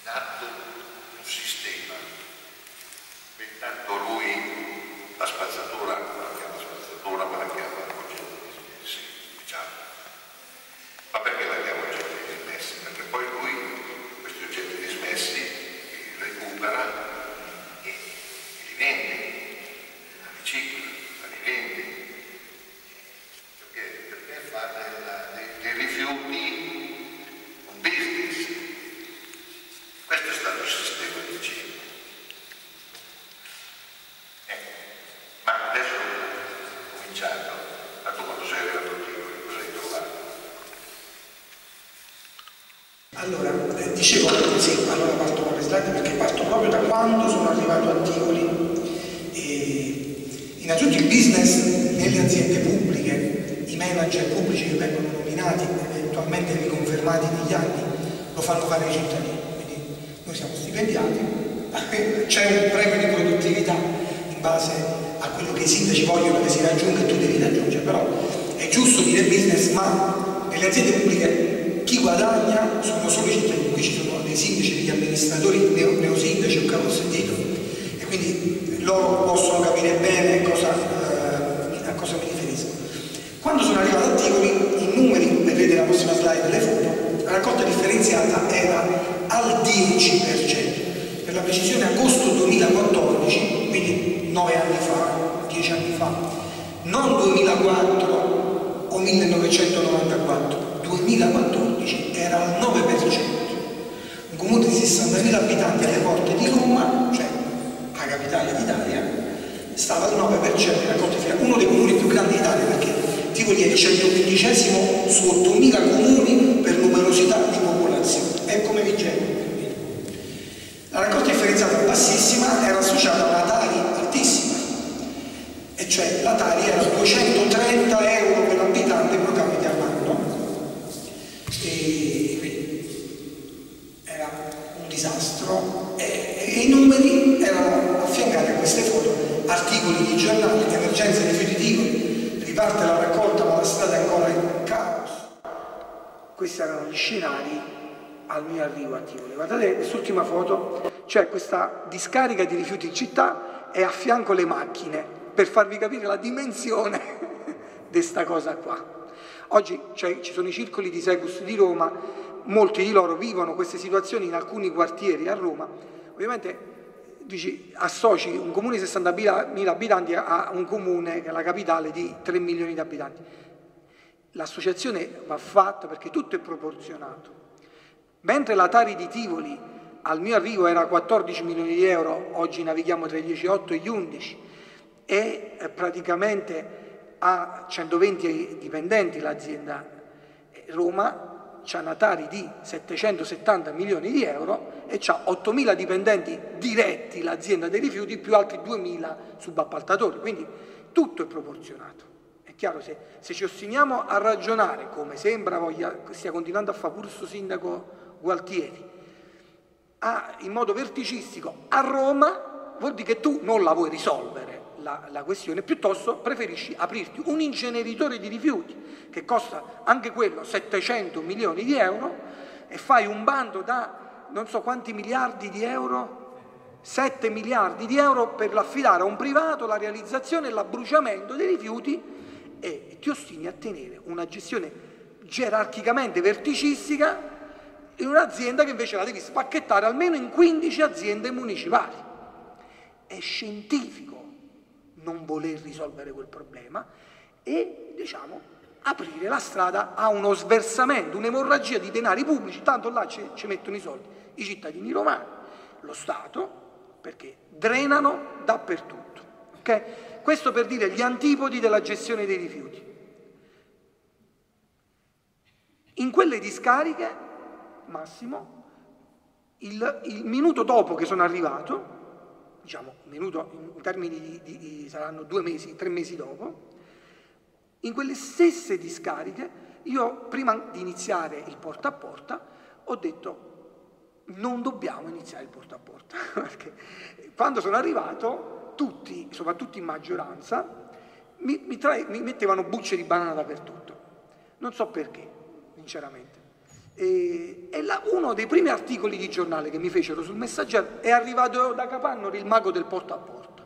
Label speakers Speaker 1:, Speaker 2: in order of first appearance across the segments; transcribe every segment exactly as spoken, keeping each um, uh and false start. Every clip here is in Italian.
Speaker 1: atto un sistema, mettendo lui la spazzatura, la chiama spazzatura, ma la chiama oggetto dismessi, diciamo. Ma perché la chiama oggetto dismessi? Perché poi lui questi oggetti dismessi li recupera e li vende, li ricicla, li vende. Perché, perché fa del, dei, dei rifiuti un business. Questo è stato il sistema di cibo. Ecco, ma adesso ho cominciato, ma tu quando sei arrivato qui, cosa hai trovato?
Speaker 2: Allora, eh, dicevo, sì, allora parto con le slide perché parto proprio da quando sono arrivato a Tivoli. E innanzitutto il business nelle aziende pubbliche, i manager pubblici che vengono nominati, eventualmente riconfermati negli anni, lo fanno fare i cittadini. Quindi noi siamo stipendiati, c'è un premio di produttività in base a quello che i sindaci vogliono che si raggiunga e tu devi raggiungere, però è giusto dire business, ma nelle aziende pubbliche chi guadagna sono solo i cittadini. Qui ci sono dei sindaci, degli amministratori, neo, neosindaci o capo sentito, e quindi loro possono capire bene cosa, eh, a cosa mi riferisco. Quando sono arrivato a Tivoli, i numeri, vedrete la prossima slide, le foto, la raccolta differenziata era al dieci per cento, per la precisione agosto duemilaquattordici, quindi nove anni fa, dieci anni fa, non duemilaquattro o millenovecentonovantaquattro, duemilaquattordici, era al nove per cento. Un comune di sessantamila abitanti alle porte di Roma, cioè la capitale d'Italia, stava al nove per cento di raccolta differenziata, uno dei comuni più grandi d'Italia, perché Tivoli è il centoquindicesimo su ottomila comuni per numerosità di popolazione, è come Vigevano. La raccolta differenziata bassissima era associata a una Tari altissima, e cioè la Tari era duecentotrenta euro per abitante pro capite all'anno, e quindi era un disastro, e, e i numeri erano affiancati a queste foto, articoli di giornali, emergenza rifiuti Tivoli, riparte la raccolta ma la strada è ancora in caos. Questi erano gli scenari al mio arrivo a Tivoli. Guardate quest'ultima foto, c'è questa discarica di rifiuti in città e a fianco le macchine, per farvi capire la dimensione di sta cosa qua. Oggi cioè, ci sono i circoli di Secus di Roma, molti di loro vivono queste situazioni in alcuni quartieri a Roma. Ovviamente dici, associ un comune di sessantamila abitanti a un comune che è la capitale di tre milioni di abitanti. L'associazione va fatta perché tutto è proporzionato. Mentre la Tari di Tivoli al mio arrivo era quattordici milioni di euro, oggi navighiamo tra i dieci virgola otto e gli undici, e praticamente ha centoventi dipendenti l'azienda. Roma c'ha una Tari di settecentosettanta milioni di euro e c'ha ottomila dipendenti diretti l'azienda dei rifiuti più altri duemila subappaltatori, quindi tutto è proporzionato. È chiaro, se, se ci ostiniamo a ragionare, come sembra voglia, stia continuando a fare pure questo sindaco Gualtieri, a, in modo verticistico a Roma, vuol dire che tu non la vuoi risolvere la, la questione, piuttosto preferisci aprirti un inceneritore di rifiuti che costa anche quello settecento milioni di euro e fai un bando da non so quanti miliardi di euro, sette miliardi di euro per affidare a un privato la realizzazione e l'abbruciamento dei rifiuti, e ti ostini a tenere una gestione gerarchicamente verticistica in un'azienda che invece la devi spacchettare almeno in quindici aziende municipali. È scientifico non voler risolvere quel problema e, diciamo, aprire la strada a uno sversamento, un'emorragia di denari pubblici, tanto là ci, ci mettono i soldi i cittadini romani, lo Stato, perché drenano dappertutto. Okay? Questo per dire gli antipodi della gestione dei rifiuti. In quelle discariche, Massimo, il, il minuto dopo che sono arrivato, diciamo minuto in termini di, di, di saranno due mesi, tre mesi dopo, in quelle stesse discariche io prima di iniziare il porta a porta ho detto non dobbiamo iniziare il porta a porta, perché quando sono arrivato tutti, soprattutto in maggioranza, mi, mi, tra, mi mettevano bucce di banana dappertutto, non so perché, sinceramente. E, e la, uno dei primi articoli di giornale che mi fecero sul Messaggero: è arrivato da Capannori il mago del porta a porta.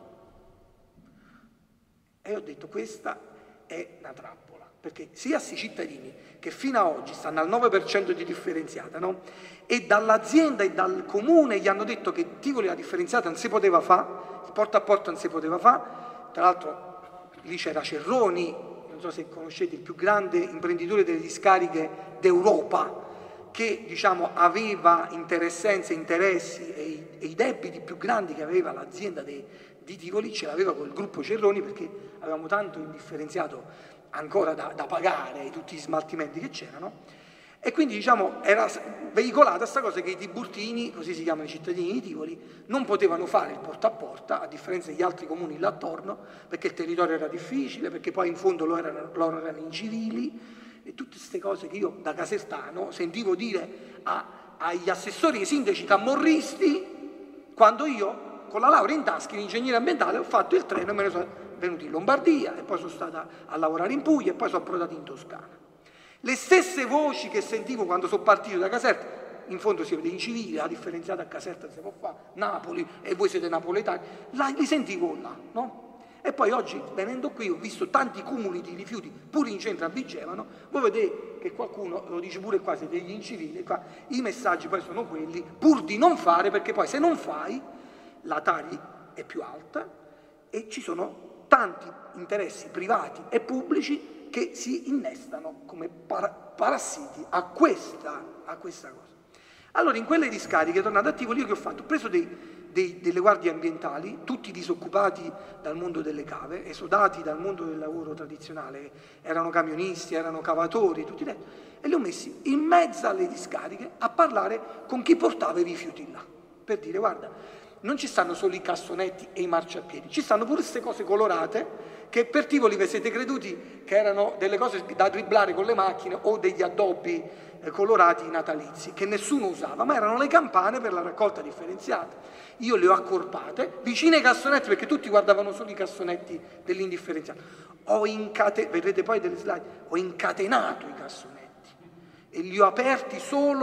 Speaker 2: E ho detto: questa è una trappola, perché sia sti cittadini che fino ad oggi stanno al nove per cento di differenziata, no? E dall'azienda e dal comune gli hanno detto che Tivoli la differenziata non si poteva fare, il porta a porta non si poteva fare. Tra l'altro lì c'era Cerroni, non so se conoscete, il più grande imprenditore delle discariche d'Europa, che diciamo aveva interessenze, interessi e i, e i debiti più grandi che aveva l'azienda di Tivoli ce l'aveva col gruppo Cerroni, perché avevamo tanto indifferenziato ancora da, da pagare tutti gli smaltimenti che c'erano. E quindi diciamo era veicolata questa cosa che i tiburtini, così si chiamano i cittadini di Tivoli, non potevano fare il porta a porta, a differenza degli altri comuni là attorno, perché il territorio era difficile, perché poi in fondo loro erano, loro erano incivili, e tutte queste cose che io da casertano sentivo dire a, agli assessori e ai sindaci camorristi, quando io con la laurea in tasca in ingegneria ambientale ho fatto il treno e me ne sono venuto in Lombardia, e poi sono stata a lavorare in Puglia, e poi sono approdato in Toscana. Le stesse voci che sentivo quando sono partito da Caserta, in fondo siete incivili, la differenziata a Caserta si può fare, Napoli, e voi siete napoletani, là, li sentivo là, no? E poi oggi, venendo qui, ho visto tanti cumuli di rifiuti, pure in centro a Vigevano. Voi vedete che qualcuno lo dice pure qua, siete degli incivili, qua i messaggi poi sono quelli, pur di non fare, perché poi se non fai, la tagli è più alta, e ci sono tanti interessi privati e pubblici che si innestano come para parassiti a questa, a questa cosa. Allora, in quelle discariche, tornato a Tivoli, io che ho fatto? Ho preso dei, dei, delle guardie ambientali, tutti disoccupati dal mondo delle cave, esodati dal mondo del lavoro tradizionale, erano camionisti, erano cavatori, tutti dentro, e li ho messi in mezzo alle discariche a parlare con chi portava i rifiuti là, per dire: guarda, non ci stanno solo i cassonetti e i marciapiedi, ci stanno pure queste cose colorate che per Tivoli vi siete creduti che erano delle cose da dribblare con le macchine o degli addobbi eh, colorati natalizi che nessuno usava, ma erano le campane per la raccolta differenziata. Io le ho accorpate vicine ai cassonetti, perché tutti guardavano solo i cassonetti dell'indifferenziato. Ho incatenato, vedrete poi delle slide, ho incatenato i cassonetti e li ho aperti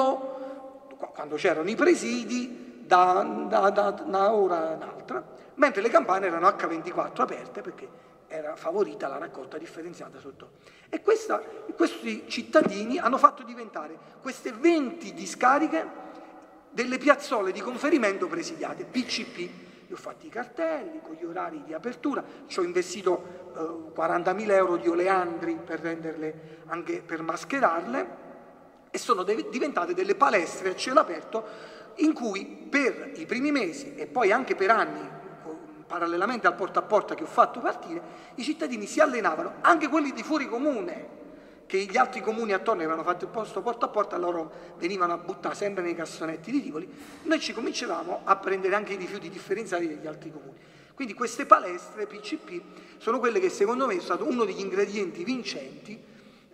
Speaker 2: solo quando c'erano i presidi, da, da, da una ora a un'altra, mentre le campane erano acca ventiquattro aperte, perché era favorita la raccolta differenziata sotto. E questa, questi cittadini hanno fatto diventare queste venti discariche delle piazzole di conferimento presidiate, P C P. Io ho fatto i cartelli con gli orari di apertura, ci ho investito eh, quarantamila euro di oleandri per renderle, anche per mascherarle, e sono diventate delle palestre a cielo aperto in cui per i primi mesi e poi anche per anni, parallelamente al porta a porta che ho fatto partire, i cittadini si allenavano, anche quelli di fuori comune, che gli altri comuni attorno avevano fatto il posto porta a porta, loro venivano a buttare sempre nei cassonetti di Tivoli, noi ci cominciavamo a prendere anche i rifiuti differenziati degli altri comuni. Quindi queste palestre P C P sono quelle che secondo me è stato uno degli ingredienti vincenti,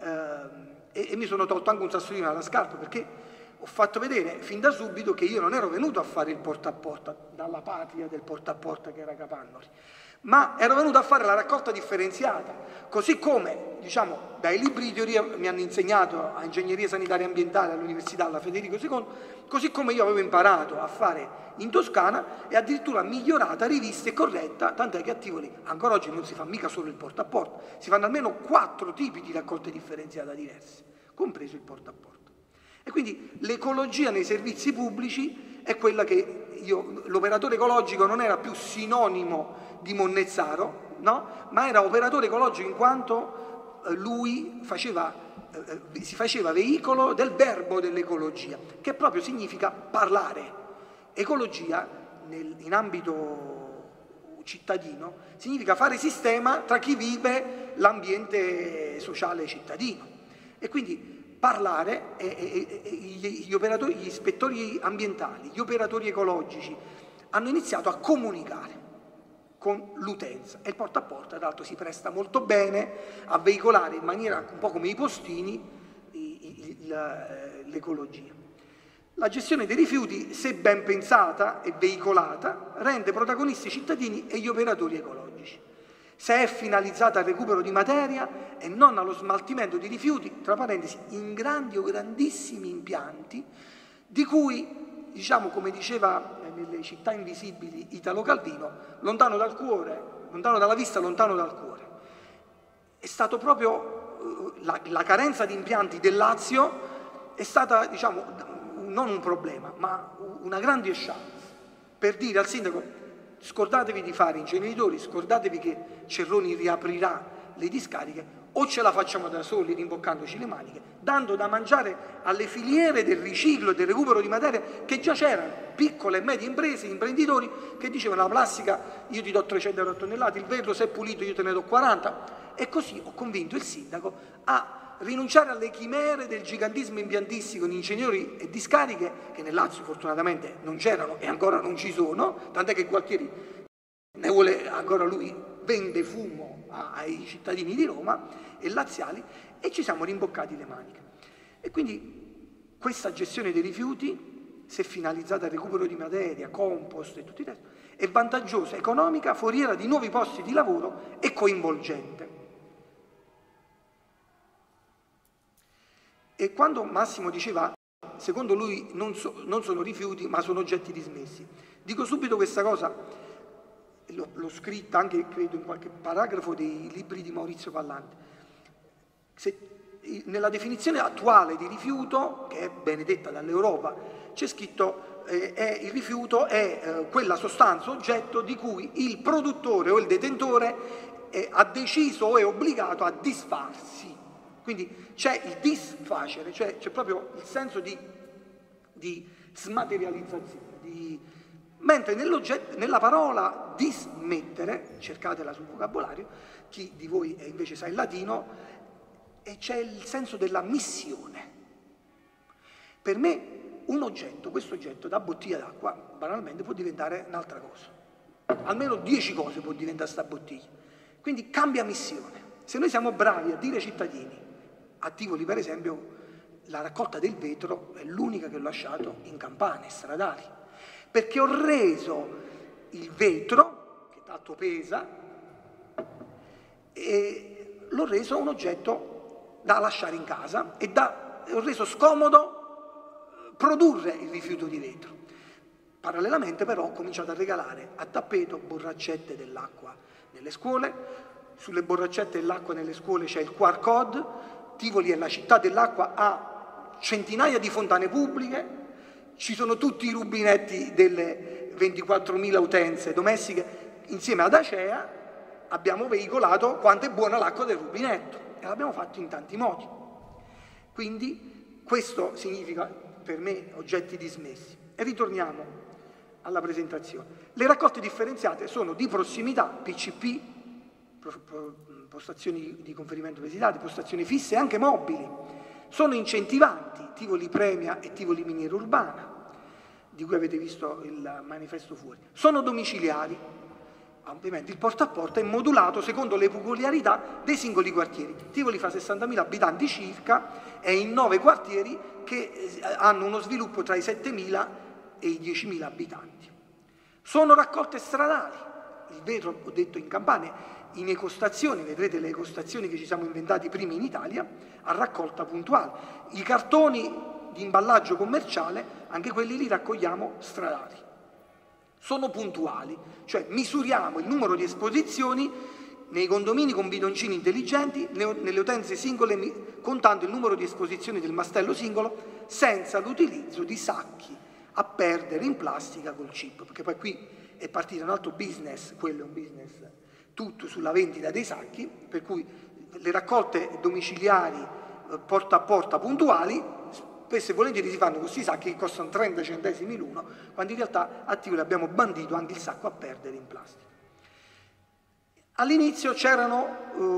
Speaker 2: eh, e, e mi sono tolto anche un sassolino dalla scarpa, perché ho fatto vedere fin da subito che io non ero venuto a fare il porta a porta dalla patria del porta a porta che era Capannori, ma ero venuto a fare la raccolta differenziata, così come, diciamo, dai libri di teoria mi hanno insegnato a ingegneria sanitaria ambientale all'università alla Federico secondo, così come io avevo imparato a fare in Toscana e addirittura migliorata, rivista e corretta, tant'è che a Tivoli ancora oggi non si fa mica solo il porta a porta, si fanno almeno quattro tipi di raccolta differenziata diverse, compreso il porta a porta. E quindi l'ecologia nei servizi pubblici è quella che io, l'operatore ecologico non era più sinonimo di Monnezzaro, no? Ma era operatore ecologico in quanto eh, lui faceva, eh, si faceva veicolo del verbo dell'ecologia, che proprio significa parlare. Ecologia nel, in ambito cittadino significa fare sistema tra chi vive l'ambiente sociale cittadino. E quindi parlare, e, e, e, gli, operatori, gli ispettori ambientali, gli operatori ecologici hanno iniziato a comunicare con l'utenza, e il porta a porta tra l'altro si presta molto bene a veicolare in maniera un po' come i postini l'ecologia. La gestione dei rifiuti, se ben pensata e veicolata, rende protagonisti i cittadini e gli operatori ecologici. se è finalizzata al recupero di materia e non allo smaltimento di rifiuti, tra parentesi, in grandi o grandissimi impianti, di cui, diciamo, come diceva nelle città invisibili Italo Calvino, lontano dal cuore, lontano dalla vista, lontano dal cuore. È stato proprio la, la carenza di impianti del Lazio è stata, diciamo, non un problema, ma una grande chance per dire al sindaco: scordatevi di fare inceneritori, scordatevi che Cerroni riaprirà le discariche, o ce la facciamo da soli rimboccandoci le maniche, dando da mangiare alle filiere del riciclo e del recupero di materia che già c'erano, piccole e medie imprese, imprenditori che dicevano: la plastica io ti do trecento euro a tonnellata, il vetro se è pulito io te ne do quaranta, e così ho convinto il sindaco a rinunciare alle chimere del gigantismo impiantistico in inceneritori e discariche, che nel Lazio fortunatamente non c'erano e ancora non ci sono, tant'è che Gualtieri ne vuole ancora, lui vende fumo ai cittadini di Roma e laziali, e ci siamo rimboccati le maniche. E quindi questa gestione dei rifiuti, se finalizzata al recupero di materia, compost e tutto il resto, è vantaggiosa, economica, foriera di nuovi posti di lavoro e coinvolgente. E quando Massimo diceva, secondo lui non, so, non sono rifiuti ma sono oggetti dismessi, dico subito questa cosa, l'ho scritta anche credo in qualche paragrafo dei libri di Maurizio Pallante. Se, nella definizione attuale di rifiuto, che è benedetta dall'Europa, c'è scritto eh, è, il rifiuto è eh, quella sostanza, oggetto di cui il produttore o il detentore eh, ha deciso o è obbligato a disfarsi. Quindi c'è il disfacere, cioè c'è proprio il senso di, di smaterializzazione, di, mentre nella parola dismettere, cercatela sul vocabolario, chi di voi invece sa il latino, e c'è il senso della missione. Per me un oggetto, questo oggetto da bottiglia d'acqua, banalmente può diventare un'altra cosa. Almeno dieci cose può diventare sta bottiglia. Quindi cambia missione. Se noi siamo bravi a dire ai cittadini, a Tivoli per esempio la raccolta del vetro è l'unica che ho lasciato in campane stradali, perché ho reso il vetro, che tanto pesa, e l'ho reso un oggetto da lasciare in casa e da, ho reso scomodo produrre il rifiuto di vetro. Parallelamente però ho cominciato a regalare a tappeto borraccette dell'acqua nelle scuole. Sulle borraccette dell'acqua nelle scuole c'è il Q R code. Tivoli è la città dell'acqua, ha centinaia di fontane pubbliche, ci sono tutti i rubinetti delle ventiquattromila utenze domestiche. Insieme ad Acea abbiamo veicolato quanto è buona l'acqua del rubinetto, e l'abbiamo fatto in tanti modi. Quindi questo significa per me oggetti dismessi. E ritorniamo alla presentazione. Le raccolte differenziate sono di prossimità, P C P, postazioni di conferimento visitati, postazioni fisse e anche mobili. Sono incentivanti, Tivoli Premia e Tivoli Miniera Urbana, di cui avete visto il manifesto fuori. Sono domiciliari, ovviamente il porta a porta è modulato secondo le peculiarità dei singoli quartieri. Tivoli fa sessantamila abitanti circa e in nove quartieri che hanno uno sviluppo tra i settemila e i diecimila abitanti. Sono raccolte stradali, il vetro ho detto in campane, in ecostazioni, vedrete le ecostazioni che ci siamo inventati prima in Italia, a raccolta puntuale. I cartoni di imballaggio commerciale, anche quelli li raccogliamo stradali. Sono puntuali, cioè misuriamo il numero di esposizioni nei condomini con bidoncini intelligenti, nelle utenze singole, contando il numero di esposizioni del mastello singolo, senza l'utilizzo di sacchi a perdere in plastica col chip, perché poi qui è partito un altro business, quello è un business tutto sulla vendita dei sacchi, per cui le raccolte domiciliari porta a porta puntuali spesso e volentieri si fanno questi sacchi che costano trenta centesimi l'uno, quando in realtà a Tivoli abbiamo bandito anche il sacco a perdere in plastica. All'inizio c'erano,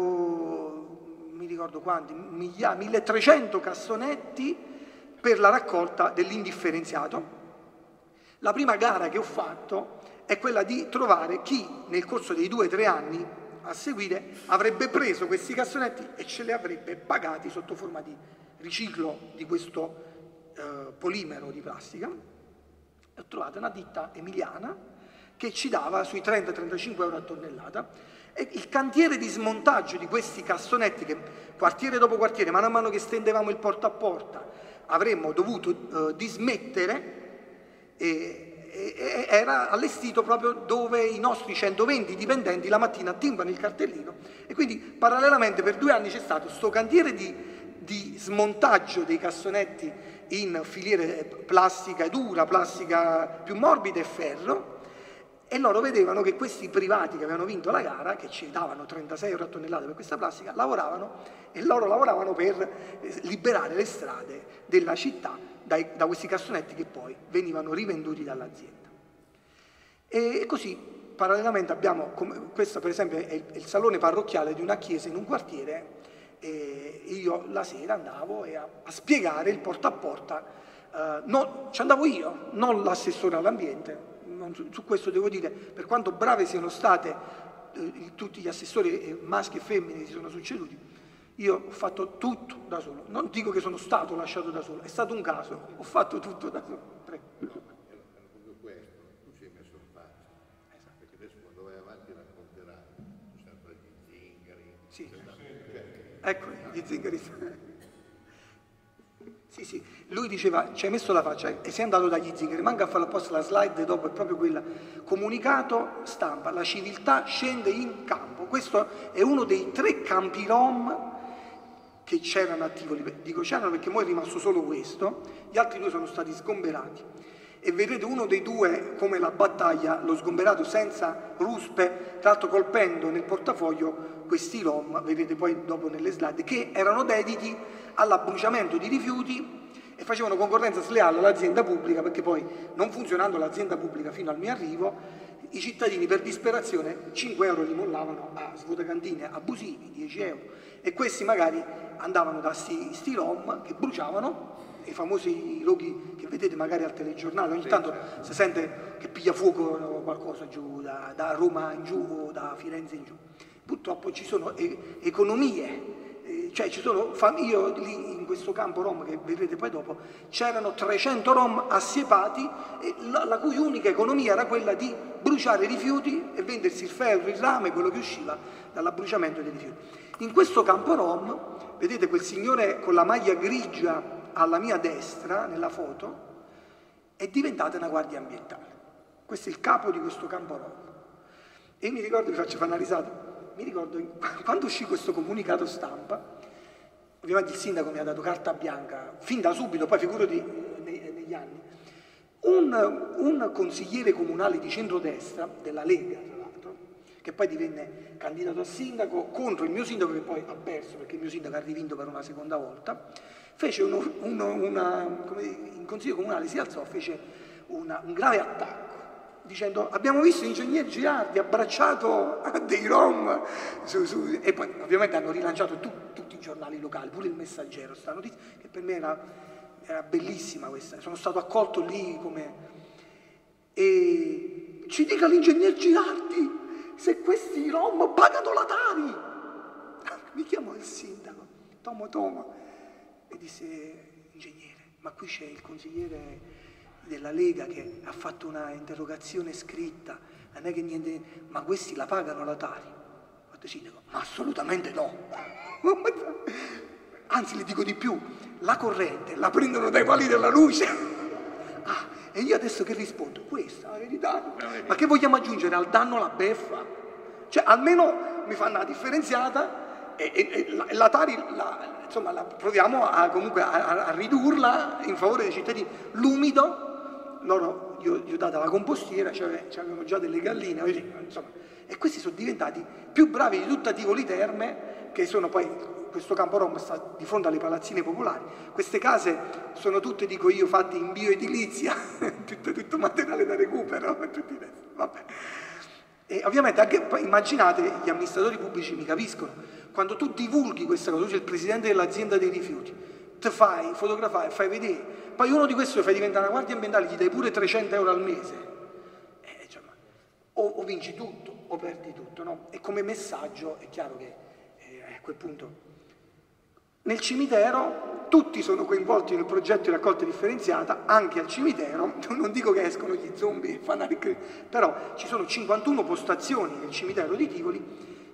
Speaker 2: uh, mi ricordo quanti, milletrecento cassonetti per la raccolta dell'indifferenziato. La prima gara che ho fatto è quella di trovare chi nel corso dei due o tre anni a seguire avrebbe preso questi cassonetti e ce li avrebbe pagati sotto forma di riciclo di questo eh, polimero di plastica. Ho trovato una ditta emiliana che ci dava sui trenta trentacinque euro a tonnellata E il cantiere di smontaggio di questi cassonetti che quartiere dopo quartiere, mano a mano che stendevamo il porta a porta, avremmo dovuto eh, dismettere, e, e, era allestito proprio dove i nostri centoventi dipendenti la mattina timbano il cartellino, e quindi parallelamente per due anni c'è stato questo cantiere di, di smontaggio dei cassonetti in filiere plastica dura, plastica più morbida e ferro, e loro vedevano che questi privati che avevano vinto la gara, che ci davano trentasei euro a tonnellata per questa plastica, lavoravano, e loro lavoravano per liberare le strade della città dai, da questi cassonetti che poi venivano rivenduti dall'azienda. E così parallelamente abbiamo, questo per esempio è il salone parrocchiale di una chiesa in un quartiere, e io la sera andavo a, a spiegare il porta a porta, eh, no, ci andavo io, non l'assessore all'ambiente. Su, su questo devo dire, per quanto brave siano state eh, tutti gli assessori eh, maschi e femmine che si sono succeduti, io ho fatto tutto da solo. Non dico che sono stato lasciato da solo, è stato un caso, ho fatto tutto da solo. Prego.
Speaker 1: Proprio questo, tu ci hai messo in faccia, esatto. Perché adesso quando vai avanti racconterai, sempre gli zingari.
Speaker 2: Sì, ecco, gli zingari. Sì, sì, lui diceva, ci hai messo la faccia e sei andato dagli zingari, manca a fare apposta la slide dopo, è proprio quella, comunicato stampa, la civiltà scende in campo. Questo è uno dei tre campi rom che c'erano attivi, dico c'erano perché poi è rimasto solo questo, gli altri due sono stati sgomberati, e vedrete uno dei due come la battaglia, lo sgomberato senza ruspe, tra l'altro colpendo nel portafoglio questi rom, vedete poi dopo nelle slide, che erano dediti all'abbruciamento di rifiuti e facevano concorrenza sleale all'azienda pubblica, perché poi, non funzionando l'azienda pubblica fino al mio arrivo, i cittadini per disperazione cinque euro li mollavano a svuotacantine abusivi, dieci euro, e questi magari andavano da sti, sti rom che bruciavano, i famosi roghi che vedete magari al telegiornale, ogni tanto si sente che piglia fuoco qualcosa giù, da, da Roma in giù o da Firenze in giù. Purtroppo ci sono e, economie, eh, cioè ci sono famiglie lì in questo campo rom che vedrete poi dopo, c'erano trecento rom assiepati, e la, la cui unica economia era quella di bruciare i rifiuti e vendersi il ferro, il rame, quello che usciva dall'abbruciamento dei rifiuti. In questo campo rom, vedete quel signore con la maglia grigia alla mia destra, nella foto, è diventata una guardia ambientale. Questo è il capo di questo campo rom. E mi ricordo, vi faccio fare una risata, mi ricordo quando uscì questo comunicato stampa, ovviamente il sindaco mi ha dato carta bianca, fin da subito, poi figurati negli anni, un, un consigliere comunale di centrodestra, della Lega tra l'altro, che poi divenne candidato a sindaco contro il mio sindaco, che poi ha perso perché il mio sindaco ha rivinto per una seconda volta, fece uno, uno, una, come in consiglio comunale si alzò, fece una, un grave attacco, dicendo abbiamo visto l'ingegnere Girardi abbracciato dei rom, su, su, e poi ovviamente hanno rilanciato tu, tutti i giornali locali, pure il Messaggero, sta notizia, che per me era, era bellissima questa, sono stato accolto lì come... E ci dica l'ingegnere Girardi se questi rom pagano la Tari. Mi chiamò il sindaco, Tomo Tomo, e disse, ingegnere, ma qui c'è il consigliere della Lega che ha fatto una interrogazione scritta, non è che niente, ma questi la pagano la Tari? Ho detto, sindaco, ma assolutamente no. Anzi, le dico di più, la corrente la prendono dai pali della luce. Ah, e io adesso che rispondo? Questa è la verità. Ma che vogliamo aggiungere al danno la beffa? Cioè, almeno mi fanno la differenziata e, e, e la, la Tari, la, insomma, la proviamo a, comunque a, a ridurla in favore dei cittadini. L'umido, loro gli ho, gli ho data la compostiera, c'avevano già delle galline, insomma, e questi sono diventati più bravi di tutta Tivoli Terme, che sono poi, questo campo rom sta di fronte alle palazzine popolari, queste case sono tutte, dico io, fatte in bioedilizia, tutto, tutto materiale da recupero, tutti vabbè. E ovviamente anche, poi immaginate, gli amministratori pubblici mi capiscono, quando tu divulghi questa cosa, tu sei il presidente dell'azienda dei rifiuti, te fai fotografare, fai vedere, poi uno di questi lo fai diventare una guardia ambientale, gli dai pure trecento euro al mese, eh, cioè, o, o vinci tutto o perdi tutto, no? E come messaggio è chiaro che eh, a quel punto nel cimitero tutti sono coinvolti nel progetto di raccolta differenziata, anche al cimitero, non dico che escono gli zombie, fanno però ci sono cinquantuno postazioni nel cimitero di Tivoli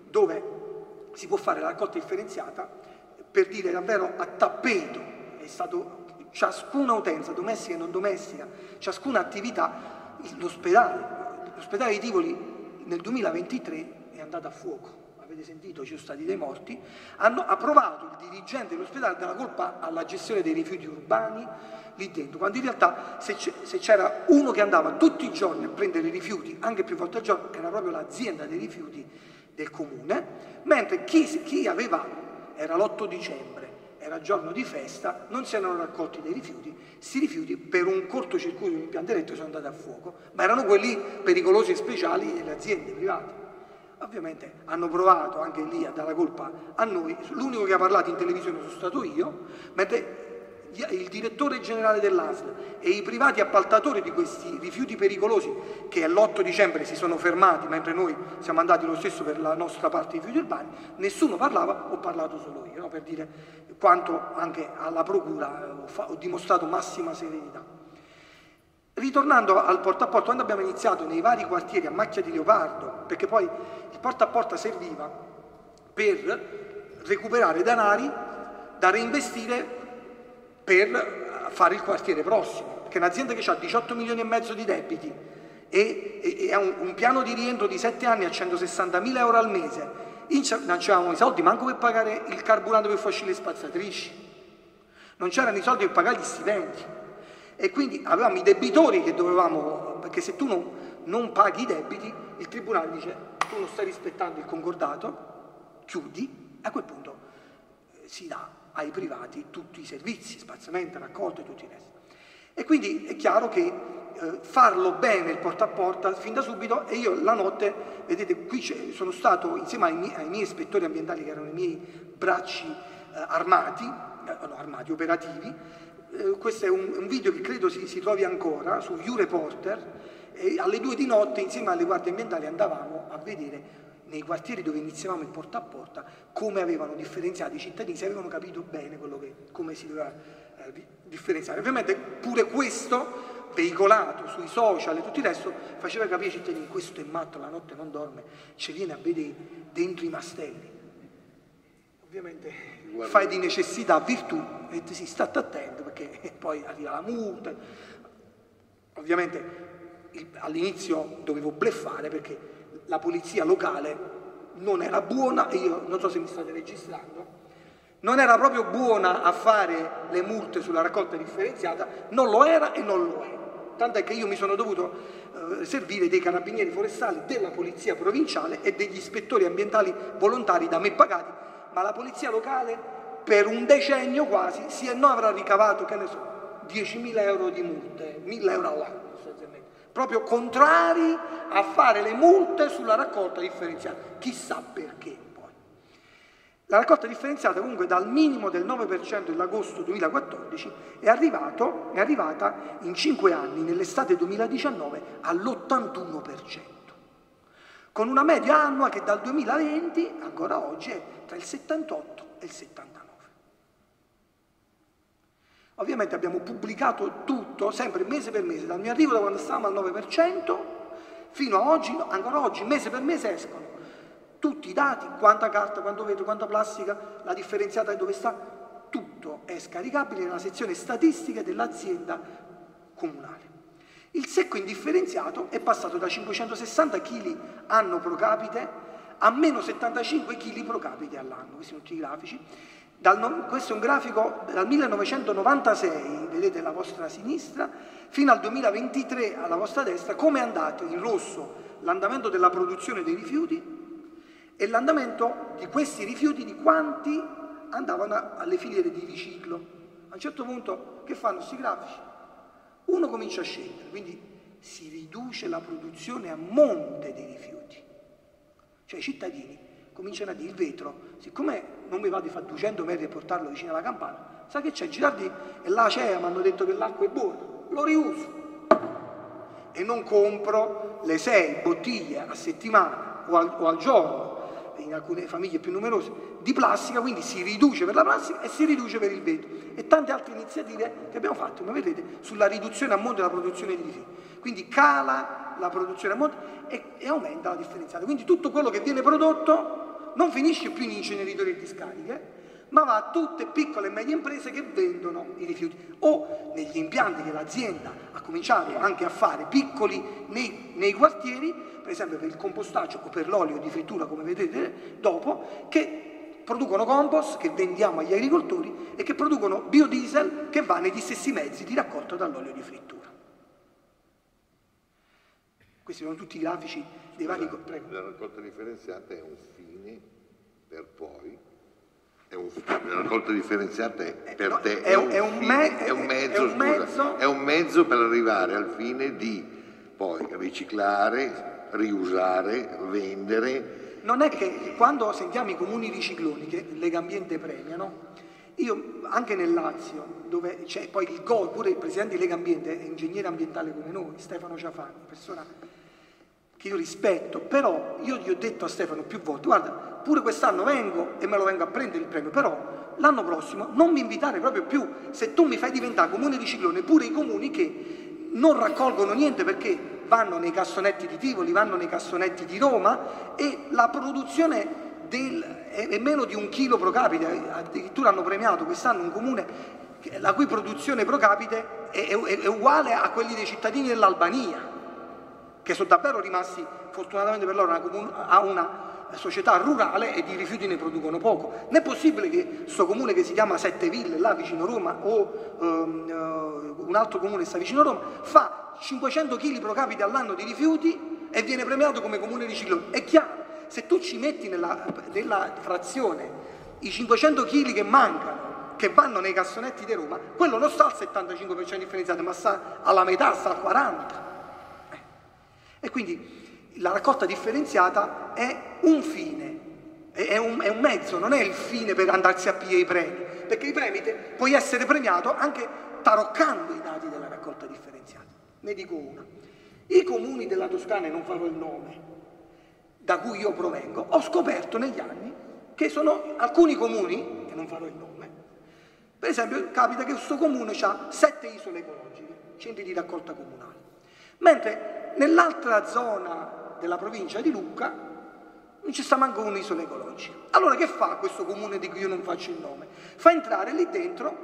Speaker 2: dove si può fare la raccolta differenziata, per dire davvero a tappeto, è stato ciascuna utenza, domestica e non domestica, ciascuna attività, l'ospedale, l'ospedale di Tivoli nel duemilaventitré è andato a fuoco. Avete sentito, ci sono stati dei morti, hanno approvato il dirigente dell'ospedale a dare la colpa alla gestione dei rifiuti urbani lì dentro, quando in realtà se c'era uno che andava tutti i giorni a prendere i rifiuti, anche più volte al giorno, era proprio l'azienda dei rifiuti del comune, mentre chi, chi aveva, era l'otto dicembre, era giorno di festa, non si erano raccolti dei rifiuti, questi rifiuti per un cortocircuito di un impianto elettrico sono andati a fuoco, ma erano quelli pericolosi e speciali delle aziende private. Ovviamente hanno provato anche lì a dare la colpa a noi, l'unico che ha parlato in televisione sono stato io, mentre il direttore generale dell'A S L e i privati appaltatori di questi rifiuti pericolosi, che l'otto dicembre si sono fermati mentre noi siamo andati lo stesso per la nostra parte di rifiuti urbani, nessuno parlava, ho parlato solo io, no? Per dire quanto anche alla procura ho, fa, ho dimostrato massima serenità. Ritornando al porta a porta, quando abbiamo iniziato nei vari quartieri a macchia di leopardo, perché poi il porta a porta serviva per recuperare denari da reinvestire per fare il quartiere prossimo, perché un'azienda che ha diciotto milioni e mezzo di debiti e, e, e ha un, un piano di rientro di sette anni a centosessantamila euro al mese, non c'erano i soldi manco per pagare il carburante per farci le spazzatrici, non c'erano i soldi per pagare gli stipendi. E quindi avevamo i debitori che dovevamo, perché se tu non, non paghi i debiti, il tribunale dice tu non stai rispettando il concordato, chiudi, e a quel punto eh, si dà ai privati tutti i servizi, spazzamento, raccolta e tutti i resti. E quindi è chiaro che eh, farlo bene il porta a porta fin da subito, e io la notte, vedete, qui sono stato insieme ai miei, ai miei ispettori ambientali che erano i miei bracci eh, armati, eh, no, armati operativi. Eh, questo è un, un video che credo si, si trovi ancora su U-Reporter, e alle due di notte insieme alle guardie ambientali andavamo a vedere nei quartieri dove iniziavamo il porta a porta come avevano differenziato i cittadini, se avevano capito bene quello che, come si doveva eh, differenziare. Ovviamente pure questo, veicolato sui social e tutto il resto, faceva capire ai cittadini: questo è matto, la notte non dorme, ci viene a vedere dentro i mastelli. Ovviamente fai di necessità virtù e ti si sta attento, perché poi arriva la multa. Ovviamente all'inizio dovevo bluffare perché la polizia locale non era buona, e io non so se mi state registrando, non era proprio buona a fare le multe sulla raccolta differenziata, non lo era e non lo è. Tant'è che io mi sono dovuto eh, servire dei carabinieri forestali, della polizia provinciale e degli ispettori ambientali volontari da me pagati, ma la polizia locale per un decennio quasi, sì e no, avrà ricavato, che ne so, diecimila euro di multe, mille euro all'anno, sostanzialmente. Proprio contrari a fare le multe sulla raccolta differenziata. Chissà perché poi. La raccolta differenziata comunque dal minimo del nove per cento dell'agosto duemilaquattordici è, arrivato, è arrivata in cinque anni, nell'estate duemiladiciannove, all'ottantuno per cento. Con una media annua che dal duemilaventi, ancora oggi, è tra il settantotto e il settantanove. Ovviamente abbiamo pubblicato tutto, sempre mese per mese, dal mio arrivo, da quando stavamo al nove per cento, fino a oggi, ancora oggi, mese per mese escono tutti i dati, quanta carta, quanto vetro, quanta plastica, la differenziata dove sta, tutto è scaricabile nella sezione statistiche dell'azienda comunale. Il secco indifferenziato è passato da cinquecentosessanta chili anno pro capite a meno settantacinque chili pro capite all'anno, questi sono tutti i grafici. Dal, questo è un grafico dal millenovecentonovantasei, vedete alla vostra sinistra, fino al duemilaventitré alla vostra destra, come è andato in rosso l'andamento della produzione dei rifiuti e l'andamento di questi rifiuti, di quanti andavano alle filiere di riciclo. A un certo punto che fanno questi grafici? Uno comincia a scendere, quindi si riduce la produzione a monte dei rifiuti. Cioè i cittadini cominciano a dire: il vetro, siccome non mi va di fare duecento metri e portarlo vicino alla campana, sa che c'è, Girardi e la C E A mi hanno detto che l'acqua è buona, lo riuso e non compro le sei bottiglie a settimana o al, o al giorno, in alcune famiglie più numerose, di plastica, quindi si riduce per la plastica e si riduce per il vetro, e tante altre iniziative che abbiamo fatto, come vedete, sulla riduzione a monte della produzione di rifiuti. Quindi cala la produzione a monte e, e aumenta la differenziata. Quindi tutto quello che viene prodotto non finisce più in inceneritori e discariche, ma va a tutte piccole e medie imprese che vendono i rifiuti, o negli impianti che l'azienda ha cominciato anche a fare piccoli nei, nei quartieri, per esempio per il compostaggio o per l'olio di frittura, come vedete dopo, che producono compost che vendiamo agli agricoltori e che producono biodiesel che va negli stessi mezzi di raccolta dall'olio di frittura. Questi sono tutti i grafici dei vari...
Speaker 1: Prego. La raccolta differenziata è un fine per poi... È un, la raccolta differenziata è per
Speaker 2: no,
Speaker 1: te,
Speaker 2: è, è, un, fine, è, un me,
Speaker 1: è, un mezzo,
Speaker 2: è, un
Speaker 1: scusa,
Speaker 2: mezzo,
Speaker 1: è un mezzo per arrivare al fine di poi riciclare, riusare, vendere.
Speaker 2: Non è che quando sentiamo i comuni ricicloni che Legambiente premiano, io anche nel Lazio, dove c'è poi il G O, pure il presidente di Legambiente è ingegnere ambientale come noi, Stefano Ciafani, persona che io rispetto, però io gli ho detto a Stefano più volte, guarda, pure quest'anno vengo e me lo vengo a prendere il premio, però l'anno prossimo non mi invitare proprio più, se tu mi fai diventare comune di ciclone, pure i comuni che non raccolgono niente perché vanno nei cassonetti di Tivoli, vanno nei cassonetti di Roma e la produzione del, è, è meno di un chilo pro capite, addirittura hanno premiato quest'anno un comune la cui produzione pro capite è, è, è uguale a quelli dei cittadini dell'Albania, che sono davvero rimasti, fortunatamente per loro, a una società rurale e di rifiuti ne producono poco. Non è possibile che questo comune che si chiama Sette Ville, là vicino Roma, o um, uh, un altro comune che sta vicino Roma, fa cinquecento chili pro capite all'anno di rifiuti e viene premiato come comune di ciclone. È chiaro, se tu ci metti nella, nella frazione i cinquecento chili che mancano, che vanno nei cassonetti di Roma, quello non sta al settantacinque per cento differenziato, ma sta alla metà, sta al quaranta per cento. E quindi la raccolta differenziata è un fine, è un, è un mezzo, non è il fine per andarsi a pigliare i premi, perché i premi te, puoi essere premiato anche taroccando i dati della raccolta differenziata. Ne dico una. I comuni della Toscana, e non farò il nome, da cui io provengo, ho scoperto negli anni che sono alcuni comuni, e non farò il nome, per esempio capita che questo comune ha sette isole ecologiche, centri di raccolta comunali, mentre nell'altra zona della provincia di Lucca non ci sta manco un'isola ecologica. Allora che fa questo comune di cui io non faccio il nome? Fa entrare lì dentro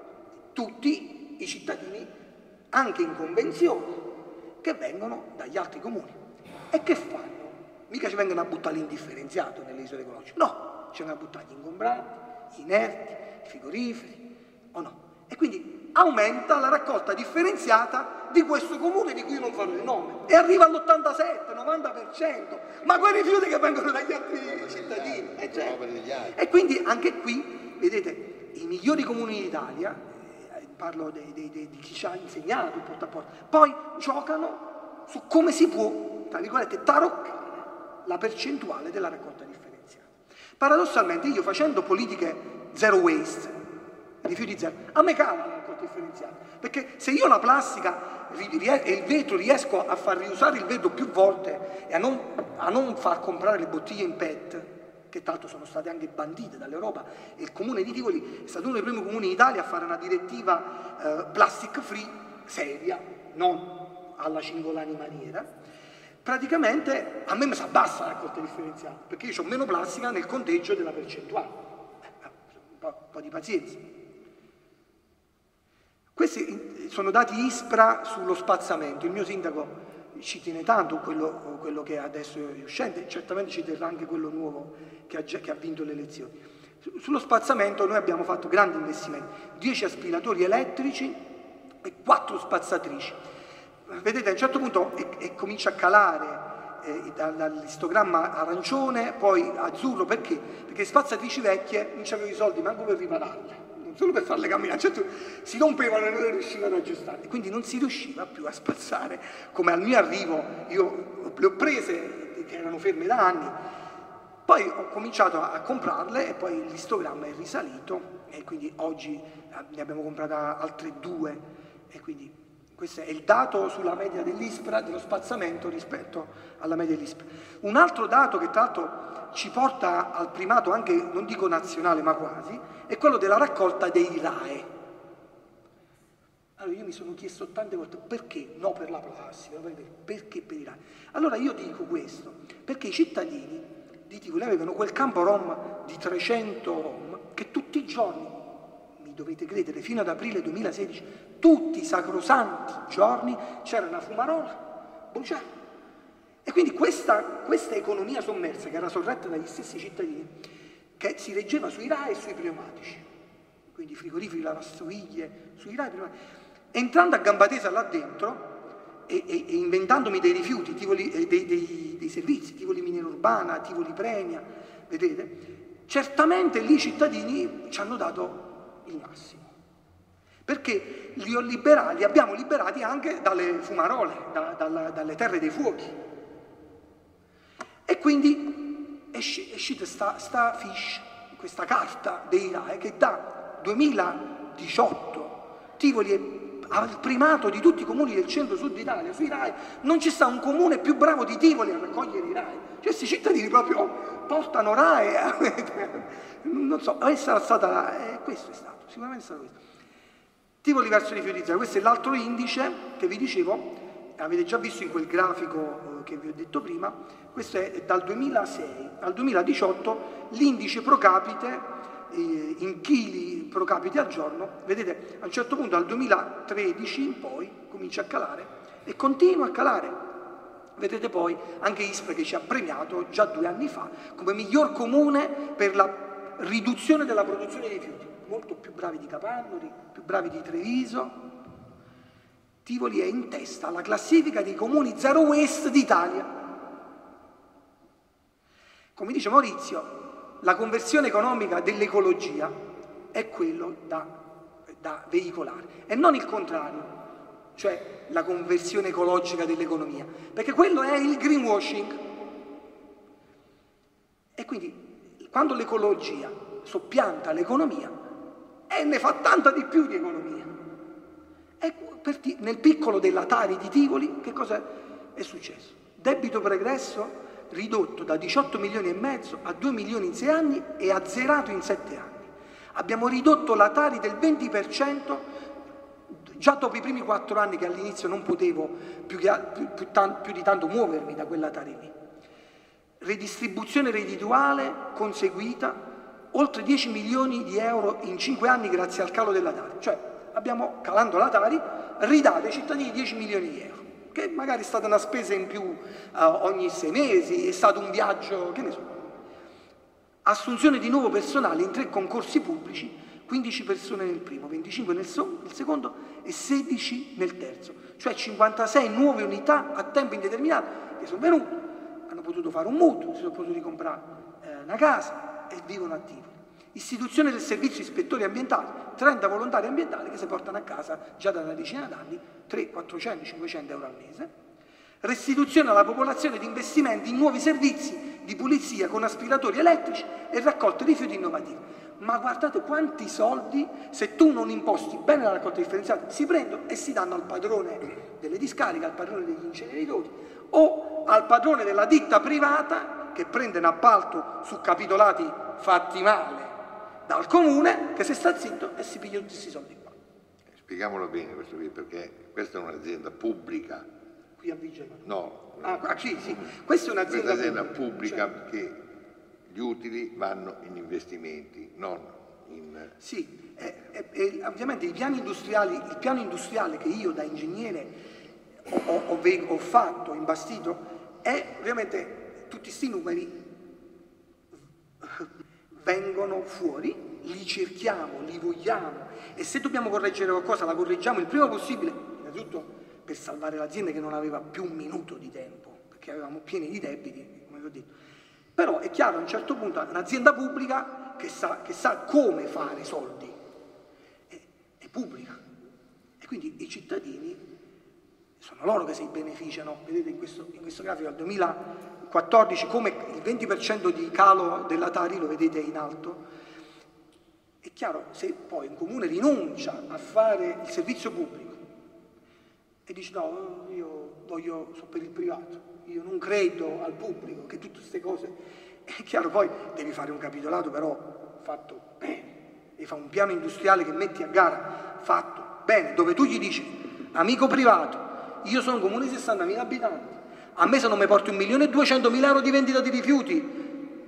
Speaker 2: tutti i cittadini, anche in convenzione, che vengono dagli altri comuni. E che fanno? Mica ci vengono a buttare l'indifferenziato nelle isole ecologiche. No, ci vengono a buttare gli ingombranti, inerti, i frigoriferi, o no? E quindi aumenta la raccolta differenziata di questo comune di cui io non farò il nome e arriva all'ottantasette novanta per cento, ma quei rifiuti che vengono dagli altri cittadini. Eh, cioè. E quindi anche qui, vedete, i migliori comuni d'Italia, eh, parlo di, di, di, di chi ci ha insegnato il porta a porta, poi giocano su come si può, tra virgolette, taroccare la percentuale della raccolta differenziata. Paradossalmente io facendo politiche zero waste, rifiuti zero, a me cala la raccolta differenziata, perché se io la plastica e il vetro riesco a far riusare il vetro più volte e a non, a non far comprare le bottiglie in P E T, che tra l'altro sono state anche bandite dall'Europa, e il comune di Tivoli è stato uno dei primi comuni in Italia a fare una direttiva eh, plastic free seria, non alla cingolani maniera, praticamente a me mi si abbassa la raccolta differenziata, perché io ho meno plastica nel conteggio della percentuale. Eh, un po', un po' di pazienza. Questi sono dati ISPRA sullo spazzamento. Il mio sindaco ci tiene tanto, quello, quello che adesso è uscente, certamente ci terrà anche quello nuovo che ha, che ha vinto le elezioni. Sullo spazzamento noi abbiamo fatto grandi investimenti, dieci aspiratori elettrici e quattro spazzatrici. Vedete, a un certo punto e, e comincia a calare eh, dall'istogramma arancione, poi azzurro, perché? Perché le spazzatrici vecchie non c'avevano i soldi manco per ripararle, solo per farle camminare, certo si rompevano e non le riuscivano ad aggiustare, quindi non si riusciva più a spazzare. Come al mio arrivo io le ho prese che erano ferme da anni, poi ho cominciato a comprarle e poi l'istogramma è risalito e quindi oggi ne abbiamo comprata altre due e quindi questo è il dato sulla media dell'ISPRA dello spazzamento rispetto alla media dell'ISPRA. Un altro dato che tra l'altro ci porta al primato anche, non dico nazionale ma quasi, è quello della raccolta dei R A E. Allora io mi sono chiesto tante volte perché no per la plastica, perché per i R A E. Allora io dico questo, perché i cittadini di Tivoli avevano quel campo rom di trecento rom che tutti i giorni, mi dovete credere, fino ad aprile duemilasedici, tutti i sacrosanti giorni c'era una fumarola bruciata. E quindi questa, questa economia sommersa, che era sorretta dagli stessi cittadini, che si reggeva sui R A E e sui pneumatici, quindi frigoriferi, lavastoviglie, sui R A E e pneumatici, entrando a gamba tesa là dentro e, e, e inventandomi dei rifiuti, Tivoli, eh, dei, dei, dei servizi, Tivoli Miniera Urbana, Tivoli Premia, vedete? Certamente lì i cittadini ci hanno dato il massimo, perché li, ho liberati, li abbiamo liberati anche dalle fumarole, da, dalla, dalle terre dei fuochi. E quindi è uscita sta, sta fiche, questa carta dei R A E, che da duemiladiciotto Tivoli è al primato di tutti i comuni del centro-sud d'Italia sui R A E. Non ci sta un comune più bravo di Tivoli a raccogliere i R A E. Cioè questi cittadini proprio portano R A E, non so, sarà stata, eh, questo è stato, sicuramente è stato questo. Tivoli verso rifiutizzare, questo è l'altro indice che vi dicevo, avete già visto in quel grafico che vi ho detto prima. Questo è dal duemilasei al duemiladiciotto l'indice pro capite eh, in chili pro capite al giorno. Vedete, a un certo punto dal duemilatredici in poi comincia a calare e continua a calare. Vedete poi anche ISPRA che ci ha premiato già due anni fa come miglior comune per la riduzione della produzione di rifiuti, molto più bravi di Capannori, più bravi di Treviso. Tivoli è in testa alla classifica dei comuni zero waste d'Italia. Come dice Maurizio, la conversione economica dell'ecologia è quello da, da veicolare e non il contrario, cioè la conversione ecologica dell'economia, perché quello è il greenwashing. E quindi quando l'ecologia soppianta l'economia, e ne fa tanta di più di economia. E nel piccolo della Tari di Tivoli che cosa è successo? Debito pregresso ridotto da diciotto milioni e mezzo a due milioni in sei anni e azzerato in sette anni. Abbiamo ridotto la Tari del venti per cento già dopo i primi quattro anni, che all'inizio non potevo più, che, più, più, più di tanto muovermi da quella Tari lì. Redistribuzione reddituale conseguita, oltre dieci milioni di euro in cinque anni grazie al calo della Tari. Cioè abbiamo, calando la Tari, ridato ai cittadini dieci milioni di euro, che magari è stata una spesa in più uh, ogni sei mesi, è stato un viaggio, che ne so. Assunzione di nuovo personale in tre concorsi pubblici, quindici persone nel primo, venticinque nel, so, nel secondo e sedici nel terzo, cioè cinquantasei nuove unità a tempo indeterminato che sono venute, hanno potuto fare un mutuo, si sono potuti comprare eh, una casa e vivono attivi. Istituzione del servizio ispettori ambientali, trenta volontari ambientali che si portano a casa già da una decina d'anni, trecento, quattrocento, cinquecento euro al mese. Restituzione alla popolazione di investimenti in nuovi servizi di pulizia con aspiratori elettrici e raccolta rifiuti innovativi. Ma guardate quanti soldi, se tu non imposti bene la raccolta differenziata, si prendono e si danno al padrone delle discariche, al padrone degli inceneritori o al padrone della ditta privata che prende in appalto su capitolati fatti male dal comune, che si sta zitto e si piglia tutti questi soldi qua.
Speaker 1: Spieghiamolo bene questo qui, perché questa è un'azienda pubblica.
Speaker 2: Qui a Vigevano?
Speaker 1: No.
Speaker 2: Ah, ah, sì, sì. Questa è un'azienda
Speaker 1: pubblica,
Speaker 2: pubblica cioè...
Speaker 1: perché gli utili vanno in investimenti, non in...
Speaker 2: Sì, e, e, e, ovviamente i piani industriali, il piano industriale che io da ingegnere ho, ho, ho, ho fatto, ho imbastito, è ovviamente tutti questi numeri vengono fuori, li cerchiamo, li vogliamo e se dobbiamo correggere qualcosa la correggiamo il prima possibile, innanzitutto per salvare l'azienda che non aveva più un minuto di tempo, perché avevamo pieni di debiti, come vi ho detto. Però è chiaro, a un certo punto un'azienda pubblica che sa, che sa come fare soldi, è, è pubblica. E quindi i cittadini sono loro che si beneficiano. Vedete in questo, in questo grafico, al duemilaquattordici, come il venti per cento di calo della Tari, lo vedete in alto. È chiaro, se poi un comune rinuncia a fare il servizio pubblico e dice no, io voglio, so per il privato, io non credo al pubblico, che tutte queste cose, è chiaro, poi devi fare un capitolato però fatto bene, devi fare un piano industriale che metti a gara fatto bene, dove tu gli dici, amico privato, io sono un comune di sessantamila abitanti, a me se non mi porti un milione e duecentomila euro di vendita di rifiuti,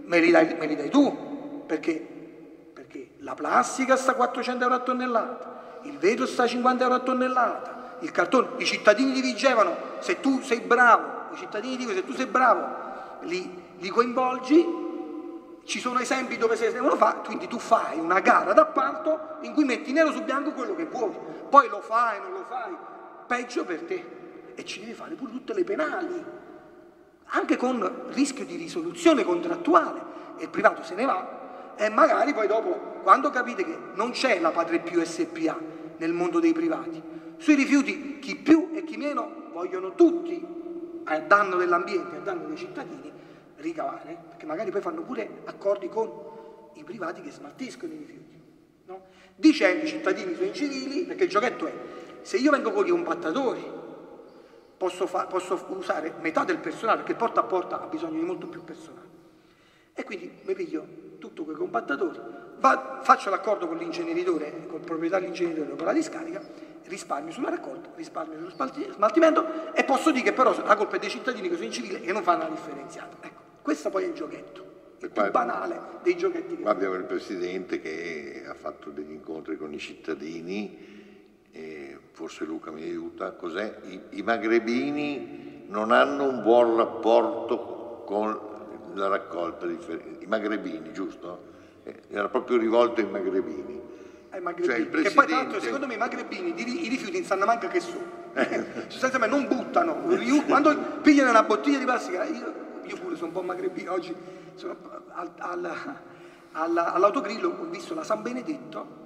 Speaker 2: me li dai, me li dai tu, perché, perché la plastica sta a quattrocento euro a tonnellata, il vetro sta a cinquanta euro a tonnellata, il cartone, i cittadini di Vigevano, se tu sei bravo, i cittadini dicono se tu sei bravo, li, li coinvolgi, ci sono esempi dove si devono fare, quindi tu fai una gara d'appalto in cui metti nero su bianco quello che vuoi, poi lo fai, non lo fai, peggio per te, e ci devi fare pure tutte le penali, anche con rischio di risoluzione contrattuale, e il privato se ne va, e magari poi dopo, quando capite che non c'è la Padre Pio S P A nel mondo dei privati, sui rifiuti chi più e chi meno vogliono tutti, a danno dell'ambiente, a danno dei cittadini, ricavare, perché magari poi fanno pure accordi con i privati che smaltiscono i rifiuti, no? Dicendo i cittadini sono incivili, perché il giochetto è, se io vengo con i compattatori, posso, posso usare metà del personale, perché porta a porta ha bisogno di molto più personale, e quindi mi piglio tutto quei compattatori, va, faccio l'accordo con l'inceneritore, con il proprietario dell'inceneritore, con la discarica, risparmio sulla raccolta, risparmio sullo smaltimento, e posso dire che però la colpa è dei cittadini che sono incivili e non fanno la differenziata. Ecco, questo poi è il giochetto, il più banale dei giochetti.
Speaker 1: Qua abbiamo il Presidente che ha fatto degli incontri con i cittadini, e forse Luca mi aiuta, cos'è? I, I magrebini non hanno un buon rapporto con la raccolta differenziata, i magrebini, giusto? Era proprio rivolto ai magrebini.
Speaker 2: Ai magrebini. Cioè il presidente... Che poi tra l'altro secondo me i magrebini i rifiuti non sanno manco che sono. Sostanzialmente non buttano, quando pigliano una bottiglia di plastica, io, io pure sono un po' magrebino, oggi sono al, al, al, all'autogrillo ho visto la San Benedetto,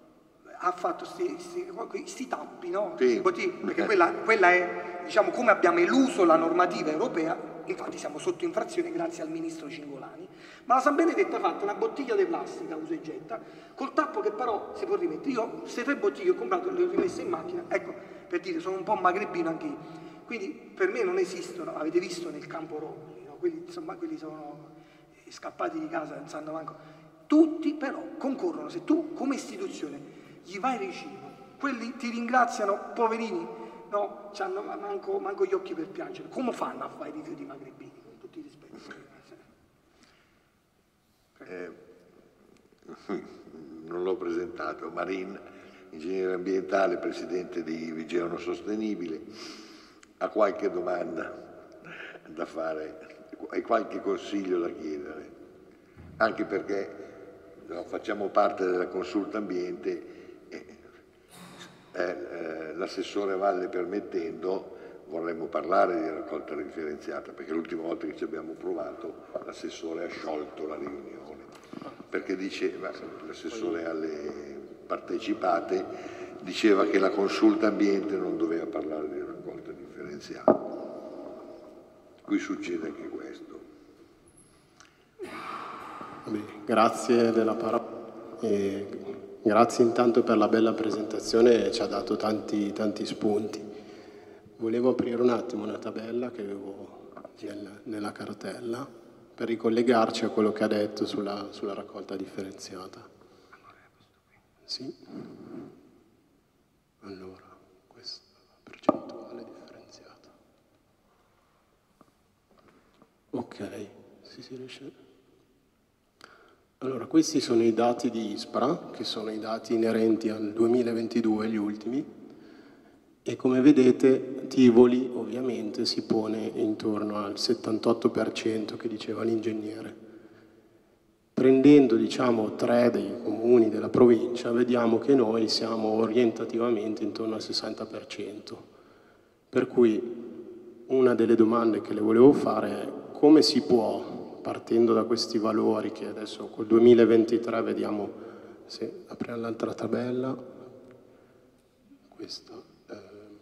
Speaker 2: ha fatto questi tappi, no?
Speaker 1: Sì.
Speaker 2: Perché quella, quella è, diciamo, come abbiamo eluso la normativa europea, infatti siamo sotto infrazione grazie al ministro Cingolani, ma la San Benedetto ha fatto una bottiglia di plastica usa e getta, col tappo che però si può rimettere. Io queste tre bottiglie ho comprato, le ho rimesse in macchina, ecco, per dire, sono un po' magrebino anche io. Quindi per me non esistono, avete visto nel campo Romoli, no? Quelli, insomma, quelli sono scappati di casa, non sanno manco. Tutti però concorrono, se tu come istituzione gli vai vicino, quelli ti ringraziano, poverini, no, c'hanno manco, manco gli occhi per piangere. Come fanno a fare i rifiuti magrebini, con tutti i rispetti?
Speaker 1: Eh, non l'ho presentato, Marin, ingegnere ambientale, presidente di Vigevano Sostenibile, ha qualche domanda da fare e qualche consiglio da chiedere, anche perché no, facciamo parte della consulta ambiente. Eh, eh, l'assessore Valle permettendo vorremmo parlare di raccolta differenziata, perché l'ultima volta che ci abbiamo provato l'assessore ha sciolto la riunione perché diceva, l'assessore alle partecipate diceva che la consulta ambiente non doveva parlare di raccolta differenziata. Qui succede anche questo.
Speaker 3: Beh, grazie della parola. E... Grazie intanto per la bella presentazione, ci ha dato tanti, tanti spunti. Volevo aprire un attimo una tabella che avevo nel, nella cartella per ricollegarci a quello che ha detto sulla, sulla raccolta differenziata. Sì. Allora, questa è la percentuale differenziata. Ok, si, si riesce... Allora, questi sono i dati di ISPRA, che sono i dati inerenti al duemilaventidue, gli ultimi, e come vedete Tivoli ovviamente si pone intorno al settantotto per cento che diceva l'ingegnere. Prendendo, diciamo, tre dei comuni della provincia, vediamo che noi siamo orientativamente intorno al sessanta per cento. Per cui una delle domande che le volevo fare è come si può, partendo da questi valori che adesso col duemilaventitré vediamo, se apriamo l'altra tabella, questa, eh,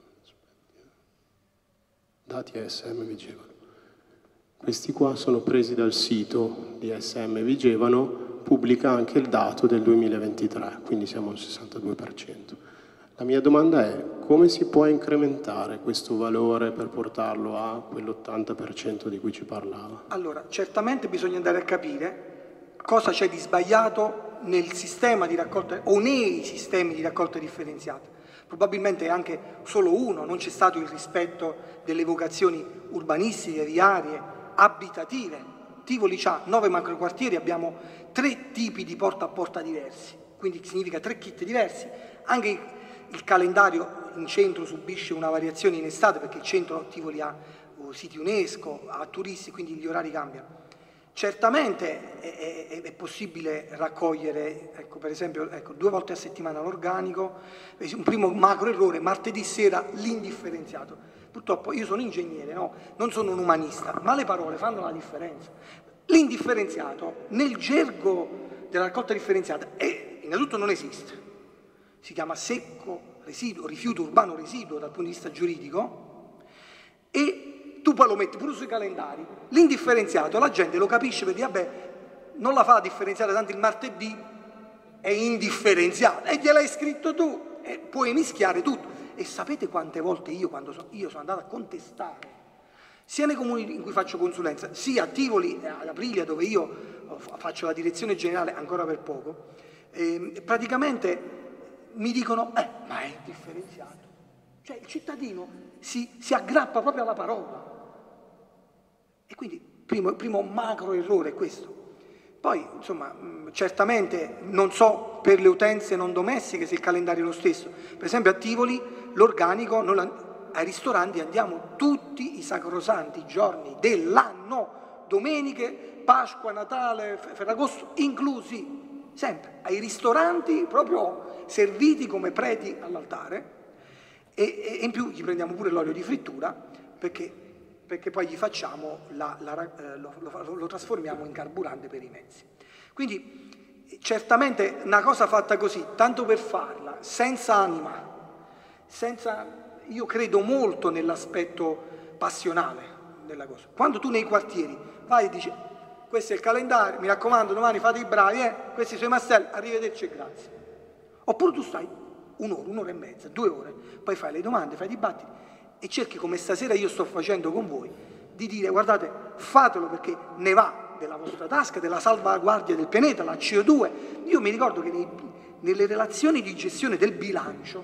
Speaker 3: dati A S M Vigevano. Questi qua sono presi dal sito di A S M Vigevano, pubblica anche il dato del duemilaventitré, quindi siamo al sessantadue per cento. La mia domanda è come si può incrementare questo valore per portarlo a quell'ottanta per cento di cui ci parlava?
Speaker 2: Allora, certamente bisogna andare a capire cosa c'è di sbagliato nel sistema di raccolta o nei sistemi di raccolta differenziata. Probabilmente anche solo uno, non c'è stato il rispetto delle vocazioni urbanistiche, viarie, abitative Tivoli ha nove macroquartieri, abbiamo tre tipi di porta a porta diversi, quindi significa tre kit diversi. Anche il, il calendario in centro subisce una variazione in estate, perché il centro Tivoli ha uh, siti UNESCO, ha turisti, quindi gli orari cambiano. Certamente è, è, è possibile raccogliere, ecco, per esempio, ecco, due volte a settimana l'organico, un primo macro errore, martedì sera l'indifferenziato. Purtroppo io sono ingegnere, no? Non sono un umanista, ma le parole fanno la differenza. L'indifferenziato nel gergo della raccolta differenziata è, innanzitutto non esiste, si chiama secco residuo, rifiuto urbano residuo dal punto di vista giuridico, e tu poi lo metti pure sui calendari. L'indifferenziato la gente lo capisce perché vabbè, non la fa la differenziata, tanto il martedì è indifferenziata e gliel'hai scritto tu e puoi mischiare tutto. E sapete quante volte io, quando so, io sono andato a contestare sia nei comuni in cui faccio consulenza, sia a Tivoli, ad Aprilia, dove io faccio la direzione generale ancora per poco, eh, praticamente mi dicono eh, ma è differenziato. Cioè il cittadino si, si aggrappa proprio alla parola. E quindi primo, primo macro errore è questo. Poi, insomma, certamente non so per le utenze non domestiche se il calendario è lo stesso. Per esempio a Tivoli l'organico, ai ristoranti andiamo tutti i sacrosanti giorni dell'anno, domeniche, Pasqua, Natale, Ferragosto, inclusi, sempre. Ai ristoranti proprio serviti come preti all'altare. E, e in più gli prendiamo pure l'olio di frittura perché, perché poi gli facciamo la, la, eh, lo, lo, lo trasformiamo in carburante per i mezzi. Quindi certamente una cosa fatta così, tanto per farla, senza anima, senza, io credo molto nell'aspetto passionale della cosa. Quando tu nei quartieri vai e dici questo è il calendario, mi raccomando domani fate i bravi, eh? Questi sono i mastelli, arrivederci e grazie. Oppure tu stai un'ora, un'ora e mezza, due ore, poi fai le domande, fai i dibattiti e cerchi, come stasera io sto facendo con voi, di dire guardate, fatelo perché ne va della vostra tasca, della salvaguardia del pianeta, la C O due. Io mi ricordo che nei, nelle relazioni di gestione del bilancio,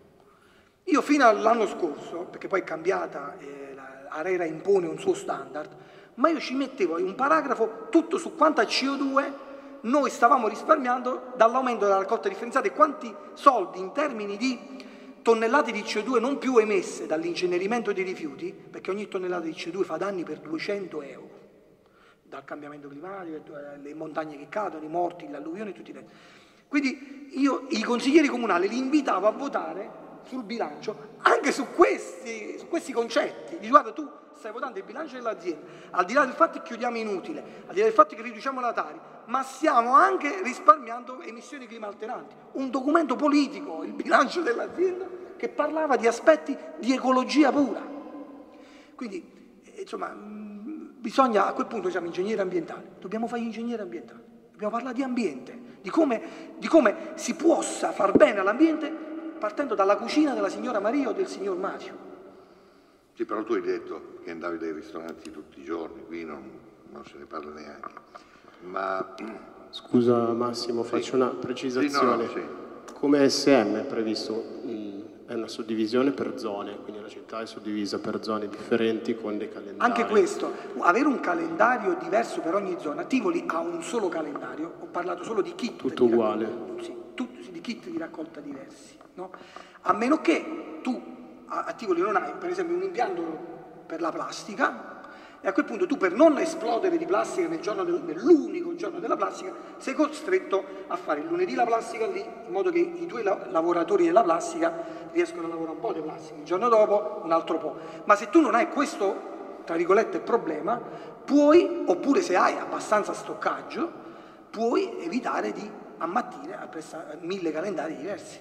Speaker 2: io fino all'anno scorso, perché poi è cambiata, eh, l'ARERA impone un suo standard, ma io ci mettevo un paragrafo tutto su quanta C O due noi stavamo risparmiando dall'aumento della raccolta differenziata e quanti soldi in termini di tonnellate di C O due non più emesse dall'incenerimento dei rifiuti, perché ogni tonnellata di C O due fa danni per duecento euro, dal cambiamento climatico, le montagne che cadono, i morti, l'alluvione e tutti i resti. Quindi io i consiglieri comunali li invitavo a votare sul bilancio anche su questi, su questi concetti. Dici guarda, tu stai votando il bilancio dell'azienda, al di là del fatto che chiudiamo inutile, al di là del fatto che riduciamo la Tari, ma stiamo anche risparmiando emissioni climalteranti. Un documento politico, il bilancio dell'azienda, che parlava di aspetti di ecologia pura. Quindi, insomma, bisogna, a quel punto siamo ingegneri ambientali, dobbiamo fare gli ingegneri ambientali, dobbiamo parlare di ambiente, di come, di come si possa far bene all'ambiente partendo dalla cucina della signora Maria o del signor Mario.
Speaker 1: Sì, però tu hai detto che andavi dai ristoranti tutti i giorni, qui non, non se ne parla neanche. Ma...
Speaker 3: Scusa Massimo, faccio sì. una precisazione. Sì, no, no, sì. Come S M è previsto, mh, è una suddivisione per zone, quindi la città è suddivisa per zone differenti con dei calendari.
Speaker 2: Anche questo, avere un calendario diverso per ogni zona. Tivoli ha un solo calendario, ho parlato solo di kit.
Speaker 3: Tutto
Speaker 2: di
Speaker 3: uguale.
Speaker 2: Raccolta, sì, tutti di kit di raccolta diversi. No? A meno che tu a, a Tivoli non hai, per esempio, un impianto per la plastica, e a quel punto tu, per non esplodere di plastica nel giorno del, nell'unico giorno della plastica, sei costretto a fare il lunedì la plastica lì, in modo che i due la, lavoratori della plastica riescono a lavorare un po' di plastica, il giorno dopo un altro po'. Ma se tu non hai questo, tra virgolette, problema, puoi, oppure se hai abbastanza stoccaggio, puoi evitare di ammattire a prestare mille calendari diversi.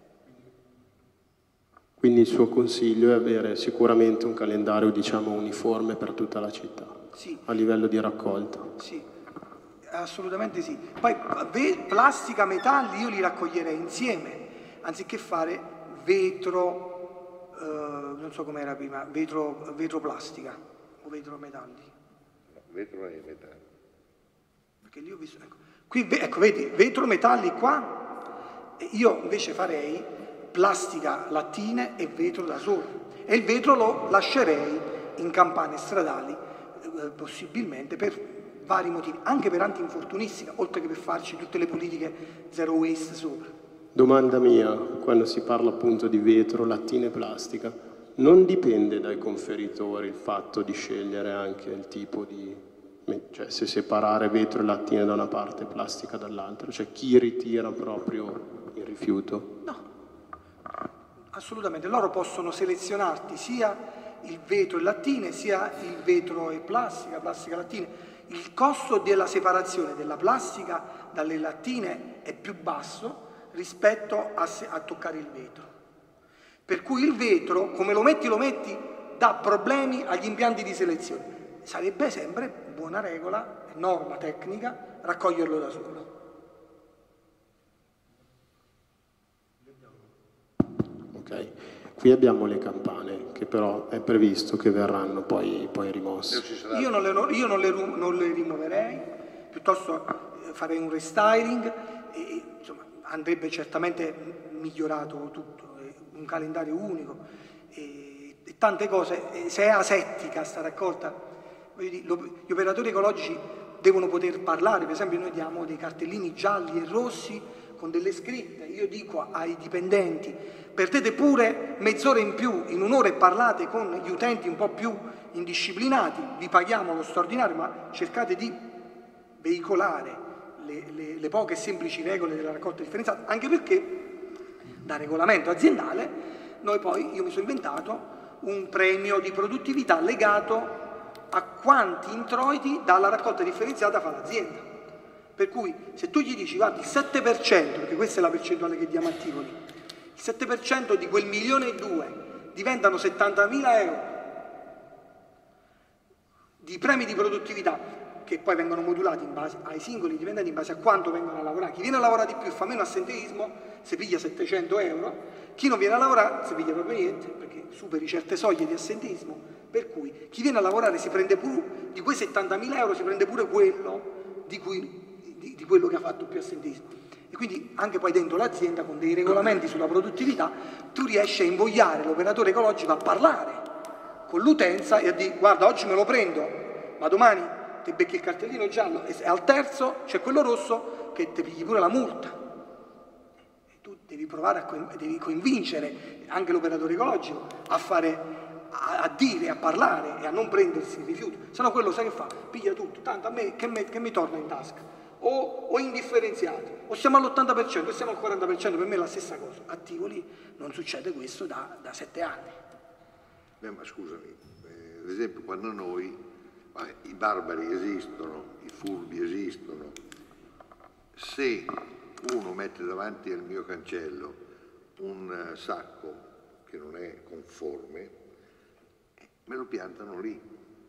Speaker 3: Quindi il suo consiglio è avere sicuramente un calendario, diciamo, uniforme per tutta la città,
Speaker 2: sì,
Speaker 3: a livello di raccolta.
Speaker 2: Sì, assolutamente sì. Poi plastica, metalli io li raccoglierei insieme, anziché fare vetro, eh, non so com'era prima, vetro, vetro plastica o vetro metalli.
Speaker 1: No, vetro e metalli.
Speaker 2: Perché lì ho visto, ecco, qui, ecco, vedi, vetro, metalli qua, io invece farei plastica, lattine e vetro da solo, e il vetro lo lascerei in campane stradali, eh, possibilmente per vari motivi, anche per antinfortunistica, oltre che per farci tutte le politiche zero waste sopra.
Speaker 3: Domanda mia, quando si parla appunto di vetro, lattina e plastica, non dipende dai conferitori il fatto di scegliere anche il tipo di, cioè se separare vetro e lattina da una parte e plastica dall'altra, cioè chi ritira proprio il rifiuto?
Speaker 2: No, assolutamente, loro possono selezionarti sia il vetro e lattine, sia il vetro e plastica, plastica e lattine. Il costo della separazione della plastica dalle lattine è più basso rispetto a, se, a toccare il vetro. Per cui il vetro, come lo metti lo metti, dà problemi agli impianti di selezione. Sarebbe sempre buona regola, norma tecnica, raccoglierlo da solo.
Speaker 3: Ok, qui abbiamo le campane, che però è previsto che verranno poi, poi rimosse.
Speaker 2: Io non le, io non le, non le rimuoverei, piuttosto farei un restyling e insomma andrebbe certamente migliorato tutto, un calendario unico e, e tante cose. Se è asettica sta raccolta, voglio dire, gli operatori ecologici devono poter parlare. Per esempio noi diamo dei cartellini gialli e rossi con delle scritte. Io dico ai dipendenti: perdete pure mezz'ora in più, in un'ora, e parlate con gli utenti un po' più indisciplinati, vi paghiamo lo straordinario, ma cercate di veicolare le, le, le poche e semplici regole della raccolta differenziata, anche perché da regolamento aziendale noi poi, io mi sono inventato un premio di produttività legato a quanti introiti dalla raccolta differenziata fa l'azienda. Per cui se tu gli dici guarda il sette per cento, perché questa è la percentuale che diamo a Tivoli, il sette per cento di quel milione e due diventano settantamila euro di premi di produttività che poi vengono modulati in base ai singoli dipendenti, in base a quanto vengono a lavorare. Chi viene a lavorare di più e fa meno assenteismo si piglia settecento euro, chi non viene a lavorare si piglia proprio niente perché superi certe soglie di assenteismo, per cui chi viene a lavorare si prende pure, di quei settantamila euro si prende pure quello di, cui, di, di quello che ha fatto più assenteismo. E quindi anche poi dentro l'azienda con dei regolamenti sulla produttività tu riesci a invogliare l'operatore ecologico a parlare con l'utenza e a dire guarda oggi me lo prendo, ma domani ti becchi il cartellino giallo e al terzo c'è quello rosso che ti pigli pure la multa. E tu devi provare a co devi convincere anche l'operatore ecologico a fare, a, a dire, a parlare e a non prendersi il rifiuto, se no quello sai che fa? Piglia tutto, tanto a me che, me, che mi torna in tasca, o, o indifferenziati, o siamo all'ottanta per cento o siamo al quaranta per cento, per me è la stessa cosa. A Tivoli non succede questo da, da sette anni.
Speaker 1: Beh, ma scusami, eh, ad esempio quando noi i barbari esistono, i furbi esistono, se uno mette davanti al mio cancello un sacco che non è conforme, me lo piantano lì.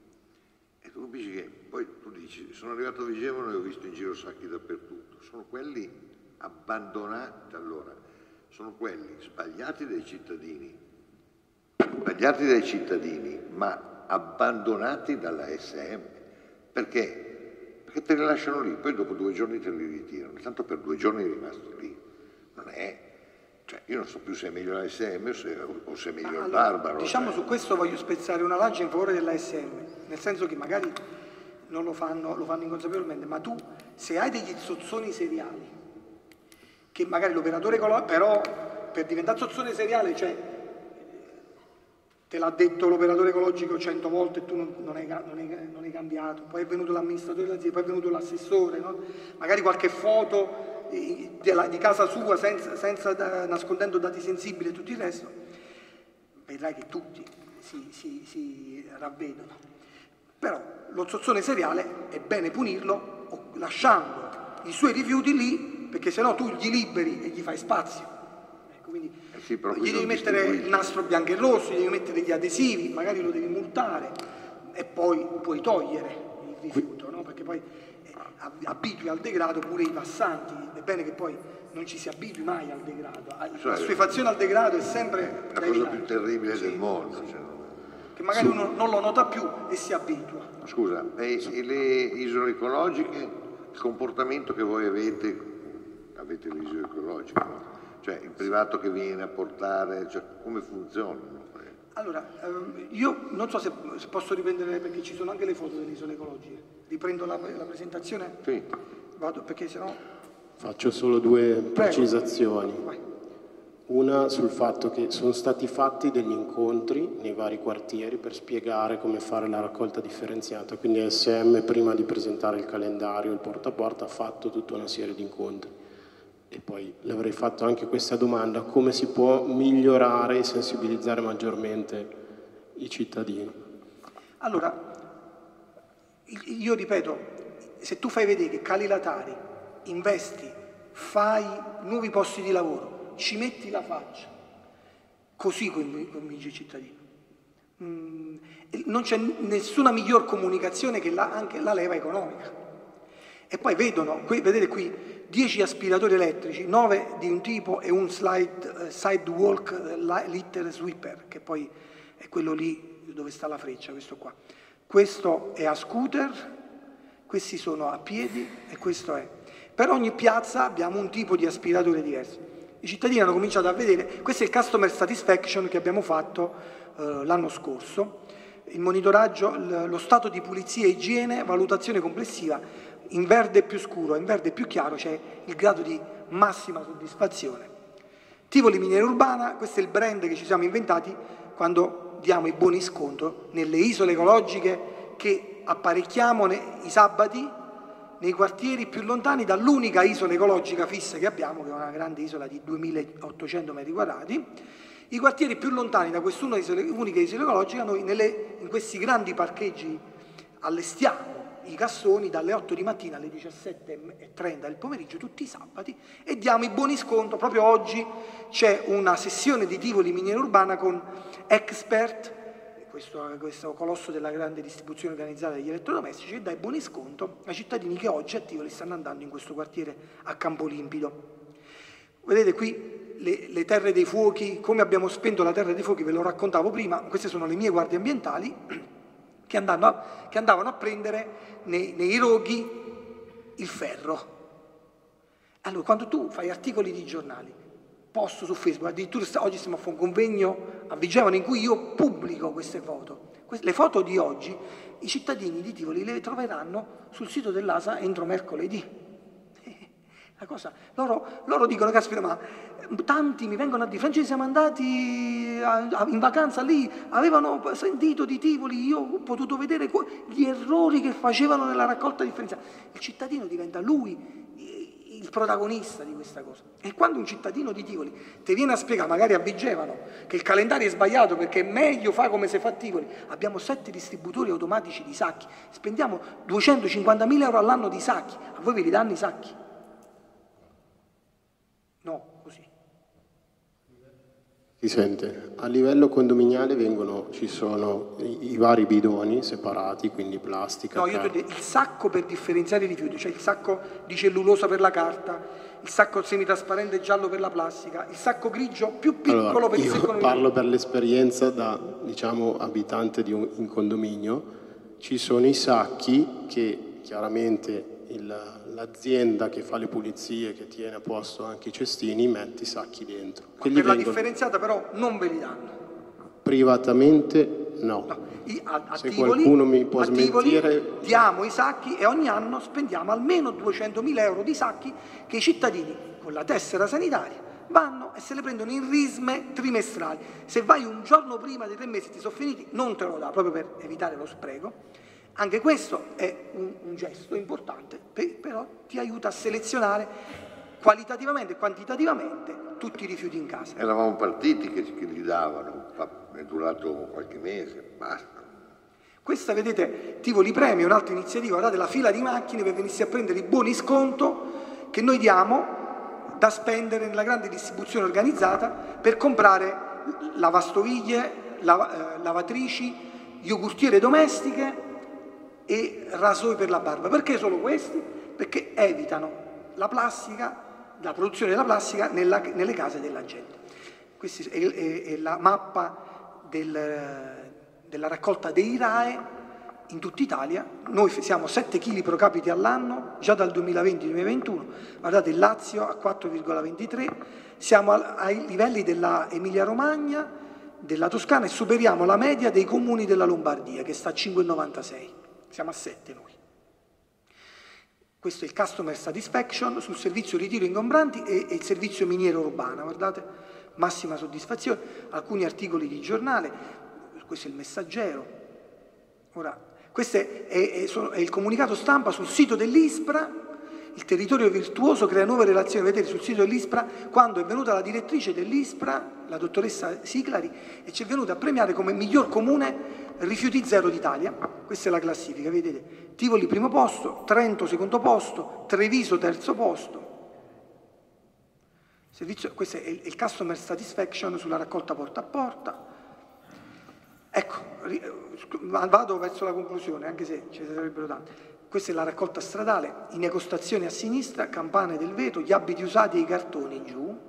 Speaker 1: E tu capisci che poi tu dici, sono arrivato a Vigevano e ho visto in giro sacchi dappertutto, sono quelli abbandonati, allora, sono quelli sbagliati dai cittadini, sbagliati dai cittadini, ma abbandonati dalla S M. Perché? Perché te li lasciano lì, poi dopo due giorni te li ritirano, tanto per due giorni è rimasto lì. Non è... Cioè, io non so più se è meglio la S M o se, o se è meglio allora, il barbaro.
Speaker 2: Diciamo
Speaker 1: cioè.
Speaker 2: Su questo voglio spezzare una lancia in favore della S M, nel senso che magari non lo fanno, lo fanno inconsapevolmente, ma tu se hai degli zozzoni seriali, che magari l'operatore ecologico, però per diventare zozzone seriale, cioè te l'ha detto l'operatore ecologico cento volte e tu non, non, hai, non, hai, non hai cambiato, poi è venuto l'amministratore dell'azienda, poi è venuto l'assessore, no? Magari qualche foto di, di casa sua senza, senza da, nascondendo dati sensibili e tutto il resto, vedrai che tutti si, si, si ravvedono. Però lo zozzone seriale è bene punirlo lasciando i suoi rifiuti lì, perché sennò tu gli liberi e gli fai spazio. Quindi eh sì, gli devi mettere il nastro bianco e rosso, gli devi mettere gli adesivi, magari lo devi multare e poi puoi togliere il rifiuto, no? Perché poi eh, abitui al degrado pure i passanti. È bene che poi non ci si abitui mai al degrado. La assuefazione al degrado è sempre
Speaker 1: la cosa più terribile sì, del mondo. Cioè,
Speaker 2: che magari su... uno non lo nota più e si abitua.
Speaker 1: Scusa, e, e le isole ecologiche, il comportamento che voi avete, avete le isole ecologiche, no? Cioè il privato che viene a portare, cioè, come funzionano?
Speaker 2: Allora, ehm, io non so se, se posso riprendere, perché ci sono anche le foto delle isole ecologiche. Riprendo la, la presentazione?
Speaker 1: Sì.
Speaker 2: Vado perché sennò...
Speaker 3: Faccio solo due
Speaker 2: Prego.
Speaker 3: precisazioni.
Speaker 2: Vai.
Speaker 3: Una sul fatto che sono stati fatti degli incontri nei vari quartieri per spiegare come fare la raccolta differenziata, quindi S M prima di presentare il calendario, il porta a porta, ha fatto tutta una serie di incontri. E poi le avrei fatto anche questa domanda: come si può migliorare e sensibilizzare maggiormente i cittadini?
Speaker 2: Allora, io ripeto, se tu fai vedere che cali la Tari, investi, fai nuovi posti di lavoro, ci metti la faccia, così convinci i cittadini. Mm, non c'è nessuna miglior comunicazione che la, anche la leva economica. E poi vedono, qui, vedete qui, dieci aspiratori elettrici, nove di un tipo e un slide, uh, sidewalk uh, litter sweeper, che poi è quello lì dove sta la freccia, questo qua. Questo è a scooter, questi sono a piedi e questo è. Per ogni piazza abbiamo un tipo di aspiratore diverso. I cittadini hanno cominciato a vedere, questo è il customer satisfaction che abbiamo fatto eh, l'anno scorso, il monitoraggio, lo stato di pulizia e igiene, valutazione complessiva, in verde più scuro, in verde più chiaro c'è il grado di massima soddisfazione. Tivoli Miniera Urbana, questo è il brand che ci siamo inventati quando diamo i buoni sconto nelle isole ecologiche che apparecchiamo i sabati nei quartieri più lontani dall'unica isola ecologica fissa che abbiamo, che è una grande isola di duemilaottocento metri quadrati. I quartieri più lontani da quest'unica isola ecologica, noi nelle, in questi grandi parcheggi allestiamo i cassoni dalle otto di mattina alle diciassette e trenta del pomeriggio, tutti i sabati, e diamo i buoni sconto. Proprio oggi c'è una sessione di Tivoli Miniera Urbana con Expert, questo, questo colosso della grande distribuzione organizzata degli elettrodomestici, che dà i buoni sconto ai cittadini che oggi a Tivoli stanno andando in questo quartiere a Campolimpido. Vedete qui le, le terre dei fuochi, come abbiamo spento la terra dei fuochi, ve lo raccontavo prima, queste sono le mie guardie ambientali che andavano a, che andavano a prendere nei, nei roghi il ferro. Allora, quando tu fai articoli di giornali, posto su Facebook, addirittura oggi stiamo a fare un convegno a Vigevano in cui io pubblico queste foto. Le foto di oggi i cittadini di Tivoli le troveranno sul sito dell'A S A entro mercoledì. La cosa, loro, loro dicono, caspita, ma tanti mi vengono a dire, Francesco, siamo andati a, a, in vacanza lì, avevano sentito di Tivoli, io ho potuto vedere gli errori che facevano nella raccolta differenziata. Il cittadino diventa lui il protagonista di questa cosa. E quando un cittadino di Tivoli ti viene a spiegare, magari a Vigevano, che il calendario è sbagliato perché è meglio fa come si fa a Tivoli, abbiamo sette distributori automatici di sacchi, spendiamo duecentocinquantamila euro all'anno di sacchi, a voi vi li danno i sacchi? No, così.
Speaker 3: Si sente. A livello condominiale vengono, ci sono i, i vari bidoni separati, quindi plastica.
Speaker 2: No, io ti dico, il sacco per differenziare i rifiuti, cioè il sacco di cellulosa per la carta, il sacco semitrasparente giallo per la plastica, il sacco grigio più piccolo
Speaker 3: allora,
Speaker 2: per il secco.
Speaker 3: Io parlo per l'esperienza da, diciamo, abitante di un in condominio. Ci sono i sacchi che chiaramente l'azienda che fa le pulizie, che tiene a posto anche i cestini, mette i sacchi dentro.
Speaker 2: Ma per la differenziata però non ve li danno.
Speaker 3: Privatamente no.
Speaker 2: no. I, a, a
Speaker 3: Se
Speaker 2: Tivoli,
Speaker 3: qualcuno mi può
Speaker 2: a
Speaker 3: smentire...
Speaker 2: Tivoli diamo i sacchi e ogni anno spendiamo almeno duecentomila euro di sacchi che i cittadini con la tessera sanitaria vanno e se le prendono in risme trimestrali. Se vai un giorno prima dei tre mesi ti sono finiti, non te lo dà, proprio per evitare lo spreco. Anche questo è un, un gesto importante, però ti aiuta a selezionare qualitativamente e quantitativamente tutti i rifiuti in casa.
Speaker 1: Eravamo partiti che, che li davano, è durato qualche mese, basta.
Speaker 2: Questa, vedete, Tivoli Premio è un'altra iniziativa, guardate la fila di macchine per venirsi a prendere i buoni sconto che noi diamo da spendere nella grande distribuzione organizzata per comprare lavastoviglie, lav eh, lavatrici, yogurtiere domestiche e rasoi per la barba. Perché solo questi? Perché evitano la plastica, la produzione della plastica nella, nelle case della gente. Questa è, è, è la mappa del, della raccolta dei R A E in tutta Italia. Noi siamo sette chili pro capite all'anno, già dal duemilaventi duemilaventuno. Guardate il Lazio a quattro virgola ventitré, siamo ai livelli della Emilia Romagna, della Toscana e superiamo la media dei comuni della Lombardia che sta a cinque virgola novantasei. Siamo a sette noi. Questo è il Customer Satisfaction sul servizio ritiro ingombranti e, e il servizio miniera urbana, guardate, massima soddisfazione, alcuni articoli di giornale, questo è il Messaggero. Ora, questo è, è, è, sono, è il comunicato stampa sul sito dell'ISPRA. Il territorio virtuoso crea nuove relazioni, vedete sul sito dell'ISPRA, quando è venuta la direttrice dell'ISPRA, la dottoressa Siclari, e ci è venuta a premiare come miglior comune rifiuti zero d'Italia. Questa è la classifica, vedete, Tivoli primo posto, Trento secondo posto, Treviso terzo posto. Servizio, questo è il, il Customer Satisfaction sulla raccolta porta a porta. Ecco, vado verso la conclusione, anche se ce ne sarebbero tante. Questa è la raccolta stradale, in ecostazione a sinistra, campane del vetro, gli abiti usati e i cartoni in giù.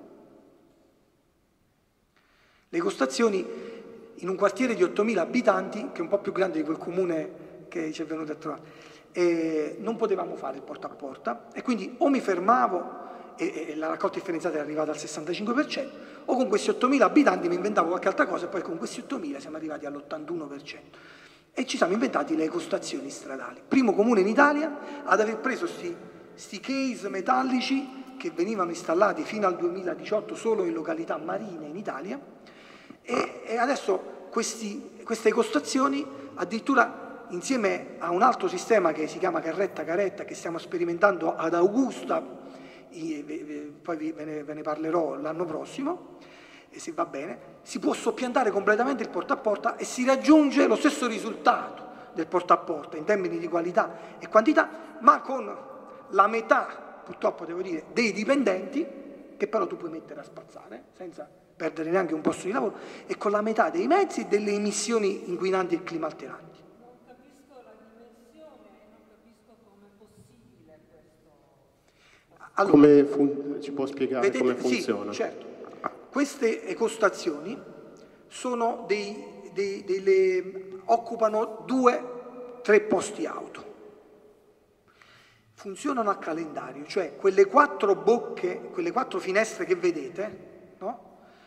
Speaker 2: Le ecostazioni in un quartiere di ottomila abitanti, che è un po' più grande di quel comune che ci è venuto a trovare, e non potevamo fare il porta a porta e quindi o mi fermavo e, e la raccolta differenziata è arrivata al sessantacinque per cento, o con questi ottomila abitanti mi inventavo qualche altra cosa e poi con questi ottomila siamo arrivati all'ottantuno per cento. E ci siamo inventati le ecostazioni stradali. Primo comune in Italia ad aver preso questi case metallici che venivano installati fino al duemiladiciotto solo in località marine in Italia e, e adesso questi, queste ecostazioni addirittura insieme a un altro sistema che si chiama carretta caretta che stiamo sperimentando ad Augusta, poi ve ne, ve ne parlerò l'anno prossimo, e se va bene, si può soppiantare completamente il porta a porta e si raggiunge lo stesso risultato del porta a porta in termini di qualità e quantità, ma con la metà, purtroppo devo dire, dei dipendenti, che però tu puoi mettere a spazzare senza perdere neanche un posto di lavoro, e con la metà dei mezzi e delle emissioni inquinanti e climalteranti.
Speaker 4: Non capisco la dimensione e non capisco come è possibile questo.
Speaker 3: Allora, come fun- ci può spiegare
Speaker 2: vedete,
Speaker 3: come funziona?
Speaker 2: Sì, certo. Queste ecostazioni sono dei, dei, delle, occupano due, tre posti auto. Funzionano a calendario, cioè quelle quattro bocche, quelle quattro finestre che vedete, no?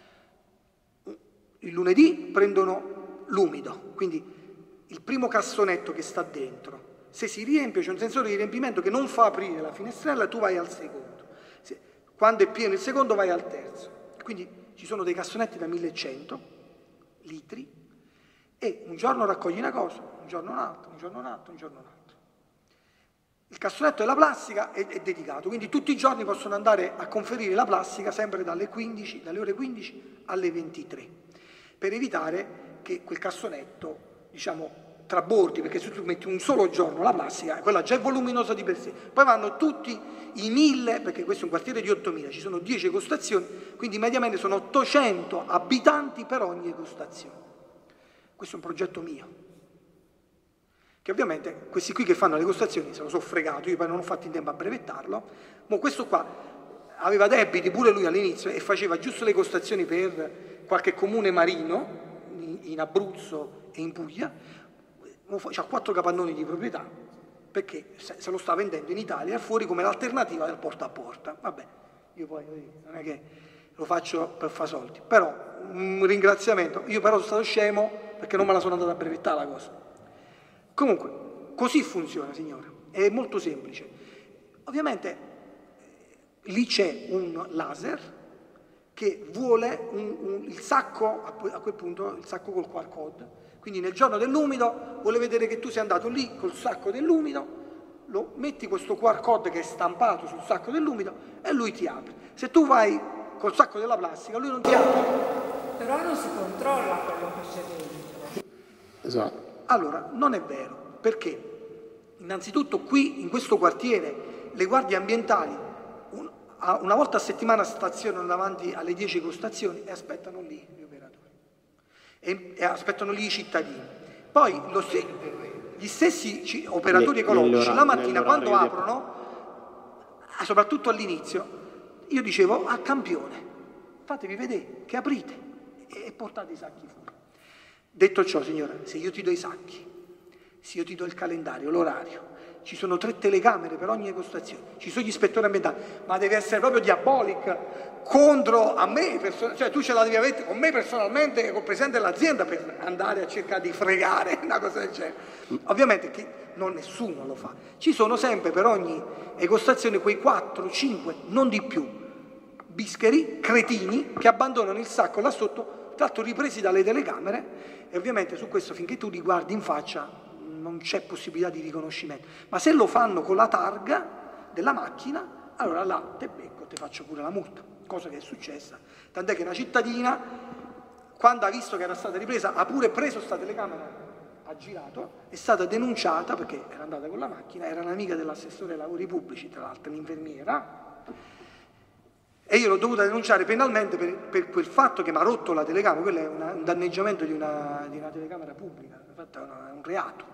Speaker 2: Il lunedì prendono l'umido, quindi il primo cassonetto che sta dentro, se si riempie c'è un sensore di riempimento che non fa aprire la finestrella, tu vai al secondo. Se, quando è pieno il secondo vai al terzo. Quindi ci sono dei cassonetti da millecento litri e un giorno raccogli una cosa, un giorno un altro, un giorno un altro, un giorno un altro. Il cassonetto della plastica è, è dedicato, quindi tutti i giorni possono andare a conferire la plastica sempre dalle, quindici, dalle ore quindici alle ventitré, per evitare che quel cassonetto, diciamo, trabordi, perché se tu metti un solo giorno la plastica, quella già è voluminosa di per sé, poi vanno tutti i mille, perché questo è un quartiere di ottomila, ci sono dieci ecostazioni, quindi mediamente sono ottocento abitanti per ogni ecostazione. Questo è un progetto mio, che ovviamente questi qui che fanno le ecostazioni se lo sono fregato, io poi non ho fatto in tempo a brevettarlo, ma questo qua aveva debiti pure lui all'inizio e faceva giusto le ecostazioni per qualche comune marino, in Abruzzo e in Puglia, c'ha quattro capannoni di proprietà, perché se lo sta vendendo in Italia fuori come l'alternativa del porta a porta. Vabbè, io poi non è che lo faccio per fare soldi, però un ringraziamento, io però sono stato scemo perché non me la sono andata a brevettare la cosa. Comunque, così funziona, signore, è molto semplice. Ovviamente lì c'è un laser che vuole un, un, il sacco, a quel punto il sacco col Q R code, quindi nel giorno dell'umido vuole vedere che tu sei andato lì col sacco dell'umido, lo metti questo Q R code che è stampato sul sacco dell'umido e lui ti apre. Se tu vai col sacco della plastica lui non ti apre.
Speaker 4: Però non si controlla quello che c'è dentro.
Speaker 3: Esatto.
Speaker 2: Allora, non è vero, perché innanzitutto qui in questo quartiere le guardie ambientali un, a, una volta a settimana stazionano davanti alle dieci ecostazioni e aspettano lì gli operatori e, e aspettano lì i cittadini. Poi lo, gli stessi ci, operatori ecologici la mattina quando aprono, soprattutto all'inizio, io dicevo a campione, fatevi vedere che aprite e, e portate i sacchi fuori. Detto ciò, signora, se io ti do i sacchi, se io ti do il calendario, l'orario, ci sono tre telecamere per ogni ecostazione, ci sono gli ispettori ambientali, ma deve essere proprio diabolic contro a me, cioè tu ce la devi avere con me personalmente, con il presidente dell'azienda, per andare a cercare di fregare una cosa del genere. Ovviamente che non nessuno lo fa, ci sono sempre per ogni ecostazione quei quattro cinque, non di più, bischeri, cretini, che abbandonano il sacco là sotto, tra l'altro ripresi dalle telecamere, e ovviamente su questo finché tu li guardi in faccia non c'è possibilità di riconoscimento, ma se lo fanno con la targa della macchina, allora là te becco, te faccio pure la multa, cosa che è successa, tant'è che una cittadina, quando ha visto che era stata ripresa, ha pure preso sta telecamera, ha girato, è stata denunciata perché era andata con la macchina, era un'amica dell'assessore ai lavori pubblici, tra l'altro un'infermiera, e io l'ho dovuta denunciare penalmente per, per quel fatto che mi ha rotto la telecamera, quello è una, un danneggiamento di una, di una telecamera pubblica, infatti è, una, è un reato.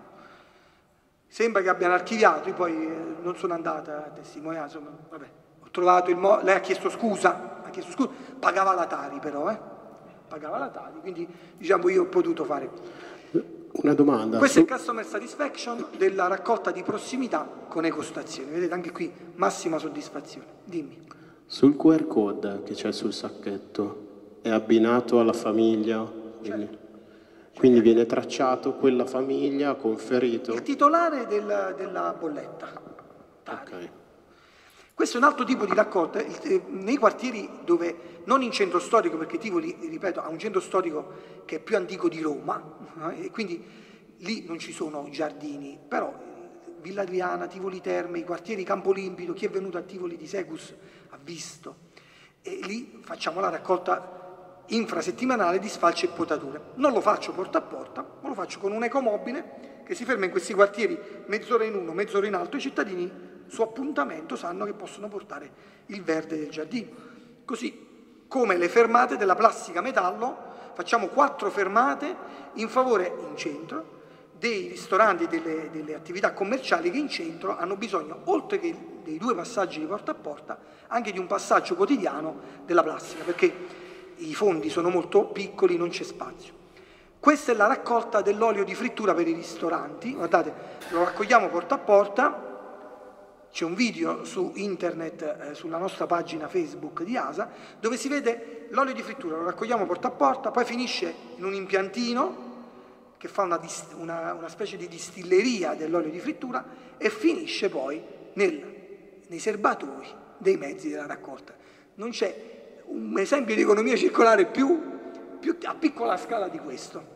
Speaker 2: Sembra che abbiano archiviato, io poi eh, non sono andata a testimoniare, insomma, vabbè, ho trovato il modo, lei ha chiesto scusa, ha chiesto scusa, pagava la Tari però, eh, pagava la Tari, quindi diciamo io ho potuto fare.
Speaker 3: Una domanda.
Speaker 2: Questo su... è il Customer Satisfaction della raccolta di prossimità con ecostazioni, vedete anche qui massima soddisfazione, dimmi.
Speaker 3: Sul Q R code che c'è sul sacchetto è abbinato alla famiglia, quindi, certo. Quindi viene tracciato quella famiglia, conferito.
Speaker 2: Il titolare del, della bolletta.
Speaker 3: Okay.
Speaker 2: Questo è un altro tipo di raccolta. Nei quartieri dove, non in centro storico, perché Tivoli, ripeto, ha un centro storico che è più antico di Roma, eh, e quindi lì non ci sono giardini, però Villa Adriana, Tivoli Terme, i quartieri Campo Limpido, chi è venuto a Tivoli di Secus ha visto, e lì facciamo la raccolta infrasettimanale di sfalci e potature. Non lo faccio porta a porta, ma lo faccio con un ecomobile che si ferma in questi quartieri mezz'ora in uno, mezz'ora in alto, e i cittadini su appuntamento sanno che possono portare il verde del giardino. Così come le fermate della plastica metallo, facciamo quattro fermate in favore, in centro, dei ristoranti e delle, delle attività commerciali che in centro hanno bisogno, oltre che dei due passaggi di porta a porta, anche di un passaggio quotidiano della plastica, perché i fondi sono molto piccoli, non c'è spazio. Questa è la raccolta dell'olio di frittura per i ristoranti, guardate, lo raccogliamo porta a porta, c'è un video su internet, eh, sulla nostra pagina Facebook di A S A, dove si vede l'olio di frittura, lo raccogliamo porta a porta, poi finisce in un impiantino che fa una, una, una specie di distilleria dell'olio di frittura e finisce poi nel, nei serbatoi dei mezzi della raccolta. Non c'è un esempio di economia circolare più, più a piccola scala di questo.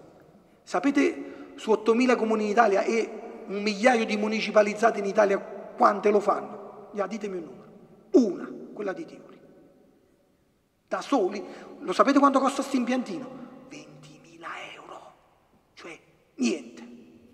Speaker 2: Sapete su ottomila comuni in Italia e un migliaio di municipalizzate in Italia quante lo fanno? Ya, ditemi un numero. Una, quella di Tivoli. Da soli, lo sapete quanto costa questo impiantino? ventimila euro. Cioè niente.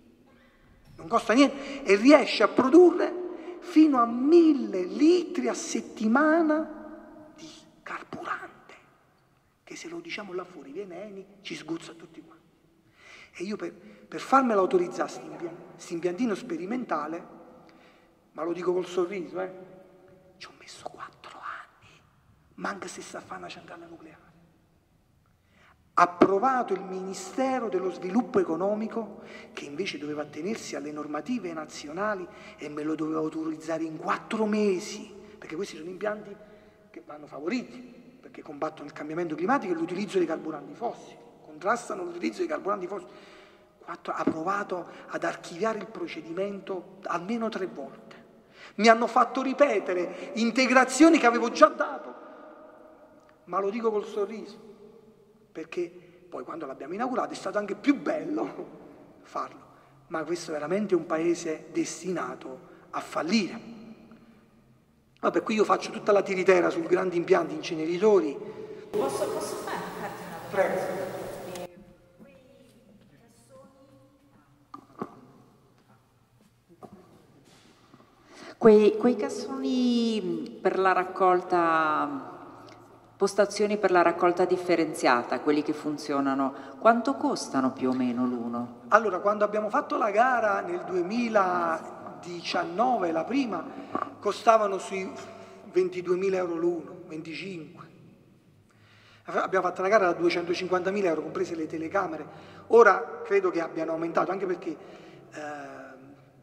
Speaker 2: Non costa niente e riesce a produrre fino a mille litri a settimana di carburante, che se lo diciamo là fuori viene Eni, ci sguzza tutti quanti. E io per, per farmela autorizzare questo impiantino sperimentale, ma lo dico col sorriso, eh, ci ho messo quattro anni, manca se sta a fare una centrale nucleare. Approvato il Ministero dello Sviluppo Economico, che invece doveva attenersi alle normative nazionali e me lo doveva autorizzare in quattro mesi, perché questi sono impianti che vanno favoriti, perché combattono il cambiamento climatico e l'utilizzo dei carburanti fossili, contrastano l'utilizzo dei carburanti fossili. Quattro, ha provato ad archiviare il procedimento almeno tre volte. Mi hanno fatto ripetere integrazioni che avevo già dato, ma lo dico col sorriso, perché poi quando l'abbiamo inaugurato è stato anche più bello farlo, ma questo è veramente un paese destinato a fallire. Vabbè, qui io faccio tutta la tiritera sul grandi impianti inceneritori.
Speaker 4: Posso, posso fare una domanda?
Speaker 2: Prego.
Speaker 5: Quei, quei cassoni per la raccolta, postazioni per la raccolta differenziata, quelli che funzionano, quanto costano più o meno l'uno?
Speaker 2: Allora, quando abbiamo fatto la gara nel duemiladiciannove, la prima, costavano sui ventiduemila euro l'uno, venticinque. Abbiamo fatto una gara da duecentocinquantamila euro, comprese le telecamere. Ora credo che abbiano aumentato, anche perché... Eh,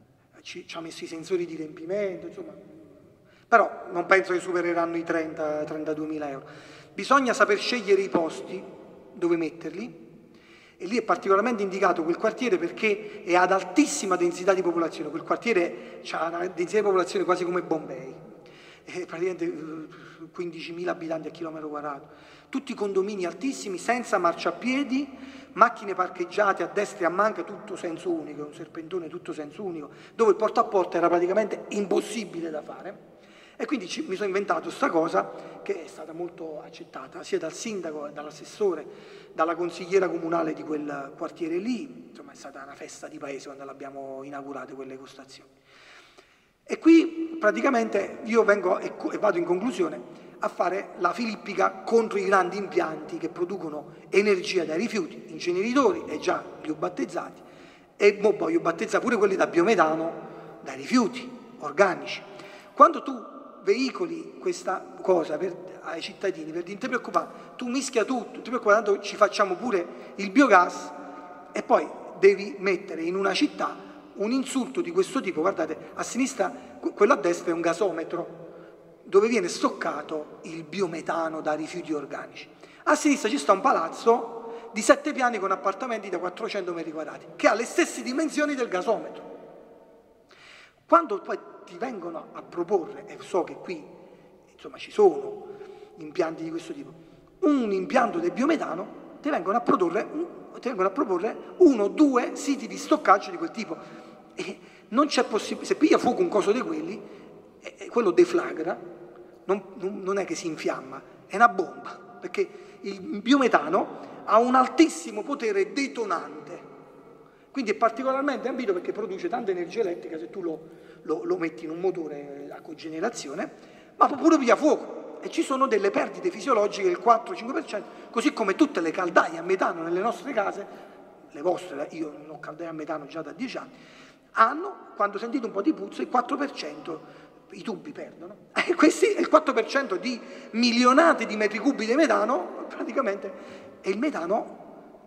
Speaker 2: ci, ci ha messo i sensori di riempimento, insomma, però non penso che supereranno i trenta trentaduemila euro. Bisogna saper scegliere i posti dove metterli, e lì è particolarmente indicato quel quartiere perché è ad altissima densità di popolazione. Quel quartiere ha una densità di popolazione quasi come Bombay, è praticamente quindicimila abitanti a chilometro quadrato, tutti condomini altissimi, senza marciapiedi, macchine parcheggiate a destra e a manca, tutto senso unico, un serpentone tutto senso unico, dove il porta a porta era praticamente impossibile da fare. E quindi ci, mi sono inventato questa cosa che è stata molto accettata sia dal sindaco, dall'assessore, dalla consigliera comunale di quel quartiere lì. Insomma, è stata una festa di paese quando l'abbiamo inaugurate quelle costazioni. E qui praticamente io vengo e, e vado in conclusione a fare la filippica contro i grandi impianti che producono energia dai rifiuti, inceneritori, e già li ho battezzati, e mo voglio battezzare pure quelli da biometano dai rifiuti organici. Quando tu veicoli questa cosa per, ai cittadini, per dire non ti preoccupare, tu mischia tutto, non ti preoccupare, tanto ci facciamo pure il biogas, e poi devi mettere in una città un insulto di questo tipo. Guardate, a sinistra, quello a destra è un gasometro dove viene stoccato il biometano da rifiuti organici. A sinistra ci sta un palazzo di sette piani con appartamenti da quattrocento metri quadrati, che ha le stesse dimensioni del gasometro. Quando poi ti vengono a proporre, e so che qui insomma ci sono impianti di questo tipo, un impianto del biometano, ti vengono a proporre, ti vengono a proporre uno o due siti di stoccaggio di quel tipo. E non c'è possibilità, se piglia fuoco un coso di quelli, e quello deflagra, non, non, non è che si infiamma, è una bomba, perché il biometano ha un altissimo potere detonante. Quindi è particolarmente ambito perché produce tanta energia elettrica se tu lo, lo, lo metti in un motore a cogenerazione, ma può pure via fuoco. E ci sono delle perdite fisiologiche del quattro cinque per cento, così come tutte le caldaie a metano nelle nostre case, le vostre, io non ho caldaie a metano già da dieci anni, hanno, quando sentite un po' di puzza, il quattro per cento, i tubi perdono. E questi, il quattro per cento di milionate di metri cubi di metano, praticamente, e il metano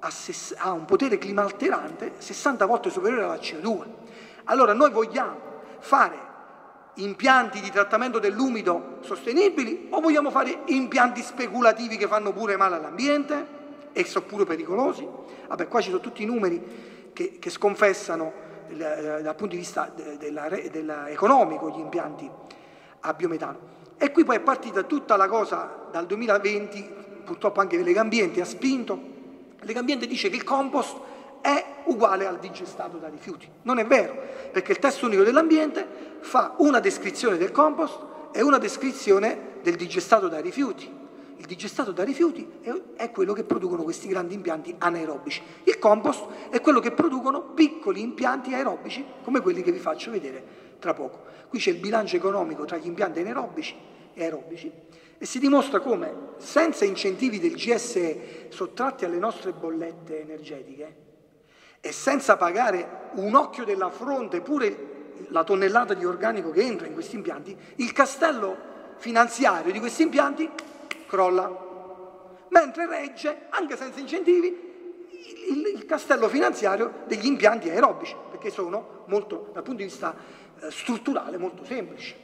Speaker 2: ha un potere climalterante sessanta volte superiore alla C O due. Allora noi vogliamo fare impianti di trattamento dell'umido sostenibili o vogliamo fare impianti speculativi che fanno pure male all'ambiente e sono pure pericolosi? Vabbè, qua ci sono tutti i numeri che, che sconfessano eh, dal punto di vista de, della, della economico gli impianti a biometano. E qui poi è partita tutta la cosa dal duemilaventi, purtroppo anche Legambiente ha spinto. Legambiente dice che il compost è uguale al digestato da rifiuti. Non è vero, perché il testo unico dell'ambiente fa una descrizione del compost e una descrizione del digestato da rifiuti. Il digestato da rifiuti è, è quello che producono questi grandi impianti anaerobici. Il compost è quello che producono piccoli impianti aerobici, come quelli che vi faccio vedere tra poco. Qui c'è il bilancio economico tra gli impianti anaerobici e aerobici, e si dimostra come senza incentivi del G S E sottratti alle nostre bollette energetiche e senza pagare un occhio della fronte pure la tonnellata di organico che entra in questi impianti, il castello finanziario di questi impianti crolla, mentre regge, anche senza incentivi, il, il castello finanziario degli impianti aerobici, perché sono molto, dal punto di vista eh, strutturale, molto semplici.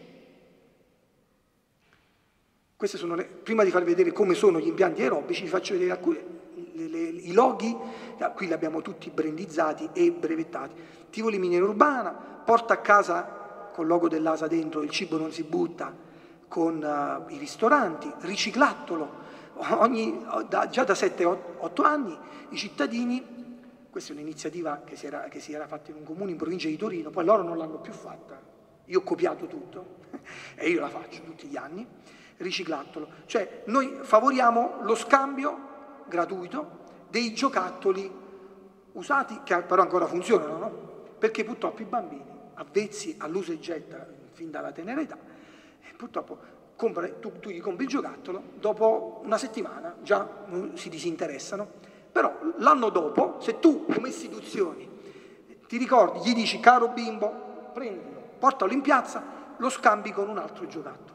Speaker 2: Queste sono le, prima di farvi vedere come sono gli impianti aerobici, vi faccio vedere alcuni, le, le, i loghi, qui li abbiamo tutti brandizzati e brevettati. Tivoli Miniera Urbana, porta a casa col logo dell'A S A dentro, il cibo non si butta, con uh, i ristoranti, Riciclattolo, ogni, da, già da sette otto anni i cittadini, questa è un'iniziativa che si, era, che si era fatta in un comune in provincia di Torino, poi loro non l'hanno più fatta, io ho copiato tutto e io la faccio tutti gli anni, Riciclattolo, cioè noi favoriamo lo scambio gratuito dei giocattoli usati, che però ancora funzionano, no? Perché purtroppo i bambini, avvezzi all'uso e getta fin dalla tenera età, purtroppo compra, tu, tu gli compri il giocattolo, dopo una settimana già si disinteressano, però l'anno dopo, se tu come istituzioni ti ricordi, gli dici caro bimbo, prendilo, portalo in piazza, lo scambi con un altro giocattolo.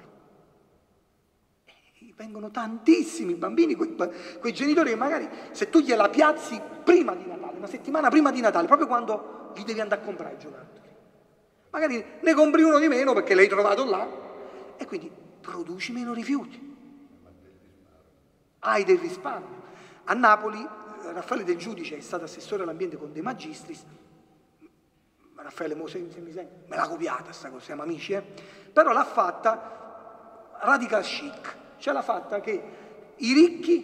Speaker 2: Vengono tantissimi bambini, quei, quei genitori che magari se tu gliela piazzi prima di Natale, una settimana prima di Natale, proprio quando gli devi andare a comprare i giocattoli, Magari ne compri uno di meno perché l'hai trovato là e quindi produci meno rifiuti. Hai del risparmio. A Napoli Raffaele Del Giudice è stato assessore all'ambiente con De Magistris. Raffaele, se mi senti, me l'ha copiata sta cosa, siamo amici, eh? Però l'ha fatta radical chic, cioè l'ha fatta che i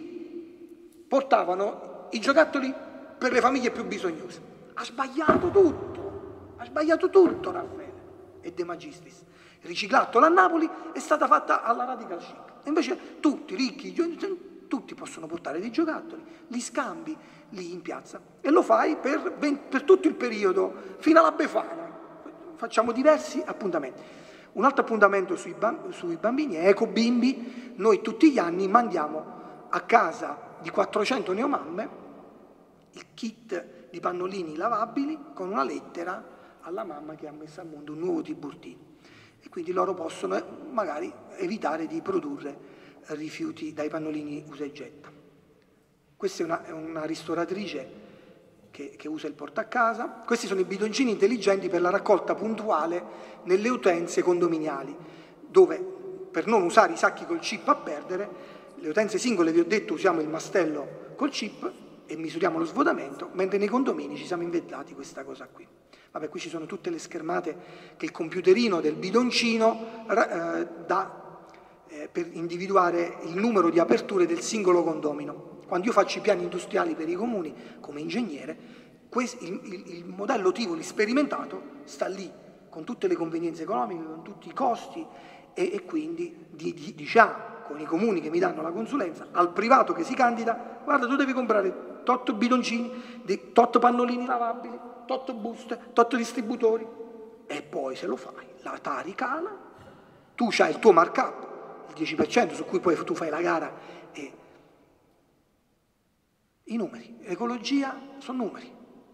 Speaker 2: ricchi portavano i giocattoli per le famiglie più bisognose. Ha sbagliato tutto, ha sbagliato tutto Raffaele e De Magistris. Riciclattolo a Napoli è stata fatta alla radical chic. E invece tutti, ricchi, tutti possono portare dei giocattoli, li scambi lì in piazza e lo fai per, per tutto il periodo, fino alla Befana. Facciamo diversi appuntamenti. Un altro appuntamento sui, bamb sui bambini è Ecobimbi. Noi tutti gli anni mandiamo a casa di quattrocento neomamme il kit di pannolini lavabili con una lettera alla mamma che ha messo al mondo un nuovo Tiburtino. E quindi loro possono magari evitare di produrre rifiuti dai pannolini usa e getta. Questa è una, è una ristoratrice che, che usa il porta a casa. Questi sono i bidoncini intelligenti per la raccolta puntuale nelle utenze condominiali, dove per non usare i sacchi col chip a perdere, le utenze singole, vi ho detto, usiamo il mastello col chip e misuriamo lo svuotamento, mentre nei condomini ci siamo inventati questa cosa qui. Vabbè, qui ci sono tutte le schermate che il computerino del bidoncino eh, dà eh, per individuare il numero di aperture del singolo condomino. Quando io faccio i piani industriali per i comuni, come ingegnere, il, il, il modello Tivoli sperimentato sta lì, con tutte le convenienze economiche, con tutti i costi, e, e quindi di, di, diciamo con i comuni che mi danno la consulenza, al privato che si candida, guarda, tu devi comprare tot bidoncini, tot pannolini lavabili, tot buste, tot distributori, e poi se lo fai, la Tari cala, tu c'hai il tuo markup, il dieci per cento su cui poi tu fai la gara, e i numeri, l'ecologia sono numeri.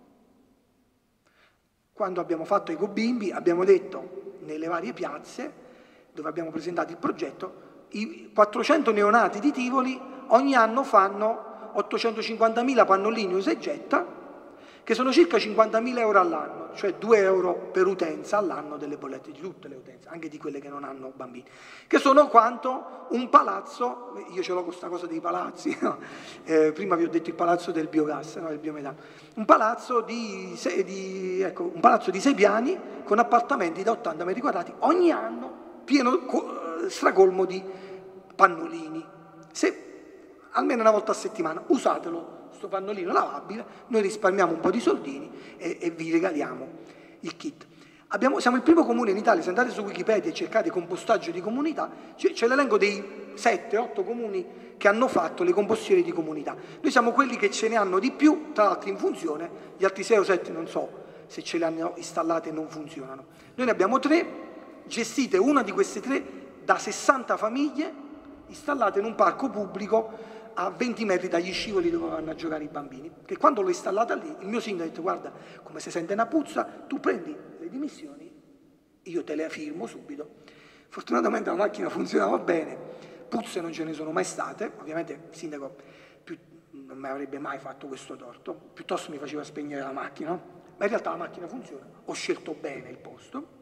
Speaker 2: Quando abbiamo fatto Ecobimbi abbiamo detto nelle varie piazze dove abbiamo presentato il progetto, i quattrocento neonati di Tivoli ogni anno fanno ottocentocinquantamila pannolini usa e getta, che sono circa cinquantamila euro all'anno, cioè due euro per utenza all'anno delle bollette di tutte le utenze, anche di quelle che non hanno bambini, che sono quanto un palazzo, io ce l'ho questa cosa dei palazzi, no? eh, prima vi ho detto il palazzo del biogas, no? Del biometano, un palazzo di, sei, di, ecco, un palazzo di sei piani con appartamenti da ottanta metri quadrati, ogni anno pieno, stracolmo di pannolini. Se almeno una volta a settimana usatelo questo pannolino lavabile, noi risparmiamo un po' di soldini e, e vi regaliamo il kit. Abbiamo, siamo il primo comune in Italia, se andate su Wikipedia e cercate compostaggio di comunità, c'è l'elenco dei sette otto comuni che hanno fatto le compostiere di comunità. Noi siamo quelli che ce ne hanno di più, tra l'altro in funzione, gli altri sei o sette non so se ce le hanno installate e non funzionano. Noi ne abbiamo tre, gestite una di queste tre da sessanta famiglie, installate in un parco pubblico a venti metri dagli scivoli dove vanno a giocare i bambini, che quando l'ho installata lì, il mio sindaco ha detto: guarda, come si sente una puzza, tu prendi le dimissioni, io te le firmo subito. Fortunatamente la macchina funzionava bene, puzze non ce ne sono mai state, ovviamente il sindaco più, non mi avrebbe mai fatto questo torto, piuttosto mi faceva spegnere la macchina, ma in realtà la macchina funziona, ho scelto bene il posto,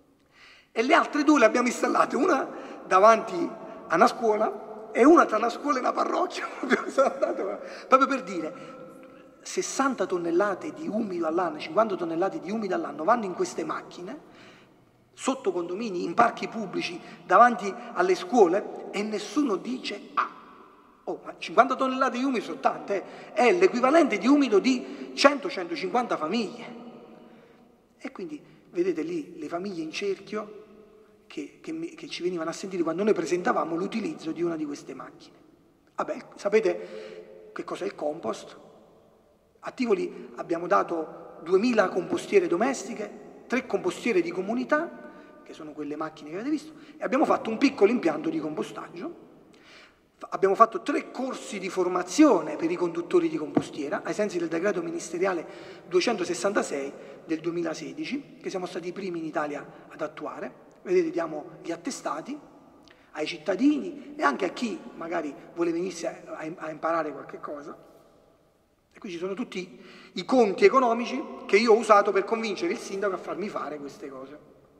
Speaker 2: e le altre due le abbiamo installate, una davanti a una scuola e una tra una scuola e una parrocchia, proprio per dire, sessanta tonnellate di umido all'anno, cinquanta tonnellate di umido all'anno vanno in queste macchine, sotto condomini, in parchi pubblici, davanti alle scuole, e nessuno dice ah, oh, ma cinquanta tonnellate di umido sono tante, eh? È l'equivalente di umido di cento centocinquanta famiglie. E quindi vedete lì le famiglie in cerchio Che, che, che ci venivano a sentire quando noi presentavamo l'utilizzo di una di queste macchine. Vabbè, sapete che cos'è il compost? A Tivoli abbiamo dato duemila compostiere domestiche, tre compostiere di comunità, che sono quelle macchine che avete visto, e abbiamo fatto un piccolo impianto di compostaggio. Abbiamo fatto tre corsi di formazione per i conduttori di compostiera, ai sensi del decreto ministeriale duecentosessantasei del duemilasedici, che siamo stati i primi in Italia ad attuare. Vedete, diamo gli attestati ai cittadini e anche a chi magari vuole venirsi a, a imparare qualche cosa. E qui ci sono tutti i conti economici che io ho usato per convincere il sindaco a farmi fare queste cose.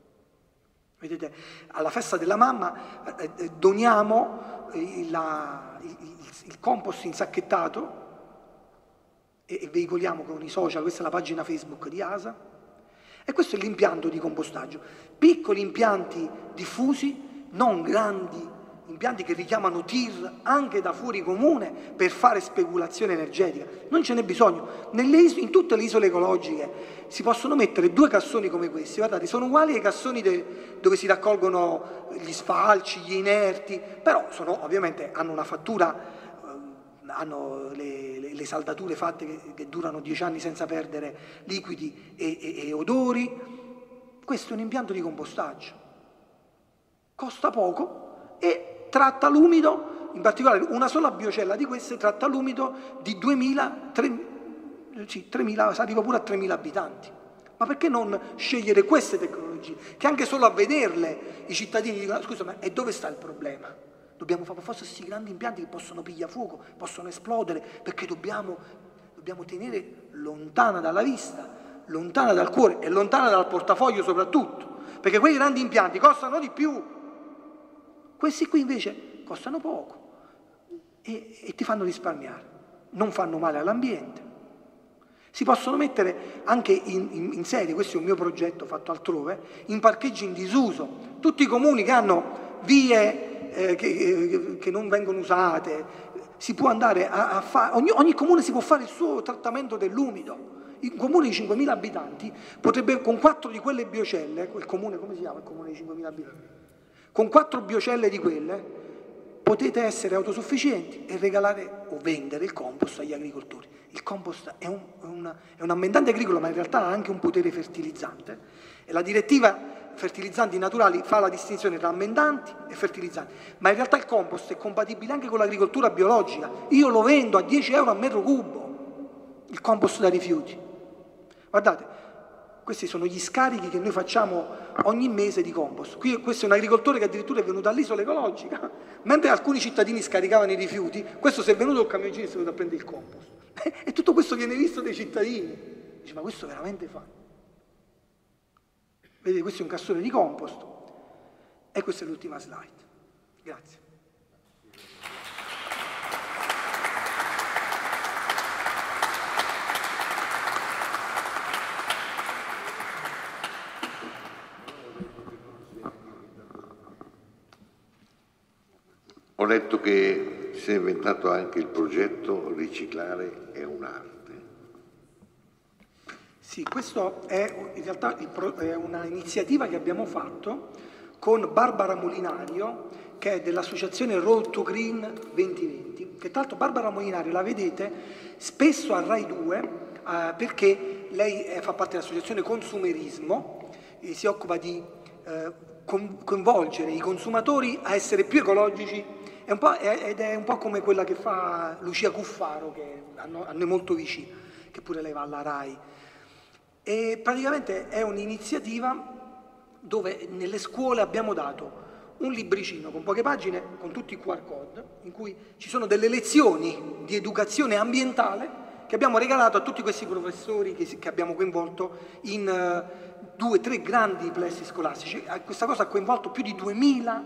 Speaker 2: Vedete, alla festa della mamma eh, eh, doniamo eh, la, il, il, il compost insacchettato e, e veicoliamo con i social, questa è la pagina Facebook di A S A, e questo è l'impianto di compostaggio. Piccoli impianti diffusi, non grandi impianti che richiamano tir anche da fuori comune per fare speculazione energetica. Non ce n'è bisogno. Nelle isole, in tutte le isole ecologiche si possono mettere due cassoni come questi, guardate, sono uguali ai cassoni de, dove si raccolgono gli sfalci, gli inerti, però sono, ovviamente hanno una fattura, eh, hanno le, le, le saldature fatte che, che durano dieci anni senza perdere liquidi e, e, e odori. Questo è un impianto di compostaggio. Costa poco e tratta l'umido, in particolare una sola biocella di queste tratta l'umido di duemila, tremila, si arriva pure a tremila abitanti. Ma perché non scegliere queste tecnologie? Che anche solo a vederle i cittadini dicono, scusa, ma e dove sta il problema? Dobbiamo fare forse questi grandi impianti che possono pigliare fuoco, possono esplodere, perché dobbiamo, dobbiamo tenere lontana dalla vista, lontana dal cuore e lontana dal portafoglio soprattutto, perché quei grandi impianti costano di più. Questi qui invece costano poco e, e ti fanno risparmiare, non fanno male all'ambiente. Si possono mettere anche in, in, in serie, questo è un mio progetto fatto altrove, in parcheggi in disuso. Tutti i comuni che hanno vie eh, che, eh, che non vengono usate, si può andare a, a fare, ogni, ogni comune si può fare il suo trattamento dell'umido. Un comune di cinquemila abitanti potrebbe, con quattro di quelle biocelle, quel comune, come si chiama il comune di cinquemila abitanti? Con quattro biocelle di quelle potete essere autosufficienti e regalare o vendere il compost agli agricoltori. Il compost è un, un, è un ammendante agricolo, ma in realtà ha anche un potere fertilizzante, e la direttiva fertilizzanti naturali fa la distinzione tra ammendanti e fertilizzanti, ma in realtà il compost è compatibile anche con l'agricoltura biologica. Io lo vendo a dieci euro a metro cubo, il compost da rifiuti. Guardate, questi sono gli scarichi che noi facciamo ogni mese di compost. Qui, questo è un agricoltore che addirittura è venuto all'isola ecologica, mentre alcuni cittadini scaricavano i rifiuti, questo si è venuto il camioncino e si è venuto a prendere il compost. E tutto questo viene visto dai cittadini. Dice, ma questo veramente fa? Vedete, questo è un cassone di compost. E questa è l'ultima slide. Grazie.
Speaker 1: Ho letto che si è inventato anche il progetto Riciclare è un'arte.
Speaker 2: Sì, questo è in realtà è una iniziativa che abbiamo fatto con Barbara Molinario, che è dell'associazione Road to Green duemilaventi, che tra l'altro Barbara Molinario la vedete spesso a Rai due eh, perché lei è, fa parte dell'associazione Consumerismo e si occupa di eh, coinvolgere i consumatori a essere più ecologici. È un po', ed è un po' come quella che fa Lucia Cuffaro, che a noi molto vicino, che pure lei va alla Rai. E praticamente è un'iniziativa dove nelle scuole abbiamo dato un libricino con poche pagine, con tutti i Q R code, in cui ci sono delle lezioni di educazione ambientale che abbiamo regalato a tutti questi professori che, che abbiamo coinvolto in uh, due, tre grandi plessi scolastici. Questa cosa ha coinvolto più di duemila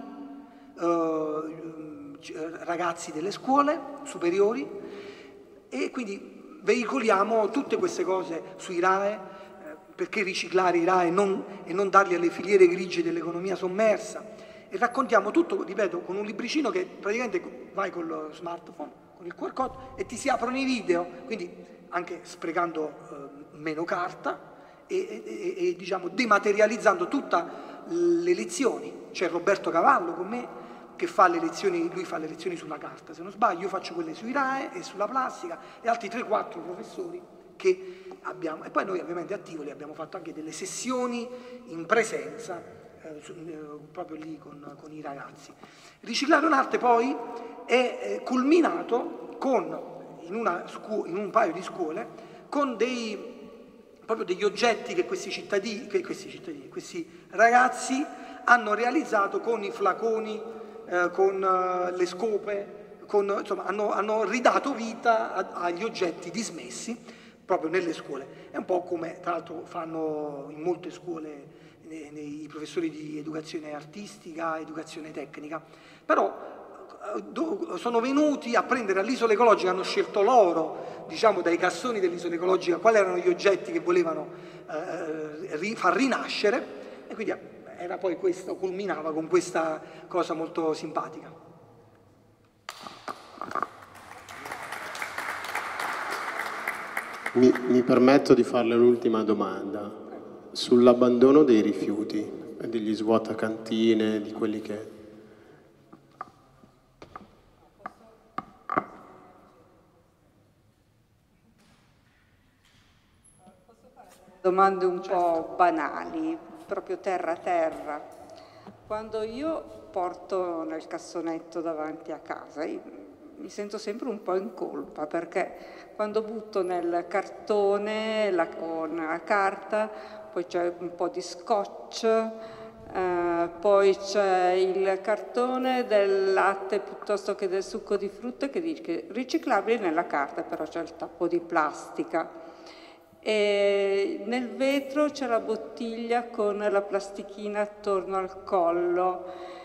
Speaker 2: uh, ragazzi delle scuole superiori, e quindi veicoliamo tutte queste cose sui R A E, eh, perché riciclare i R A E e non, e non darli alle filiere grigie dell'economia sommersa, e raccontiamo tutto, ripeto, con un libricino che praticamente vai con lo smartphone, con il Q R code, e ti si aprono i video, quindi anche sprecando eh, meno carta e, e, e diciamo dematerializzando tutte le lezioni. C'è Roberto Cavallo con me che fa le lezioni, lui fa le lezioni sulla carta, se non sbaglio, io faccio quelle sui R A E e sulla plastica, e altri tre quattro professori che abbiamo, e poi noi ovviamente a Tivoli abbiamo fatto anche delle sessioni in presenza, eh, su, eh, proprio lì con, con i ragazzi. Riciclare un'arte poi è eh, culminato con, in, una scu- in un paio di scuole, con dei, proprio degli oggetti che questi cittadini, che questi cittadini, questi ragazzi hanno realizzato con i flaconi, Eh, con uh, le scope, con, insomma, hanno, hanno ridato vita a, agli oggetti dismessi proprio nelle scuole. È un po' come tra l'altro fanno in molte scuole nei, nei professori di educazione artistica, educazione tecnica, però sono venuti a prendere all'isola ecologica, hanno scelto loro, diciamo, dai cassoni dell'isola ecologica quali erano gli oggetti che volevano eh, far rinascere, e quindi era poi questo, culminava con questa cosa molto simpatica.
Speaker 3: Mi, mi permetto di farle l'ultima domanda sull'abbandono dei rifiuti, degli svuotacantine, di quelli che...
Speaker 4: Domande un po' banali, proprio terra a terra. Quando io porto nel cassonetto davanti a casa, mi sento sempre un po' in colpa, perché quando butto nel cartone la, o nella carta, poi c'è un po' di scotch, eh, poi c'è il cartone del latte piuttosto che del succo di frutta che dice riciclabile nella carta, però c'è il tappo di plastica. E nel vetro c'è la bottiglia con la plastichina attorno al collo.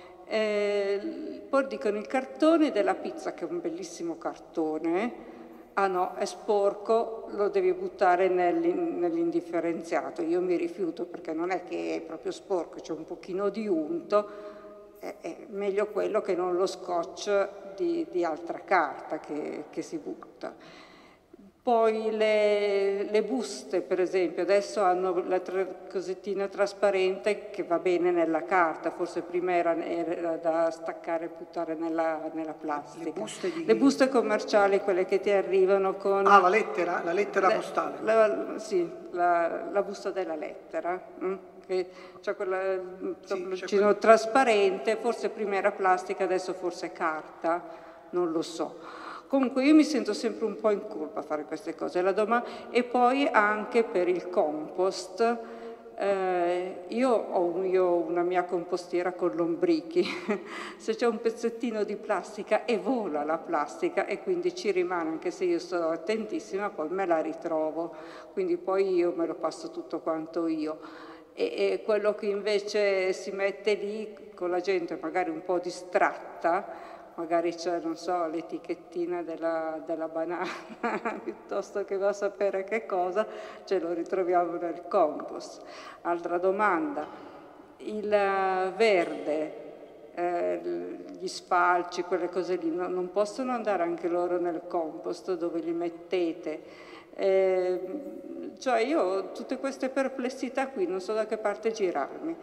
Speaker 4: E poi dicono il cartone della pizza, che è un bellissimo cartone, ah no, è sporco, lo devi buttare nell'indifferenziato. Io mi rifiuto perché non è che è proprio sporco, c'è un pochino di unto, è, è meglio quello che non lo scotch di, di altra carta che, che si butta. Poi le, le buste, per esempio, adesso hanno la tra, cosettina trasparente che va bene nella carta, forse prima era, era da staccare e buttare nella, nella plastica. Le buste, di... le buste commerciali, quelle che ti arrivano con...
Speaker 2: Ah, la lettera, la lettera
Speaker 4: le,
Speaker 2: postale.
Speaker 4: La, sì, la, la busta della lettera. Mm? Che c'è quel tabloncino sì, trasparente, forse prima era plastica, adesso forse è carta, non lo so. Comunque io mi sento sempre un po' in colpa a fare queste cose. La domanda... E poi anche per il compost, eh, io ho io una mia compostiera con lombrichi, se c'è un pezzettino di plastica e vola la plastica e quindi ci rimane, anche se io sto attentissima, poi me la ritrovo, quindi poi io me lo passo tutto quanto io. E, e quello che invece si mette lì con la gente magari un po' distratta, magari c'è, non so, l'etichettina della, della banana, piuttosto che va a sapere che cosa, ce lo ritroviamo nel compost. Altra domanda, il verde, eh, gli sfalci, quelle cose lì, no, non possono andare anche loro nel compost dove li mettete? Eh, cioè io ho tutte queste perplessità qui, non so da che parte girarmi.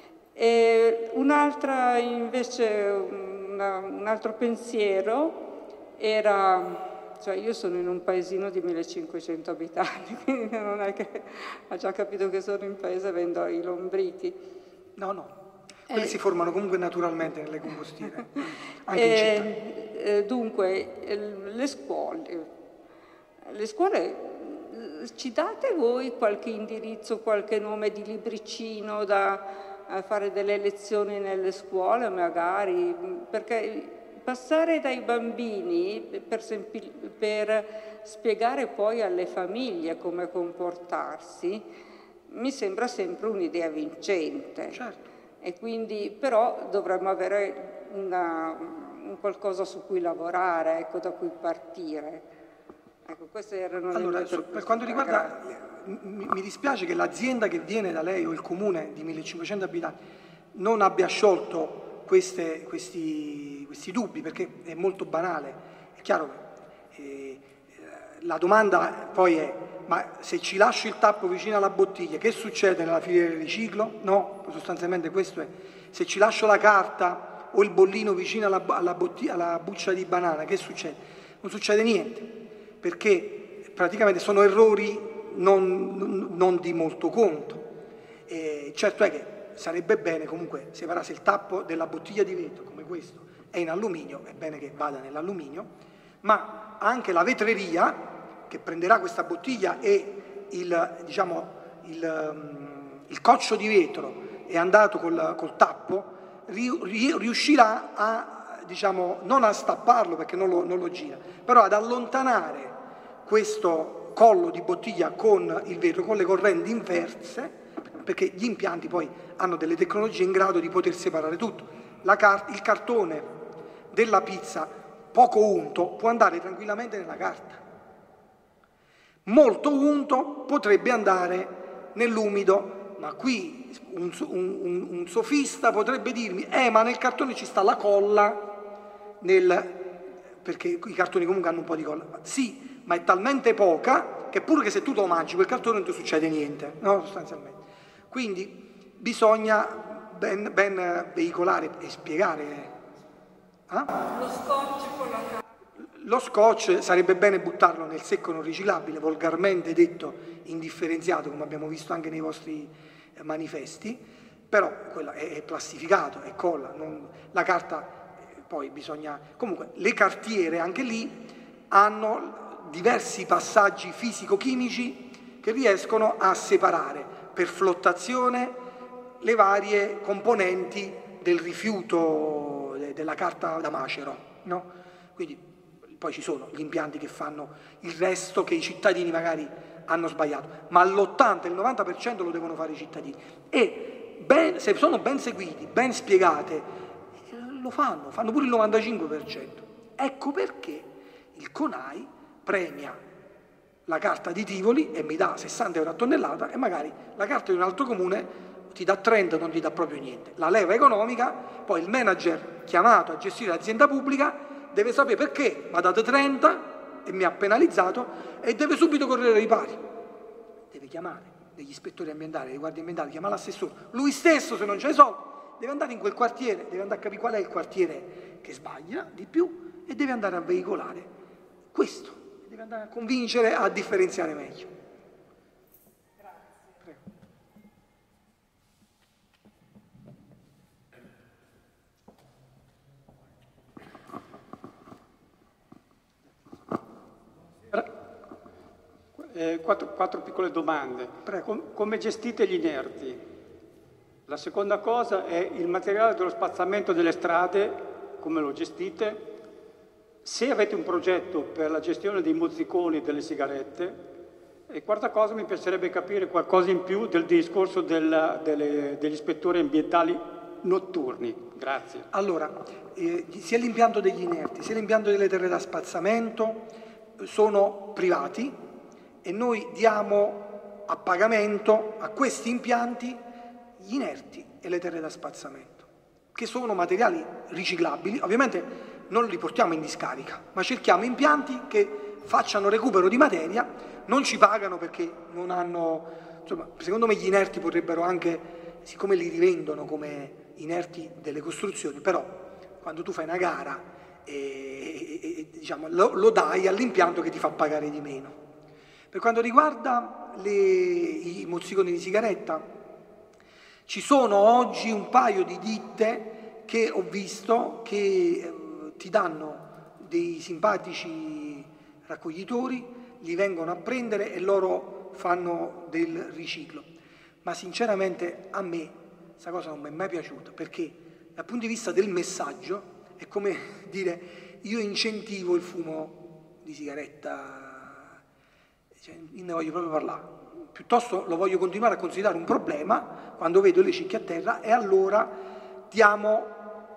Speaker 4: E un'altra invece... Una, un altro pensiero era, cioè io sono in un paesino di millecinquecento abitanti, quindi non è che ha già capito che sono in paese e vendo i lombrichi.
Speaker 2: No, no, quelli eh, si formano comunque naturalmente nelle compostiere, anche
Speaker 4: eh,
Speaker 2: in città.
Speaker 4: Eh, dunque, le scuole, le scuole, ci date voi qualche indirizzo, qualche nome di libricino da... a fare delle lezioni nelle scuole magari, perché passare dai bambini per, per spiegare poi alle famiglie come comportarsi mi sembra sempre un'idea vincente.
Speaker 2: Certo.
Speaker 4: E quindi però dovremmo avere una, un qualcosa su cui lavorare, ecco, da cui partire. Ecco, queste erano
Speaker 2: allora,
Speaker 4: le
Speaker 2: per quanto riguarda, mi, mi dispiace che l'azienda che viene da lei o il comune di millecinquecento abitanti non abbia sciolto queste, questi, questi dubbi, perché è molto banale. È chiaro che eh, la domanda poi è: ma se ci lascio il tappo vicino alla bottiglia, che succede nella filiera del riciclo? No, sostanzialmente questo è. Se ci lascio la carta o il bollino vicino alla, alla, bottiglia, alla buccia di banana, che succede? Non succede niente, perché praticamente sono errori non, non di molto conto. E certo è che sarebbe bene comunque separarsi il tappo della bottiglia di vetro, come questo, è in alluminio, è bene che vada nell'alluminio, ma anche la vetreria che prenderà questa bottiglia e il, diciamo, il, il coccio di vetro è andato col, col tappo, riuscirà a, diciamo, non a stapparlo perché non lo, non lo gira, però ad allontanare questo collo di bottiglia con il vetro, con le correnti inverse, perché gli impianti poi hanno delle tecnologie in grado di poter separare tutto. La car- il cartone della pizza poco unto può andare tranquillamente nella carta, molto unto potrebbe andare nell'umido, ma qui un, un, un sofista potrebbe dirmi eh ma nel cartone ci sta la colla, nel, perché i cartoni comunque hanno un po' di colla, sì, ma è talmente poca che pure che se tu lo mangi quel cartone non ti succede niente, no? Sostanzialmente. Quindi bisogna ben, ben veicolare e spiegare. Eh?
Speaker 4: Lo scotch con la carta.
Speaker 2: Lo scotch sarebbe bene buttarlo nel secco non riciclabile, volgarmente detto indifferenziato, come abbiamo visto anche nei vostri manifesti, però quello è plastificato, è colla, non, la carta poi bisogna... Comunque le cartiere anche lì hanno diversi passaggi fisico-chimici che riescono a separare per flottazione le varie componenti del rifiuto della carta da macero, no? Quindi poi ci sono gli impianti che fanno il resto che i cittadini magari hanno sbagliato, ma l'ottanta, il novanta per cento lo devono fare i cittadini e ben, se sono ben seguiti, ben spiegate, lo fanno, fanno pure il novantacinque per cento. Ecco perché il CONAI premia la carta di Tivoli e mi dà sessanta euro a tonnellata e magari la carta di un altro comune ti dà trenta, non ti dà proprio niente. La leva economica, poi il manager chiamato a gestire l'azienda pubblica deve sapere perché mi ha dato trenta e mi ha penalizzato e deve subito correre ai ripari. Deve chiamare degli ispettori ambientali, dei guardie ambientali, chiama l'assessore. Lui stesso, se non c'è i soldi, deve andare in quel quartiere, deve andare a capire qual è il quartiere che sbaglia di più e deve andare a veicolare questo, deve andare a convincere a differenziare meglio.
Speaker 6: Eh, quattro, quattro piccole domande. Com- come gestite gli inerti? La seconda cosa è il materiale dello spazzamento delle strade, come lo gestite? Se avete un progetto per la gestione dei mozziconi e delle sigarette. E quarta cosa, mi piacerebbe capire qualcosa in più del discorso del, delle, degli ispettori ambientali notturni. Grazie.
Speaker 2: Allora, eh, sia l'impianto degli inerti sia l'impianto delle terre da spazzamento sono privati e noi diamo a pagamento a questi impianti gli inerti e le terre da spazzamento, che sono materiali riciclabili. Ovviamente non li portiamo in discarica, ma cerchiamo impianti che facciano recupero di materia, non ci pagano perché non hanno... Insomma, secondo me gli inerti potrebbero anche, siccome li rivendono come inerti delle costruzioni, però quando tu fai una gara e, e, e, diciamo, lo, lo dai all'impianto che ti fa pagare di meno. Per quanto riguarda le, i mozziconi di sigaretta, ci sono oggi un paio di ditte che ho visto che eh, ti danno dei simpatici raccoglitori, li vengono a prendere e loro fanno del riciclo. Ma sinceramente a me questa cosa non mi è mai piaciuta, perché dal punto di vista del messaggio è come dire io incentivo il fumo di sigaretta. Cioè, ne voglio proprio parlare, piuttosto lo voglio continuare a considerare un problema quando vedo le cicche a terra e allora diamo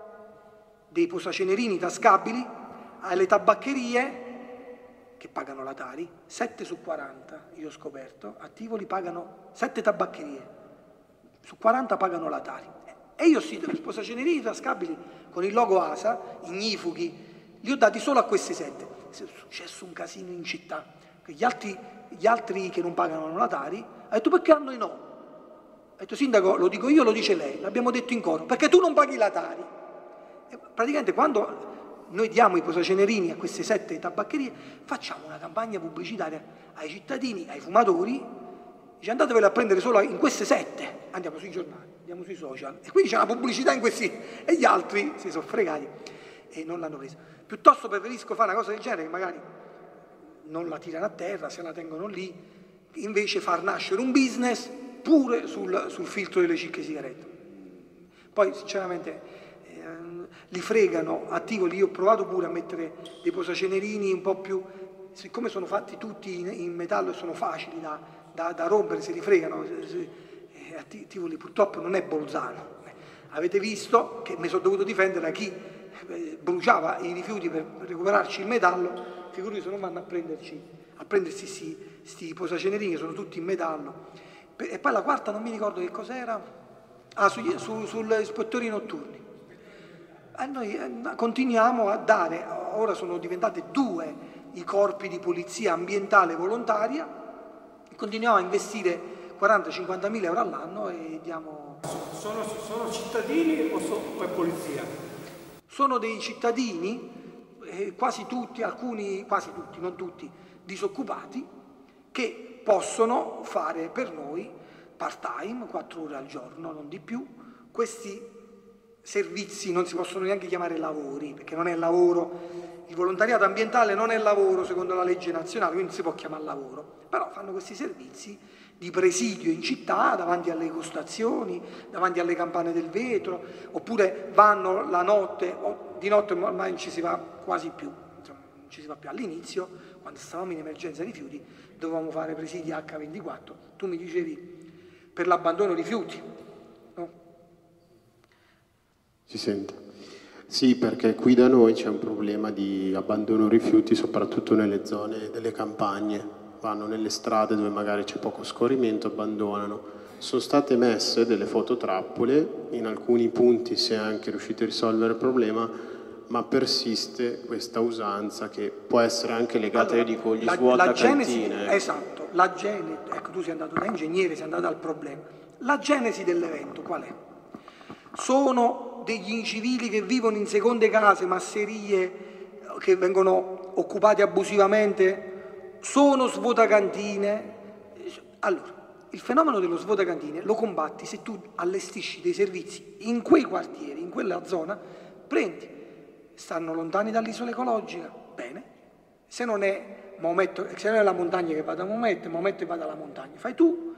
Speaker 2: dei posacenerini tascabili alle tabaccherie che pagano la Tari, sette su quaranta, io ho scoperto, a Tivoli pagano sette tabaccherie, su quaranta pagano la Tari. E io sì, i posacenerini tascabili con il logo A S A, ignifughi, li ho dati solo a questi sette. È successo un casino in città, che gli altri, gli altri che non pagano la Tari, ha detto perché hanno i no? Ha detto sindaco, lo dico io, lo dice lei, l'abbiamo detto in coro, perché tu non paghi la Tari. E praticamente quando noi diamo i posacenerini a queste sette tabaccherie, facciamo una campagna pubblicitaria ai cittadini, ai fumatori, dice andatevele a prendere solo in queste sette, andiamo sui giornali, andiamo sui social, e quindi c'è una pubblicità in questi, e gli altri si sono fregati e non l'hanno preso. Piuttosto preferisco fare una cosa del genere, che magari non la tirano a terra, se la tengono lì, invece far nascere un business pure sul, sul filtro delle cicche sigarette. Poi sinceramente li fregano a Tivoli, io ho provato pure a mettere dei posacenerini un po' più, siccome sono fatti tutti in, in metallo e sono facili da, da, da rompere, se li fregano, a Tivoli purtroppo non è Bolzano. Avete visto che mi sono dovuto difendere da chi bruciava i rifiuti per recuperarci il metallo, figurati se non vanno a prenderci, a prendersi sti, sti posacenerini che sono tutti in metallo. E poi la quarta non mi ricordo che cos'era, ah, sugli, su, sugli ispettori notturni. E noi continuiamo a dare, ora sono diventate due i corpi di polizia ambientale volontaria, continuiamo a investire quaranta cinquanta mila euro all'anno e diamo...
Speaker 6: Sono, sono cittadini o sono per polizia?
Speaker 2: Sono dei cittadini, eh, quasi tutti, alcuni, quasi tutti, non tutti, disoccupati, che possono fare per noi part-time, quattro ore al giorno, non di più. Questi servizi non si possono neanche chiamare lavori, perché non è lavoro. Il volontariato ambientale non è lavoro secondo la legge nazionale, quindi si può chiamare lavoro. Però fanno questi servizi di presidio in città, davanti alle costazioni, davanti alle campane del vetro, oppure vanno la notte, o di notte ormai non ci si va quasi più, insomma, non ci si va più. All'inizio, quando stavamo in emergenza rifiuti, dovevamo fare presidi acca ventiquattro. Tu mi dicevi per l'abbandono rifiuti, no?
Speaker 3: Si sente? Sì, perché qui da noi c'è un problema di abbandono rifiuti, soprattutto nelle zone delle campagne. Vanno nelle strade dove magari c'è poco scorrimento, abbandonano. Sono state messe delle fototrappole, in alcuni punti si è anche riusciti a risolvere il problema, ma persiste questa usanza che può essere anche legata,
Speaker 2: allora,
Speaker 3: io dico, gli
Speaker 2: la,
Speaker 3: svuotacantine.
Speaker 2: la esatto, la genesi, ecco, tu sei andato da ingegnere, sei andato al problema. La genesi dell'evento qual è? Sono degli incivili che vivono in seconde case, masserie, che vengono occupati abusivamente? Sono svuotacantine? Allora, il fenomeno dello svuotacantine lo combatti se tu allestisci dei servizi in quei quartieri, in quella zona, prendi, stanno lontani dall'isola ecologica, bene, se non è Maometto, se non è la montagna che va da Maometto, Maometto che va dalla montagna, fai tu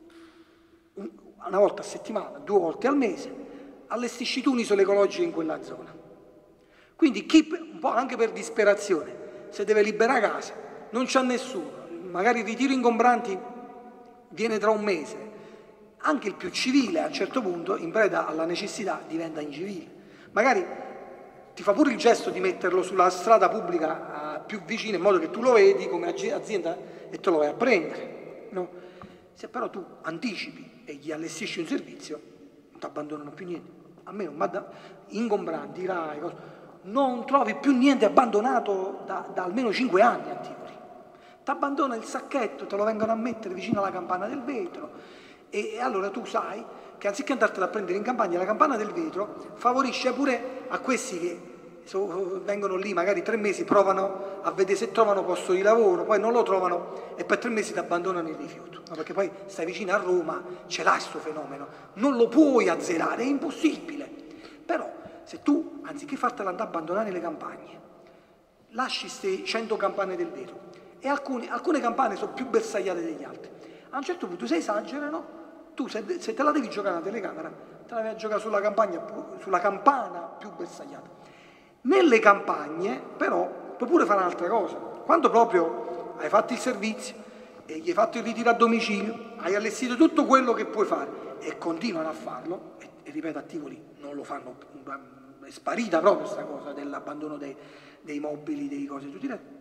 Speaker 2: una volta a settimana, due volte al mese, allestisci tu un'isola ecologica in quella zona. Quindi chi, un po' anche per disperazione, se deve liberare casa, non c'è nessuno, magari il ritiro ingombranti viene tra un mese, anche il più civile a un certo punto, in preda alla necessità, diventa incivile. Magari ti fa pure il gesto di metterlo sulla strada pubblica uh, più vicina, in modo che tu lo vedi come azienda e te lo vai a prendere, no? Se però tu anticipi e gli allestisci un servizio, non ti abbandonano più niente. A me non manda ingombranti, rai, cose. Non trovi più niente abbandonato da, da almeno cinque anni a Tivoli. Ti abbandona il sacchetto, te lo vengono a mettere vicino alla campana del vetro e, e allora tu sai che anziché andartela a prendere in campagna, la campana del vetro favorisce pure a questi che so, vengono lì magari tre mesi, provano a vedere se trovano posto di lavoro, poi non lo trovano e per tre mesi ti abbandonano il rifiuto, no? Perché poi stai vicino a Roma, ce l'hai questo fenomeno, non lo puoi azzerare, è impossibile. Però se tu, anziché fartela andare a abbandonare le campagne, lasci queste cento campane del vetro e alcune, alcune campane sono più bersagliate degli altri, a un certo punto se esagerano, tu se, se te la devi giocare alla telecamera, te la devi giocare sulla, campagna, sulla campana più bersagliata. Nelle campagne però puoi pure fare un'altra cosa, quando proprio hai fatto il servizio e gli hai fatto il ritiro a domicilio, hai allestito tutto quello che puoi fare e continuano a farlo, e, e ripeto, a Tivoli non lo fanno, è sparita proprio questa cosa dell'abbandono dei, dei mobili, dei cose, tutti le...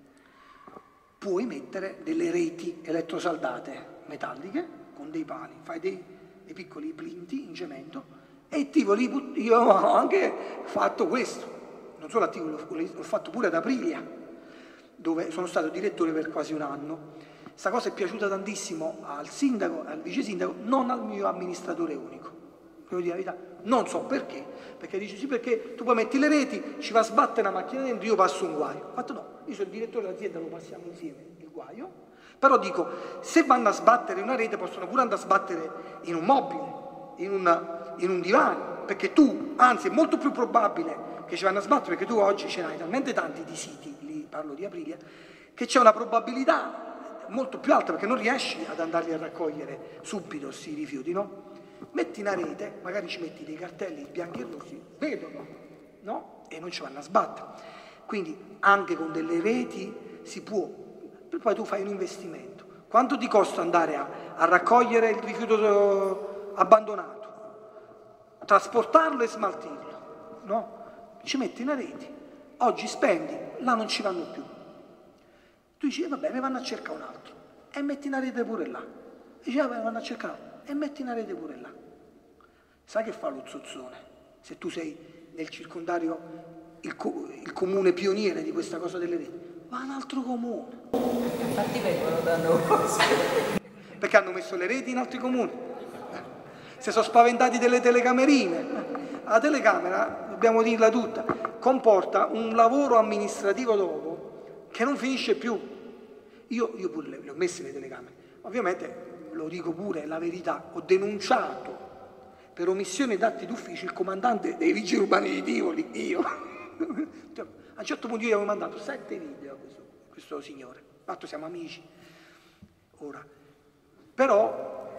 Speaker 2: puoi mettere delle reti elettrosaldate metalliche con dei pali, fai dei, dei piccoli plinti in cemento e Tivoli, io ho anche fatto questo, non solo a Tivoli, l'ho fatto pure ad Aprilia, dove sono stato direttore per quasi un anno. Questa cosa è piaciuta tantissimo al sindaco, al vice sindaco, non al mio amministratore unico. Devo dire la verità, non so perché, perché dice sì perché tu poi metti le reti, ci va a sbattere una macchina dentro, io passo un guaio. Ho fatto no, io sono il direttore dell'azienda, lo passiamo insieme il guaio, però dico, se vanno a sbattere una rete possono pure andare a sbattere in un mobile, in, una, in un divano, perché tu, anzi è molto più probabile che ci vanno a sbattere, perché tu oggi ce n'hai talmente tanti di siti, lì parlo di Aprilia, che c'è una probabilità molto più alta perché non riesci ad andarli a raccogliere subito questi rifiuti, no? Metti una rete, magari ci metti dei cartelli bianchi e rossi, vedono, no? E non ci vanno a sbattere. Quindi anche con delle reti si può, poi tu fai un investimento, Quanto ti costa andare a, a raccogliere il rifiuto abbandonato, trasportarlo e smaltirlo? No? Ci metti una rete, oggi spendi, là non ci vanno più. Tu dici, eh, vabbè, mi vanno a cercare un altro, e metti una rete pure là. Dici, vabbè, mi vanno a cercare un altro, e metti una rete pure là. Sai che fa lo zozzone? Se tu sei nel circondario il, co il comune pioniere di questa cosa delle reti, va a un altro comune.
Speaker 5: Infatti vengono da noi.
Speaker 2: Perché hanno messo le reti in altri comuni. Si sono spaventati delle telecamerine. La telecamera, dobbiamo dirla tutta, comporta un lavoro amministrativo dopo che non finisce più. Io, io pure le, le ho messe le telecamere. Ovviamente, lo dico pure, la verità, ho denunciato per omissione d'atti d'ufficio il comandante dei vigili urbani di Tivoli, io. A un certo punto io gli avevo mandato sette video a questo, questo signore, fatto siamo amici ora, però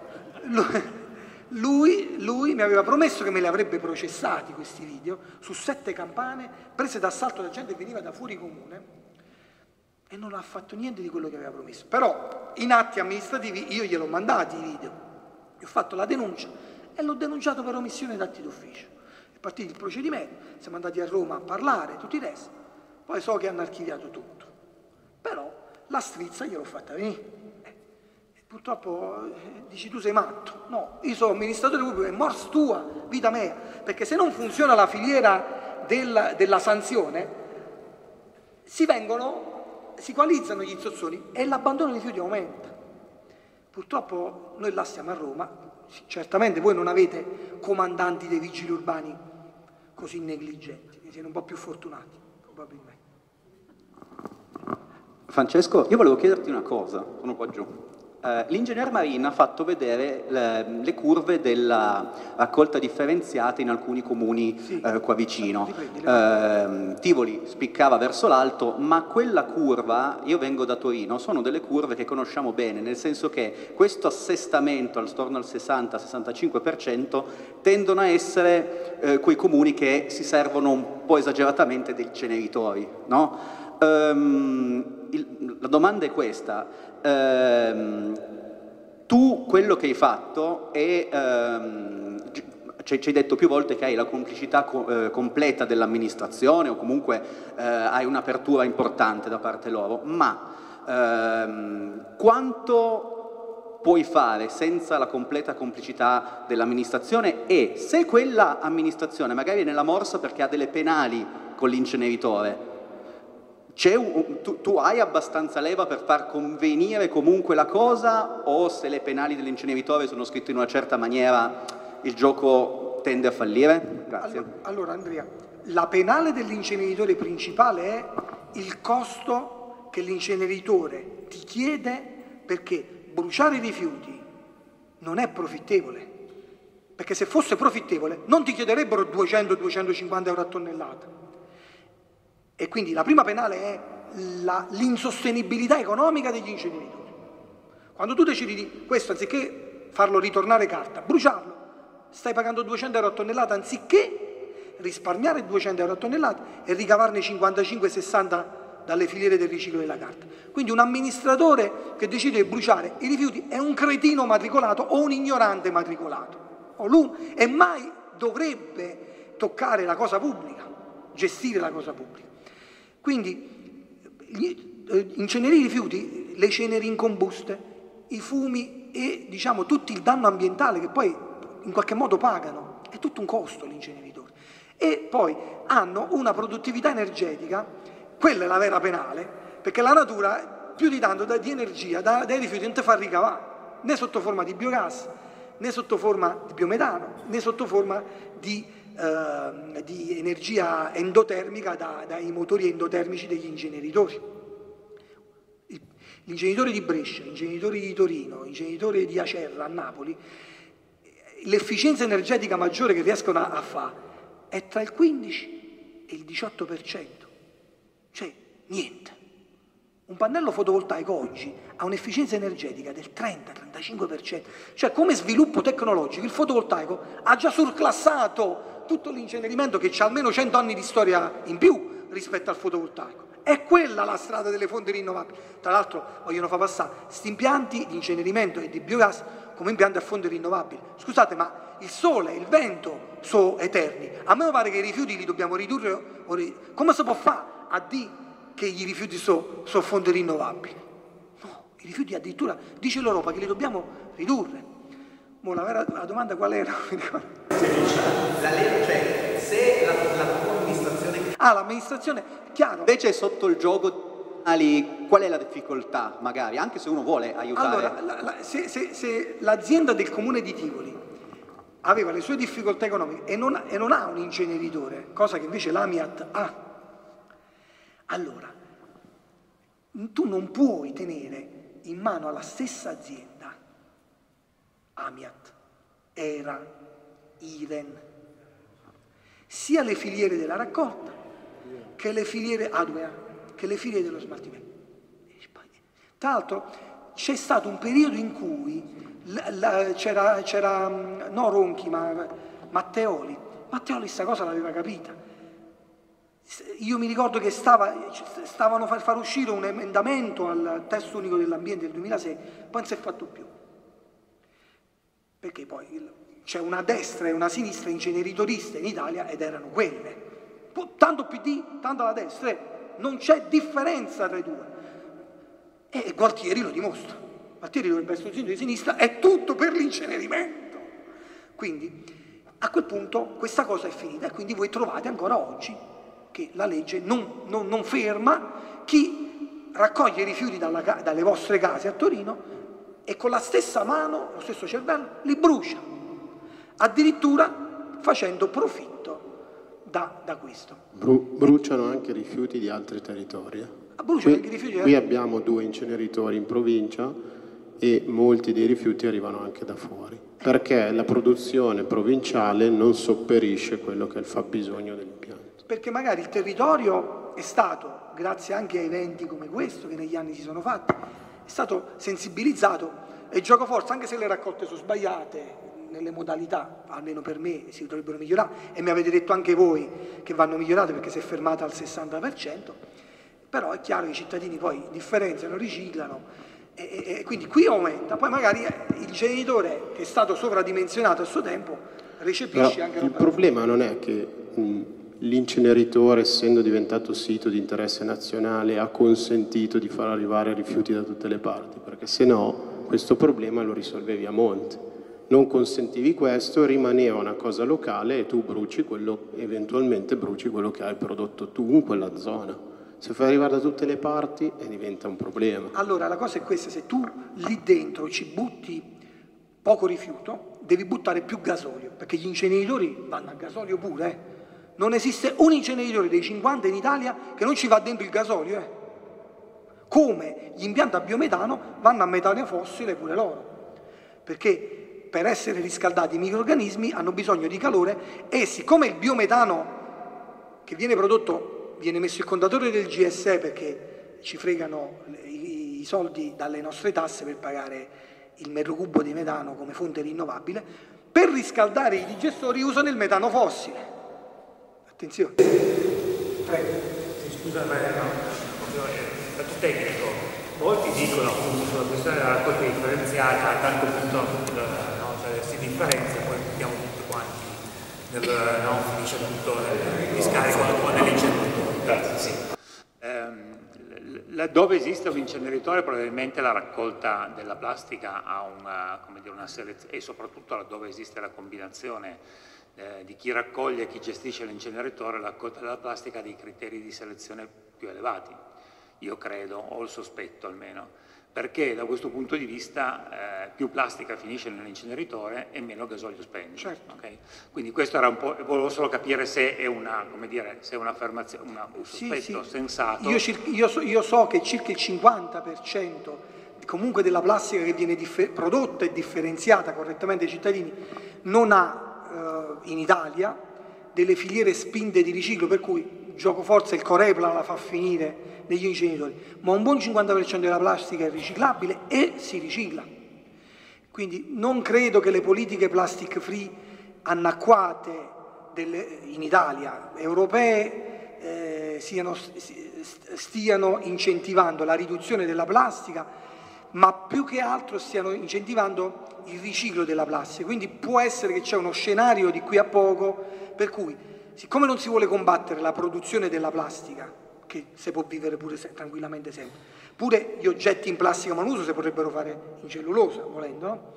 Speaker 2: lui, lui mi aveva promesso che me li avrebbe processati questi video su sette campane prese d'assalto da gente che veniva da fuori comune e non ha fatto niente di quello che aveva promesso. Però in atti amministrativi io gliel'ho mandati i video, gli ho fatto la denuncia e l'ho denunciato per omissione d'atti d'ufficio. È partito il procedimento, siamo andati a Roma a parlare, tutti i resti, poi so che hanno archiviato tutto. Però la strizza gliel'ho fatta venire. Eh, purtroppo eh, dici tu sei matto. No, io sono amministratore pubblico, è mors tua, vita mia, perché se non funziona la filiera del, della sanzione, si vengono, si coalizzano gli zozzoni e l'abbandono dei rifiuti aumenta. Purtroppo noi là stiamo a Roma. Certamente voi non avete comandanti dei vigili urbani così negligenti, siete un po' più fortunati, probabilmente.
Speaker 7: Francesco, io volevo chiederti una cosa, sono qua giù. Eh, L'ingegner Marin ha fatto vedere le, le curve della raccolta differenziata in alcuni comuni sì, eh, qua vicino. Eh, Tivoli spiccava verso l'alto, ma quella curva, io vengo da Torino, sono delle curve che conosciamo bene, nel senso che questo assestamento attorno al sessanta sessantacinque per cento tendono a essere eh, quei comuni che si servono un po' esageratamente dei inceneritori, no? Um, il, la domanda è questa. Um, tu quello che hai fatto è, um, ci, ci hai detto più volte che hai la complicità co eh, completa dell'amministrazione o comunque eh, hai un'apertura importante da parte loro, ma ehm, quanto puoi fare senza la completa complicità dell'amministrazione e se quella amministrazione magari è nella morsa perché ha delle penali con l'inceneritore, un, tu, tu hai abbastanza leva per far convenire comunque la cosa o se le penali dell'inceneritore sono scritte in una certa maniera il gioco tende a fallire? Grazie.
Speaker 2: Allora, allora Andrea, la penale dell'inceneritore principale è il costo che l'inceneritore ti chiede perché bruciare i rifiuti non è profittevole, perché se fosse profittevole non ti chiederebbero duecento duecentocinquanta euro a tonnellata. E quindi la prima penale è l'insostenibilità economica degli inceneritori. Quando tu decidi di questo, anziché farlo ritornare carta, bruciarlo, stai pagando duecento euro a tonnellata anziché risparmiare duecento euro a tonnellata e ricavarne cinquantacinque sessanta dalle filiere del riciclo della carta. Quindi un amministratore che decide di bruciare i rifiuti è un cretino matricolato o un ignorante matricolato. O lui, e mai dovrebbe toccare la cosa pubblica, gestire la cosa pubblica. Quindi gli, eh, incenerire i rifiuti, le ceneri incombuste, i fumi e diciamo tutto il danno ambientale che poi in qualche modo pagano, è tutto un costo l'inceneritore. E poi hanno una produttività energetica, quella è la vera penale, perché la natura più di tanto da, di energia da, dai rifiuti non ti fa ricavare, né sotto forma di biogas, né sotto forma di biometano, né sotto forma di Uh, di energia endotermica da, dai motori endotermici degli inceneritori. L'inceneritore di Brescia, l'inceneritore di Torino, l'inceneritore di Acerra a Napoli, l'efficienza energetica maggiore che riescono a, a fare è tra il quindici e il diciotto per cento, cioè niente. Un pannello fotovoltaico oggi ha un'efficienza energetica del trenta trentacinque per cento, cioè come sviluppo tecnologico il fotovoltaico ha già surclassato tutto l'incenerimento che ha almeno cento anni di storia in più rispetto al fotovoltaico È quella la strada delle fonti rinnovabili. Tra l'altro vogliono far passare questi impianti di incenerimento e di biogas come impianti a fonti rinnovabili. Scusate, ma il sole e il vento sono eterni. A me pare che i rifiuti li dobbiamo ridurre. Come si può fare a dire che i rifiuti sono so fonti rinnovabili? No, i rifiuti addirittura dice l'Europa che li dobbiamo ridurre. Mo la, vera, la domanda qual era?
Speaker 7: La legge, cioè, se la, la tua amministrazione...
Speaker 2: Ah, l'amministrazione, chiaro.
Speaker 7: Invece sotto il gioco, Ali, qual è la difficoltà, magari, anche se uno vuole aiutare?
Speaker 2: Allora, la, la, se, se, se l'azienda del comune di Tivoli aveva le sue difficoltà economiche e non, e non ha un inceneritore, cosa che invece l'Amiat ha, allora, tu non puoi tenere in mano alla stessa azienda Amiat, Era, Iren, sia le filiere della raccolta che le filiere Adwea, che le filiere dello smaltimento. Tra l'altro c'è stato un periodo in cui c'era, no Ronchi, ma Matteoli, Matteoli questa cosa l'aveva capita. Io mi ricordo che stava, stavano a far uscire un emendamento al testo unico dell'ambiente del duemilasei, poi non si è fatto più. Perché poi c'è una destra e una sinistra inceneritoriste in Italia ed erano quelle. Tanto P D, tanto la destra, eh, non c'è differenza tra i due. E Gualtieri lo dimostra. Gualtieri dovrebbe essere un sindaco di sinistra, è tutto per l'incenerimento. Quindi a quel punto questa cosa è finita e quindi voi trovate ancora oggi che la legge non, non, non ferma chi raccoglie i rifiuti dalla, dalle vostre case a Torino e con la stessa mano, lo stesso cervello, li brucia, addirittura facendo profitto da, da questo.
Speaker 3: Bru bruciano anche rifiuti di altri territori.
Speaker 2: Bruciano
Speaker 3: Qui,
Speaker 2: anche rifiuti
Speaker 3: qui abbiamo due inceneritori in provincia e molti dei rifiuti arrivano anche da fuori, perché la produzione provinciale non sopperisce quello che è il fabbisogno dell'impianto.
Speaker 2: Perché magari il territorio è stato, grazie anche a eventi come questo che negli anni si sono fatti, è stato sensibilizzato e gioco forza, anche se le raccolte sono sbagliate nelle modalità, almeno per me si dovrebbero migliorare e mi avete detto anche voi che vanno migliorate perché si è fermata al sessanta per cento, però è chiaro che i cittadini poi differenziano, riciclano e, e, e quindi qui aumenta, poi magari il genitore che è stato sovradimensionato a suo tempo recepisce però anche...
Speaker 3: Il problema non è che mh, l'inceneritore, essendo diventato sito di interesse nazionale, ha consentito di far arrivare rifiuti da tutte le parti, perché se no questo problema lo risolvevi a monte. Non consentivi questo, rimaneva una cosa locale e tu bruci quello, eventualmente bruci quello che hai prodotto tu in quella zona. Se fai arrivare da tutte le parti e diventa un problema.
Speaker 2: Allora la cosa è questa, se tu lì dentro ci butti poco rifiuto, devi buttare più gasolio, perché gli inceneritori vanno a gasolio pure, eh. Non esiste un inceneritore dei cinquanta in Italia che non ci va dentro il gasolio, eh. Come gli impianti a biometano vanno a metano fossile pure loro, perché per essere riscaldati i microrganismi hanno bisogno di calore e siccome il biometano che viene prodotto viene messo il contatore del G S E perché ci fregano i, i soldi dalle nostre tasse per pagare il metro cubo di metano come fonte rinnovabile, per riscaldare i digestori usano il metano fossile. Attenzione. Prego.
Speaker 8: Scusa, ma no, dato tecnico, molti dicono appunto sulla questione della raccolta differenziata, a tanto punto no, cioè, si differenzia, poi mettiamo tutti quanti, nel, no, finisce tutto nel discarico o nell'inceneritore. Grazie, sì. Ehm, laddove esiste un inceneritore probabilmente la raccolta della plastica ha una, come dire, una selezione, e soprattutto laddove esiste la combinazione Eh, di chi raccoglie e chi gestisce l'inceneritore, la raccolta della plastica ha dei criteri di selezione più elevati, io credo, ho il sospetto almeno, perché da questo punto di vista eh, più plastica finisce nell'inceneritore e meno gasolio spende.
Speaker 2: Certo.
Speaker 8: Okay? Quindi questo era un po', volevo solo capire se è una, come dire, se è un'affermazione, una, un sospetto
Speaker 2: sì, sì.
Speaker 8: sensato.
Speaker 2: Io, io, so, io so che circa il cinquanta per cento comunque della plastica che viene prodotta e differenziata correttamente ai cittadini non ha in Italia delle filiere spinte di riciclo, per cui gioco forza il Corepla la fa finire negli inceneritori, ma un buon cinquanta per cento della plastica è riciclabile e si ricicla. Quindi non credo che le politiche plastic free annacquate delle, in Italia, europee, eh, eh, siano, stiano incentivando la riduzione della plastica, ma più che altro stiano incentivando il riciclo della plastica. Quindi può essere che c'è uno scenario di qui a poco per cui, siccome non si vuole combattere la produzione della plastica, che si può vivere pure se, tranquillamente sempre, pure gli oggetti in plastica monouso si potrebbero fare in cellulosa, volendo, no?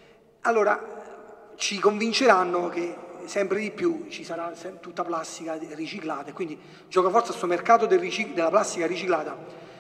Speaker 2: Allora ci convinceranno che sempre di più ci sarà tutta plastica riciclata, e quindi gioca forza questo mercato del ric- della plastica riciclata.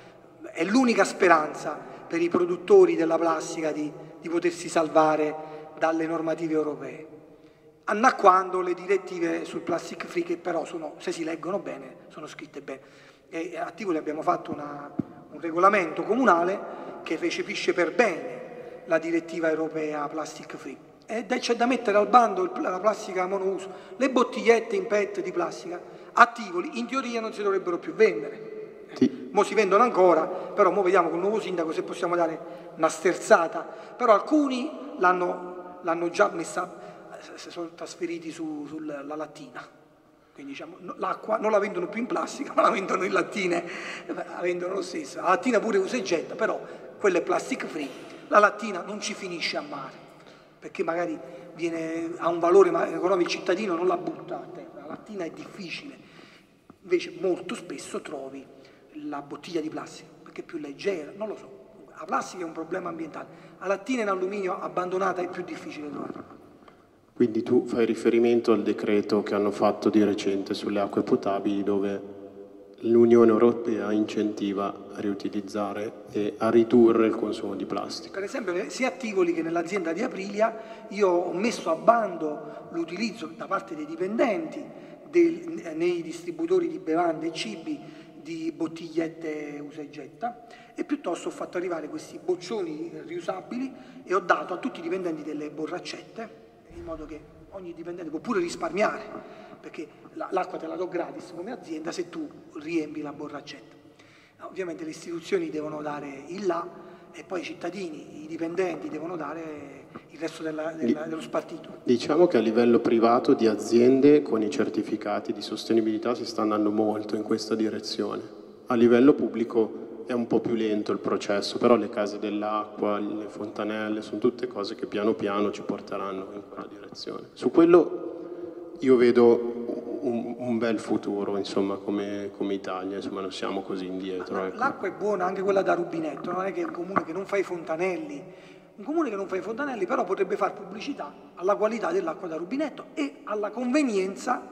Speaker 2: È l'unica speranza per i produttori della plastica di, di potersi salvare dalle normative europee, annacquando le direttive sul plastic free, che però sono, se si leggono bene, sono scritte bene. E a Tivoli abbiamo fatto una, un regolamento comunale che recepisce per bene la direttiva europea plastic free, ed c'è da mettere al bando il, la plastica monouso. Le bottigliette in P E T di plastica a Tivoli in teoria non si dovrebbero più vendere, sì. Mo si vendono ancora, però mo vediamo con il nuovo sindaco se possiamo dare una sterzata, però alcuni l'hanno, l'hanno già messa, si sono trasferiti su, sulla lattina. Quindi diciamo, l'acqua non la vendono più in plastica, ma la vendono in lattine, la vendono lo stesso. La lattina pure usa e getta, però quella è plastic free. La lattina non ci finisce a mare, perché magari viene, ha un valore economico, il cittadino non la butta a terra. La lattina è difficile, invece molto spesso trovi la bottiglia di plastica, perché è più leggera, non lo so. La plastica è un problema ambientale, la lattina in alluminio abbandonata è più difficile trovare.
Speaker 3: Quindi tu fai riferimento al decreto che hanno fatto di recente sulle acque potabili, dove l'Unione Europea incentiva a riutilizzare e a ridurre il consumo di plastica.
Speaker 2: Per esempio, sia a Tivoli che nell'azienda di Aprilia, io ho messo a bando l'utilizzo da parte dei dipendenti del, nei distributori di bevande e cibi di bottigliette usa e getta, e piuttosto ho fatto arrivare questi boccioni riusabili e ho dato a tutti i dipendenti delle borraccette, in modo che ogni dipendente può pure risparmiare, perché l'acqua te la do gratis come azienda se tu riempi la borraccetta. Ovviamente le istituzioni devono dare il là, e poi i cittadini, i dipendenti devono dare il resto della, della, dello spartito.
Speaker 3: Diciamo che a livello privato di aziende con i certificati di sostenibilità si sta andando molto in questa direzione. A livello pubblico è un po' più lento il processo, però le case dell'acqua, le fontanelle, sono tutte cose che piano piano ci porteranno in quella direzione. Su quello io vedo un, un bel futuro, insomma, come, come Italia, insomma, non siamo così indietro. Ecco.
Speaker 2: L'acqua è buona, anche quella da rubinetto, non è che il comune che non fa i fontanelli, un comune che non fa i fontanelli però potrebbe fare pubblicità alla qualità dell'acqua da rubinetto e alla convenienza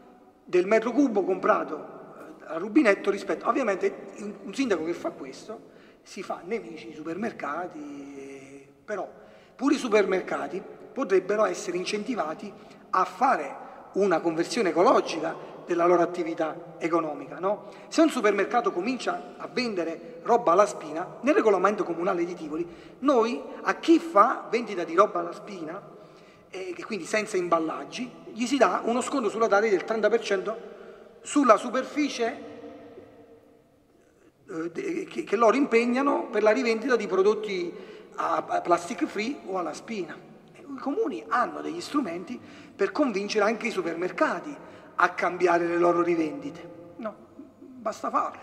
Speaker 2: del metro cubo comprato al rubinetto rispetto, ovviamente un sindaco che fa questo si fa nemici i supermercati, però pure i supermercati potrebbero essere incentivati a fare una conversione ecologica della loro attività economica, no? Se un supermercato comincia a vendere roba alla spina, nel regolamento comunale di Tivoli, noi a chi fa vendita di roba alla spina, e eh, quindi senza imballaggi, gli si dà uno sconto sulla taglia del trenta per cento sulla superficie eh, che, che loro impegnano per la rivendita di prodotti a, a plastic free o alla spina. E i comuni hanno degli strumenti per convincere anche i supermercati a cambiare le loro rivendite. No, basta farlo.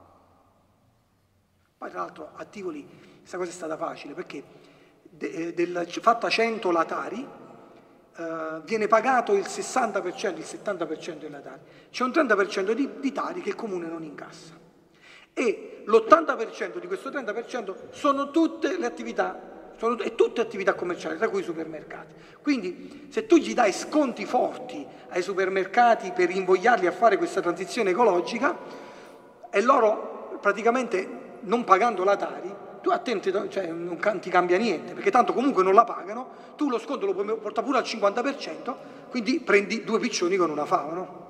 Speaker 2: Poi tra l'altro a Tivoli questa cosa è stata facile, perché de, del, fatta cento latari Uh, viene pagato il sessanta per cento, il settanta per cento della tari. C'è un trenta per cento di, di tari che il comune non incassa. E l'ottanta per cento di questo trenta per cento sono tutte le attività, sono e tutte attività commerciali, tra cui i supermercati. Quindi se tu gli dai sconti forti ai supermercati per invogliarli a fare questa transizione ecologica, e loro praticamente non pagando la tari, tu attenti, cioè, non ti cambia niente, perché tanto comunque non la pagano, tu lo sconto lo puoi portare pure al cinquanta per cento, quindi prendi due piccioni con una fava, no?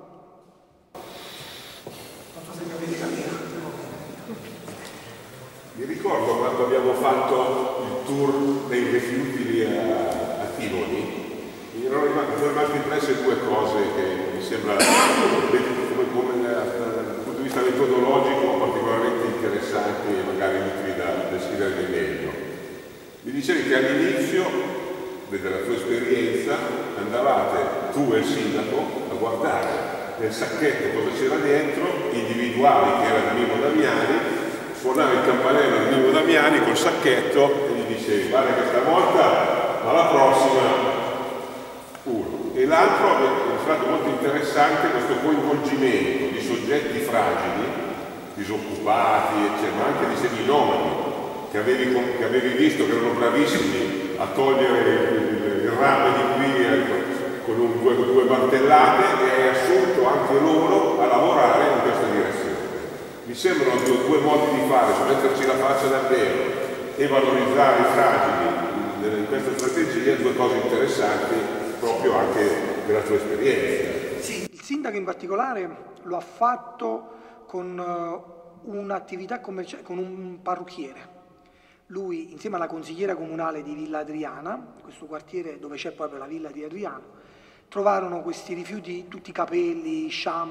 Speaker 9: Mi ricordo quando abbiamo fatto il tour dei rifiuti lì a, a Tivoli, mi erano rimaste impresse due cose che mi sembra, come, come dal punto di vista metodologico, particolarmente interessanti e magari utili da descrivere nel meglio. Mi dicevi che all'inizio della tua esperienza andavate tu e il sindaco a guardare nel sacchetto cosa c'era dentro, individuavi che era di Mimmo Damiani, suonava il campanello di Mimmo Damiani col sacchetto e gli dicevi guarda che stavolta, ma la prossima uno. E l'altro è stato molto interessante questo coinvolgimento di soggetti fragili, disoccupati, eccetera, ma anche di seminomadi, che avevi, che avevi visto che erano bravissimi a togliere il, il, il rame di qui eh, con un, due, due martellate, e hai assunto anche loro a lavorare in questa direzione. Mi sembrano due, due modi di fare, cioè metterci la faccia davvero e valorizzare i fragili in questa strategia, due cose interessanti proprio anche della tua esperienza.
Speaker 2: Sì, il sindaco in particolare lo ha fatto con uh, un'attività commerciale, con un parrucchiere. Lui, insieme alla consigliera comunale di Villa Adriana, questo quartiere dove c'è proprio la villa di Adriano, trovarono questi rifiuti, tutti capelli,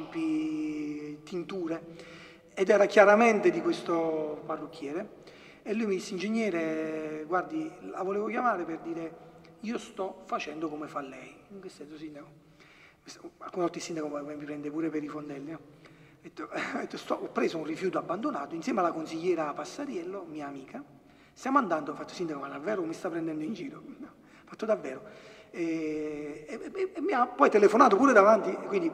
Speaker 2: shampoo, tinture, ed era chiaramente di questo parrucchiere. E lui mi disse, ingegnere, guardi, la volevo chiamare per dire, io sto facendo come fa lei. In che senso, sindaco? Alcune volte il sindaco mi prende pure per i fondelli, no? Ho, detto, ho, detto, sto, ho preso un rifiuto abbandonato insieme alla consigliera Passariello, mia amica. Stiamo andando, ho fatto, sindaco, ma davvero mi sta prendendo in giro? No, ho fatto davvero. E, e, e, e mi ha poi telefonato pure davanti, quindi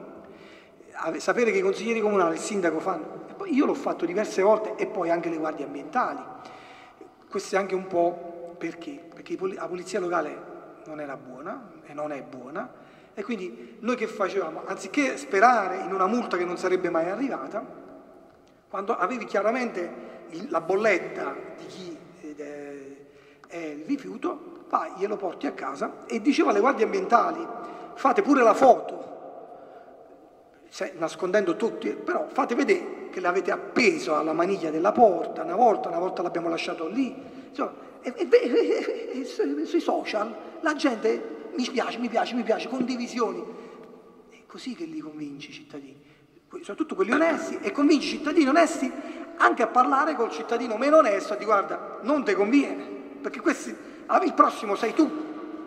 Speaker 2: a, sapere che i consiglieri comunali, il sindaco fanno. E poi io l'ho fatto diverse volte, e poi anche le guardie ambientali. Questo è anche un po' perché? Perché la polizia locale non era buona e non è buona, e quindi noi che facevamo? Anziché sperare in una multa che non sarebbe mai arrivata, quando avevi chiaramente il, la bolletta di chi eh, è il rifiuto, vai, glielo porti a casa, e diceva alle guardie ambientali, fate pure la foto, se, nascondendo tutti, però fate vedere che l'avete appeso alla maniglia della porta, una volta, una volta l'abbiamo lasciato lì, insomma, e, e, e, e, sui social la gente mi piace, mi piace, mi piace, condivisioni. È così che li convinci i cittadini, soprattutto quelli onesti, e convinci i cittadini onesti anche a parlare col cittadino meno onesto, e di guarda, non ti conviene, perché questi, il prossimo sei tu.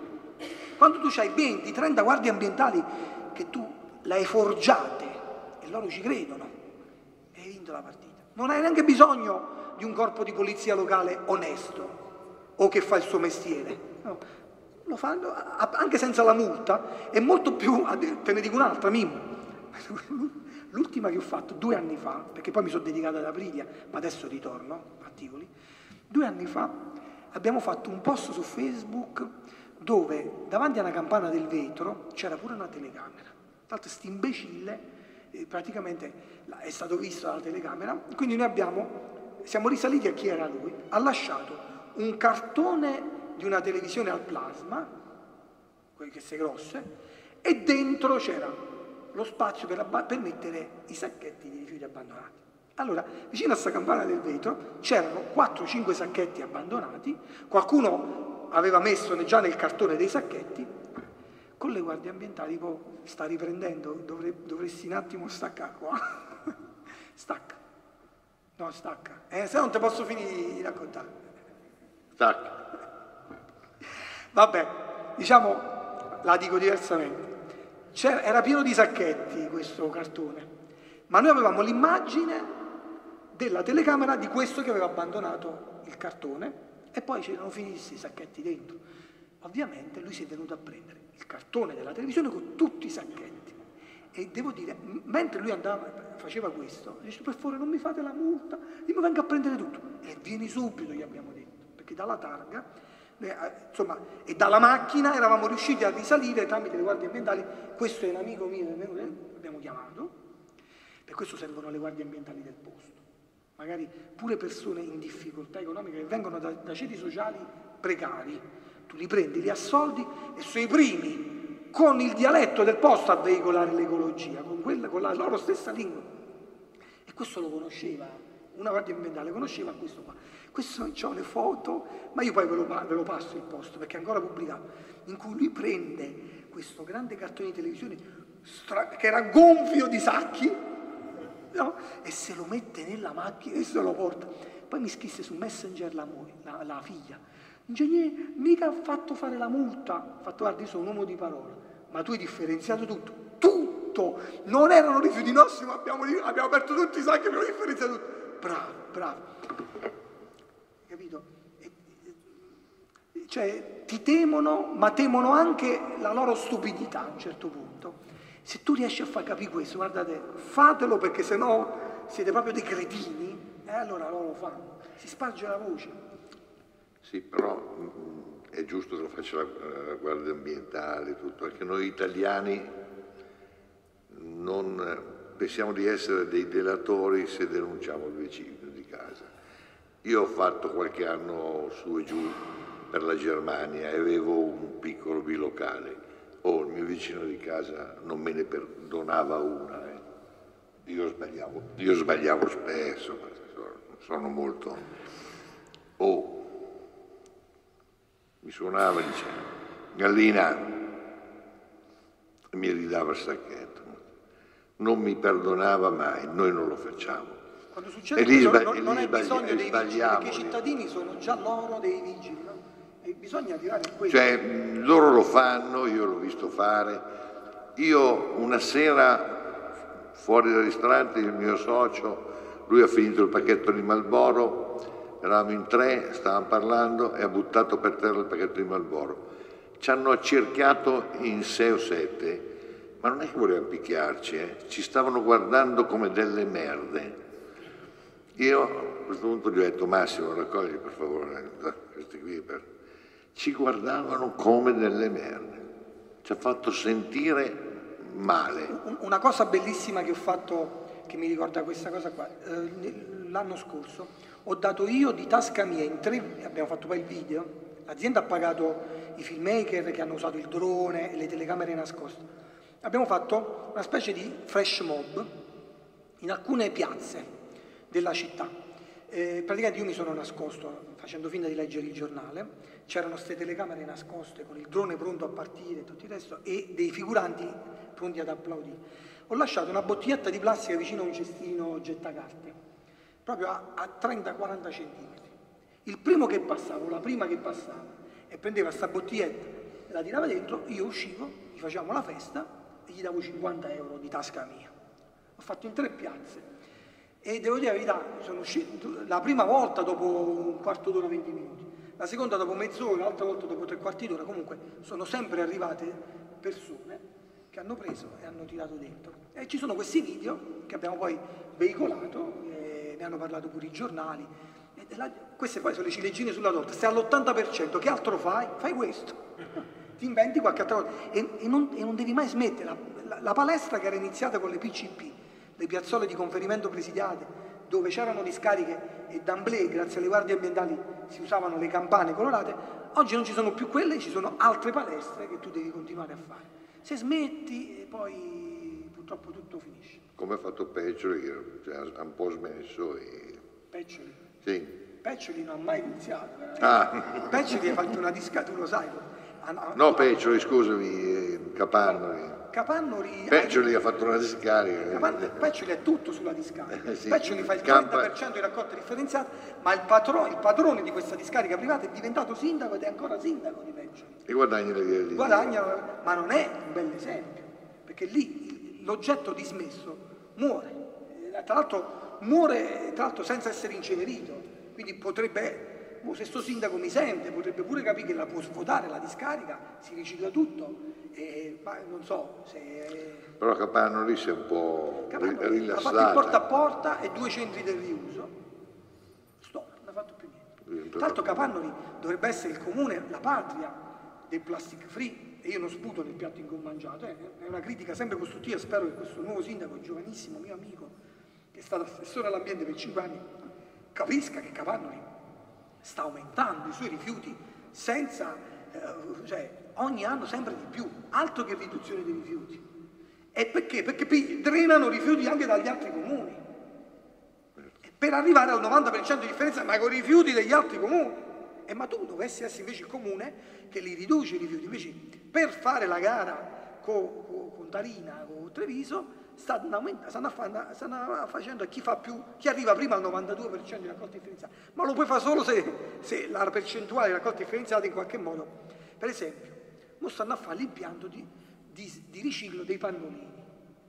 Speaker 2: Quando tu hai venti trenta guardie ambientali che tu le hai forgiate e loro ci credono, e hai vinto la partita. Non hai neanche bisogno di un corpo di polizia locale onesto o che fa il suo mestiere, no, lo fanno anche senza la multa. È molto più, te ne dico un'altra, Mimmo, l'ultima che ho fatto due anni fa, perché poi mi sono dedicato ad Aprilia, ma adesso ritorno a Tivoli, due anni fa abbiamo fatto un post su Facebook dove davanti a una campana del vetro c'era pure una telecamera. Tra l'altro sti imbecille eh, praticamente è stato visto dalla telecamera, quindi noi abbiamo, siamo risaliti a chi era lui, ha lasciato un cartone di una televisione al plasma, quelle che sono grosse, e dentro c'era lo spazio per, per mettere i sacchetti di rifiuti abbandonati. Allora, vicino a questa campana del vetro c'erano quattro cinque sacchetti abbandonati, qualcuno aveva messo già nel cartone dei sacchetti. Con le guardie ambientali, poi sta riprendendo, dovre, dovresti un attimo staccare qua. Stacca. No, stacca. Eh, se no non te posso finire di raccontare.
Speaker 9: Stacca.
Speaker 2: Vabbè, diciamo, la dico diversamente. Era pieno di sacchetti questo cartone, ma noi avevamo l'immagine della telecamera di questo che aveva abbandonato il cartone, e poi c'erano finiti questi sacchetti dentro. Ovviamente lui si è venuto a prendere il cartone della televisione con tutti i sacchetti, e devo dire, mentre lui andava, faceva questo, dice, per favore non mi fate la multa, io mi vengo a prendere tutto, e vieni subito, gli abbiamo detto, perché dalla targa, eh, insomma, e dalla macchina eravamo riusciti a risalire tramite le guardie ambientali. Questo è un amico mio, l'abbiamo chiamato, per questo servono le guardie ambientali del posto, magari pure persone in difficoltà economica che vengono da, da ceti sociali precari, tu li prendi, li assoldi, e sono i primi con il dialetto del posto a veicolare l'ecologia, con, quella, con la loro stessa lingua. E questo lo conosceva, una guardia ambientale conosceva questo qua. Questo c'ho le foto, ma io poi ve lo, ve lo passo il posto perché è ancora pubblicato, in cui lui prende questo grande cartone di televisione stra- che era gonfio di sacchi, no? E se lo mette nella macchina e se lo porta. Poi mi scrisse su Messenger la, la, la figlia, ingegnere, mica ha fatto fare la multa, ha fatto, guarda, io sono un uomo di parola, ma tu hai differenziato tutto, tutto tutto, non erano rifiuti nostri, ma abbiamo, abbiamo aperto tutti i sacchi, abbiamo differenziato tutto. Bravo, bravo. Capito? Cioè, ti temono, ma temono anche la loro stupidità a un certo punto. Se tu riesci a far capire questo, guardate, fatelo, perché sennò siete proprio dei cretini, e allora loro lo fanno. Si sparge la voce.
Speaker 1: Sì, però mh, è giusto che lo faccia la, la Guardia Ambientale, tutto, perché noi italiani non pensiamo di essere dei delatori se denunciamo il vicino di casa. Io ho fatto qualche anno su e giù per la Germania e avevo un piccolo bilocale. Oh, il mio vicino di casa non me ne perdonava una. Eh. Io sbagliavo, io sbagliavo spesso, sono, sono molto... Oh, mi suonava e diceva, gallina, e mi ridava il sacchetto. Non mi perdonava mai, noi non lo facciamo.
Speaker 2: Quando succede
Speaker 1: e lì
Speaker 2: questo,
Speaker 1: sbagli-
Speaker 2: non, non
Speaker 1: lì
Speaker 2: hai
Speaker 1: sbagli-
Speaker 2: bisogno dei vigili,
Speaker 1: sbagliamo
Speaker 2: perché i
Speaker 1: lì.
Speaker 2: cittadini sono già loro dei vigili, no? E bisogna arrivare a questo.
Speaker 1: Cioè, mh, loro lo fanno, io l'ho visto fare. Io una sera, fuori dal ristorante, il mio socio, lui ha finito il pacchetto di Marlboro, eravamo in tre, stavamo parlando e ha buttato per terra il pacchetto di Marlboro. Ci hanno accerchiato in sei o sette, ma non è che volevano picchiarci, eh? Ci stavano guardando come delle merde. Io a questo punto gli ho detto, Massimo, raccogli per favore questi qui. Per... Ci guardavano come delle merde. Ci ha fatto sentire male.
Speaker 2: Una cosa bellissima che ho fatto, che mi ricorda questa cosa qua, l'anno scorso ho dato io di tasca mia, in tre, abbiamo fatto poi il video, l'azienda ha pagato i filmmaker che hanno usato il drone e le telecamere nascoste. Abbiamo fatto una specie di flash mob in alcune piazze della città. Eh, praticamente io mi sono nascosto facendo finta di leggere il giornale, c'erano queste telecamere nascoste con il drone pronto a partire e tutto il resto e dei figuranti pronti ad applaudire. Ho lasciato una bottiglietta di plastica vicino a un cestino gettacarte, proprio a, a trenta quaranta centimetri. Il primo che passava, la prima che passava e prendeva sta bottiglietta e la tirava dentro, io uscivo, gli facevamo la festa e gli davo cinquanta euro di tasca mia. Ho fatto in tre piazze. E devo dire la verità, sono uscito la prima volta dopo un quarto d'ora, venti minuti, la seconda dopo mezz'ora, l'altra volta dopo tre quarti d'ora, comunque sono sempre arrivate persone che hanno preso e hanno tirato dentro. E ci sono questi video che abbiamo poi veicolato, e ne hanno parlato pure i giornali, e la, queste poi sono le ciliegine sulla torta, stai all'ottanta per cento, che altro fai? Fai questo, ti inventi qualche altra cosa e, e, non, e non devi mai smettere, la, la, la palestra che era iniziata con le P C P, le piazzole di conferimento presidiate, dove c'erano discariche e d'amblè, grazie alle guardie ambientali, si usavano le campane colorate, oggi non ci sono più quelle, ci sono altre palestre che tu devi continuare a fare. Se smetti, poi purtroppo tutto finisce.
Speaker 1: Come ha fatto Peccioli, che cioè, ha un po' smesso e...
Speaker 2: Peccioli?
Speaker 1: Sì.
Speaker 2: Peccioli non ha mai iniziato.
Speaker 1: Ah.
Speaker 2: Peccioli ha fatto una discarica, tu lo sai.
Speaker 1: No, Peccioli, scusami, Capannori.
Speaker 2: Capannori...
Speaker 1: Peccioli ha fatto una discarica.
Speaker 2: Capannori, Peccioli è tutto sulla discarica.
Speaker 1: Eh, sì.
Speaker 2: Peccioli fa il
Speaker 1: Campa...
Speaker 2: trenta per cento di raccolta differenziata, ma il, patro... il padrone di questa discarica privata è diventato sindaco ed è ancora sindaco di Peccioli.
Speaker 1: E guadagna le vie lì.
Speaker 2: Guadagna, ma non è un bel esempio, perché lì l'oggetto dismesso muore. Tra l'altro muore tra l'altro senza essere incenerito, quindi potrebbe... Se sto sindaco mi sente, potrebbe pure capire che la può svuotare la discarica, si ricicla tutto, e, ma non so se...
Speaker 1: Però Capannori si è un po'
Speaker 2: Capannori
Speaker 1: rilassata.
Speaker 2: Ha fatto il porta a porta e due centri del riuso, stop, non ha fatto più niente. Tra l'altro Capannori dovrebbe essere il comune, la patria del plastic free, e io non sputo nel piatto in cui ho mangiato, eh. È una critica sempre costruttiva, spero che questo nuovo sindaco, giovanissimo mio amico, che è stato assessore all'ambiente per cinque anni, capisca che Capannori sta aumentando i suoi rifiuti senza, eh, cioè ogni anno sempre di più, altro che riduzione dei rifiuti. E perché? Perché drenano rifiuti anche dagli altri comuni, e per arrivare al novanta per cento di differenza, ma con i rifiuti degli altri comuni. E ma tu dovessi essere invece il comune che li riduce i rifiuti, invece per fare la gara con, con, con Tarina, con Treviso, stanno, stanno, stanno facendo chi fa più, chi arriva prima al novantadue per cento di raccolta differenziata, ma lo puoi fare solo se, se la percentuale di raccolta differenziata in qualche modo. Per esempio, ora stanno a fare l'impianto di, di, di riciclo dei pannolini.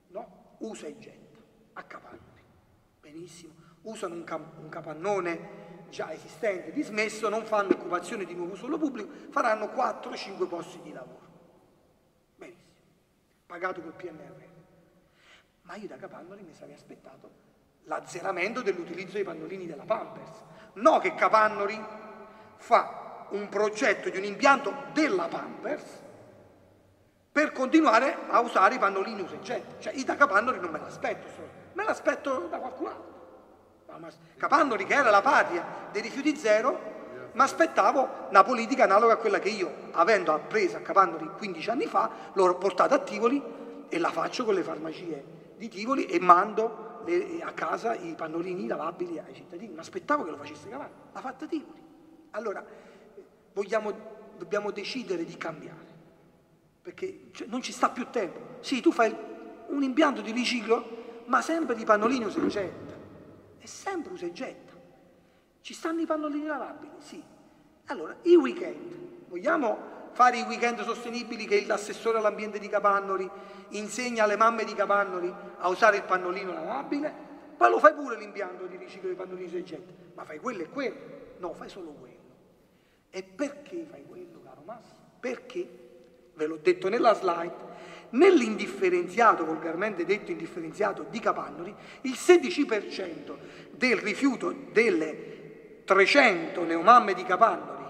Speaker 2: no? Usa e getta, a Capannori, benissimo, usano un, cap un capannone già esistente, dismesso, non fanno occupazione di nuovo suolo pubblico, faranno quattro cinque posti di lavoro, benissimo, pagato col P N R R. Ma io da Capannori mi sarei aspettato l'azzeramento dell'utilizzo dei pannolini della Pampers, no che Capannori fa un progetto di un impianto della Pampers per continuare a usare i pannolini usa e getta. Cioè io da Capannori non me l'aspetto, me l'aspetto da qualcun altro. Capannori, che era la patria dei rifiuti zero, mi aspettavo una politica analoga a quella che io, avendo appreso a Capannori quindici anni fa, l'ho portata a Tivoli e la faccio con le farmacie di Tivoli e mando le, a casa i pannolini lavabili ai cittadini. Mi aspettavo che lo facesse Capannori, l'ha fatta Tivoli. Allora, vogliamo, dobbiamo decidere di cambiare, perché cioè, non ci sta più tempo. Sì, tu fai un impianto di riciclo, ma sempre di pannolini usa e getta. È sempre usa e getta. Ci stanno i pannolini lavabili? Sì. Allora, i weekend, vogliamo fare i weekend sostenibili che l'assessore all'ambiente di Capannori insegna alle mamme di Capannori a usare il pannolino lavabile? Poi lo fai pure l'impianto di riciclo dei pannolini usa e getta, ma fai quello e quello? No, fai solo quello. E perché fai quello, caro Massimo? Perché, ve l'ho detto nella slide, nell'indifferenziato, volgarmente detto indifferenziato di Capannori, il sedici per cento del rifiuto delle trecento neomamme di Capannori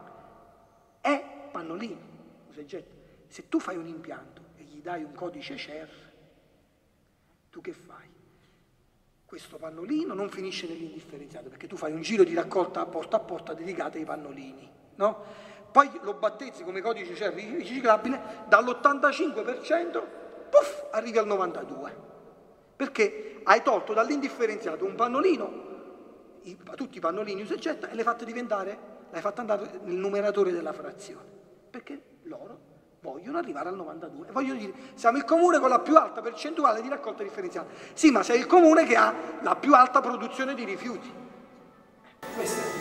Speaker 2: è pannolino, usa e getta. Se tu fai un impianto e gli dai un codice C E R, tu che fai? Questo pannolino non finisce nell'indifferenziato, perché tu fai un giro di raccolta porta a porta dedicato ai pannolini, no? Poi lo battezzi come codice C E R riciclabile, dall'ottantacinque per cento puff, arrivi al novantadue per cento, perché hai tolto dall'indifferenziato un pannolino, i, tutti i pannolini usa e getta, e l'hai fatto diventare, l'hai fatto andare nel numeratore della frazione, perché loro vogliono arrivare al novantadue. E vogliono dire, siamo il comune con la più alta percentuale di raccolta differenziata. Sì, ma sei il comune che ha la più alta produzione di rifiuti. Questo è.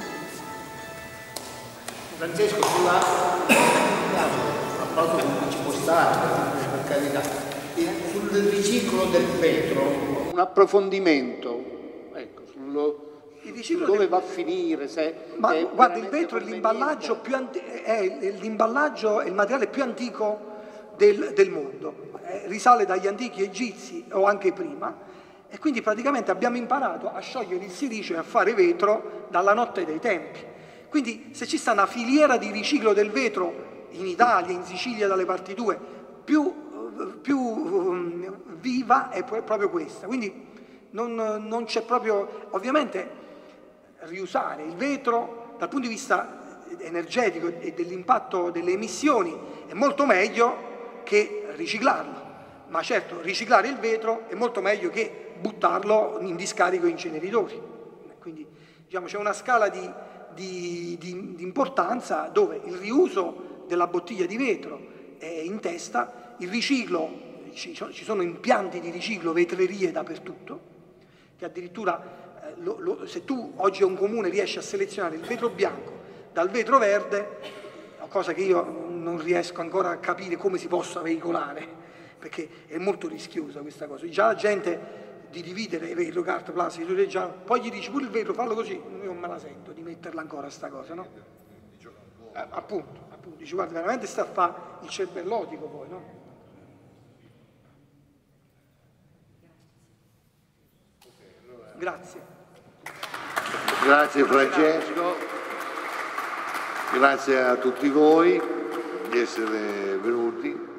Speaker 10: Francesco, sulla approdo che ci può stare, per carità, sul riciclo del vetro, un approfondimento, ecco, sullo, su dove del... va a finire, se
Speaker 2: ma guarda, il vetro è l'imballaggio più antico, è l'imballaggio, è il materiale più antico del, del mondo, eh, risale dagli antichi egizi o anche prima, e quindi praticamente abbiamo imparato a sciogliere il silicio e a fare vetro dalla notte dei tempi. Quindi se ci sta una filiera di riciclo del vetro in Italia, in Sicilia, dalle parti tue, più, più um, viva è proprio questa. Quindi non, non c'è proprio, ovviamente, riusare il vetro dal punto di vista energetico e dell'impatto delle emissioni è molto meglio che riciclarlo. Ma certo, riciclare il vetro è molto meglio che buttarlo in discarico e inceneritori. Quindi diciamo, c'è una scala di... Di, di, di importanza dove il riuso della bottiglia di vetro è in testa, il riciclo, ci, ci sono impianti di riciclo, vetrerie dappertutto, che addirittura eh, lo, lo, se tu oggi a un comune riesci a selezionare il vetro bianco dal vetro verde, cosa che io non riesco ancora a capire come si possa veicolare, perché è molto rischiosa questa cosa. Già la gente di dividere il vetro, carta, plastica, poi gli dici pure il vetro, fallo così, io non me la sento di metterla ancora sta cosa, no? Eh, appunto, appunto, dici guarda, veramente sta a fare il cervellotico poi, no? Grazie.
Speaker 10: Grazie Francesco, grazie a tutti voi di essere venuti.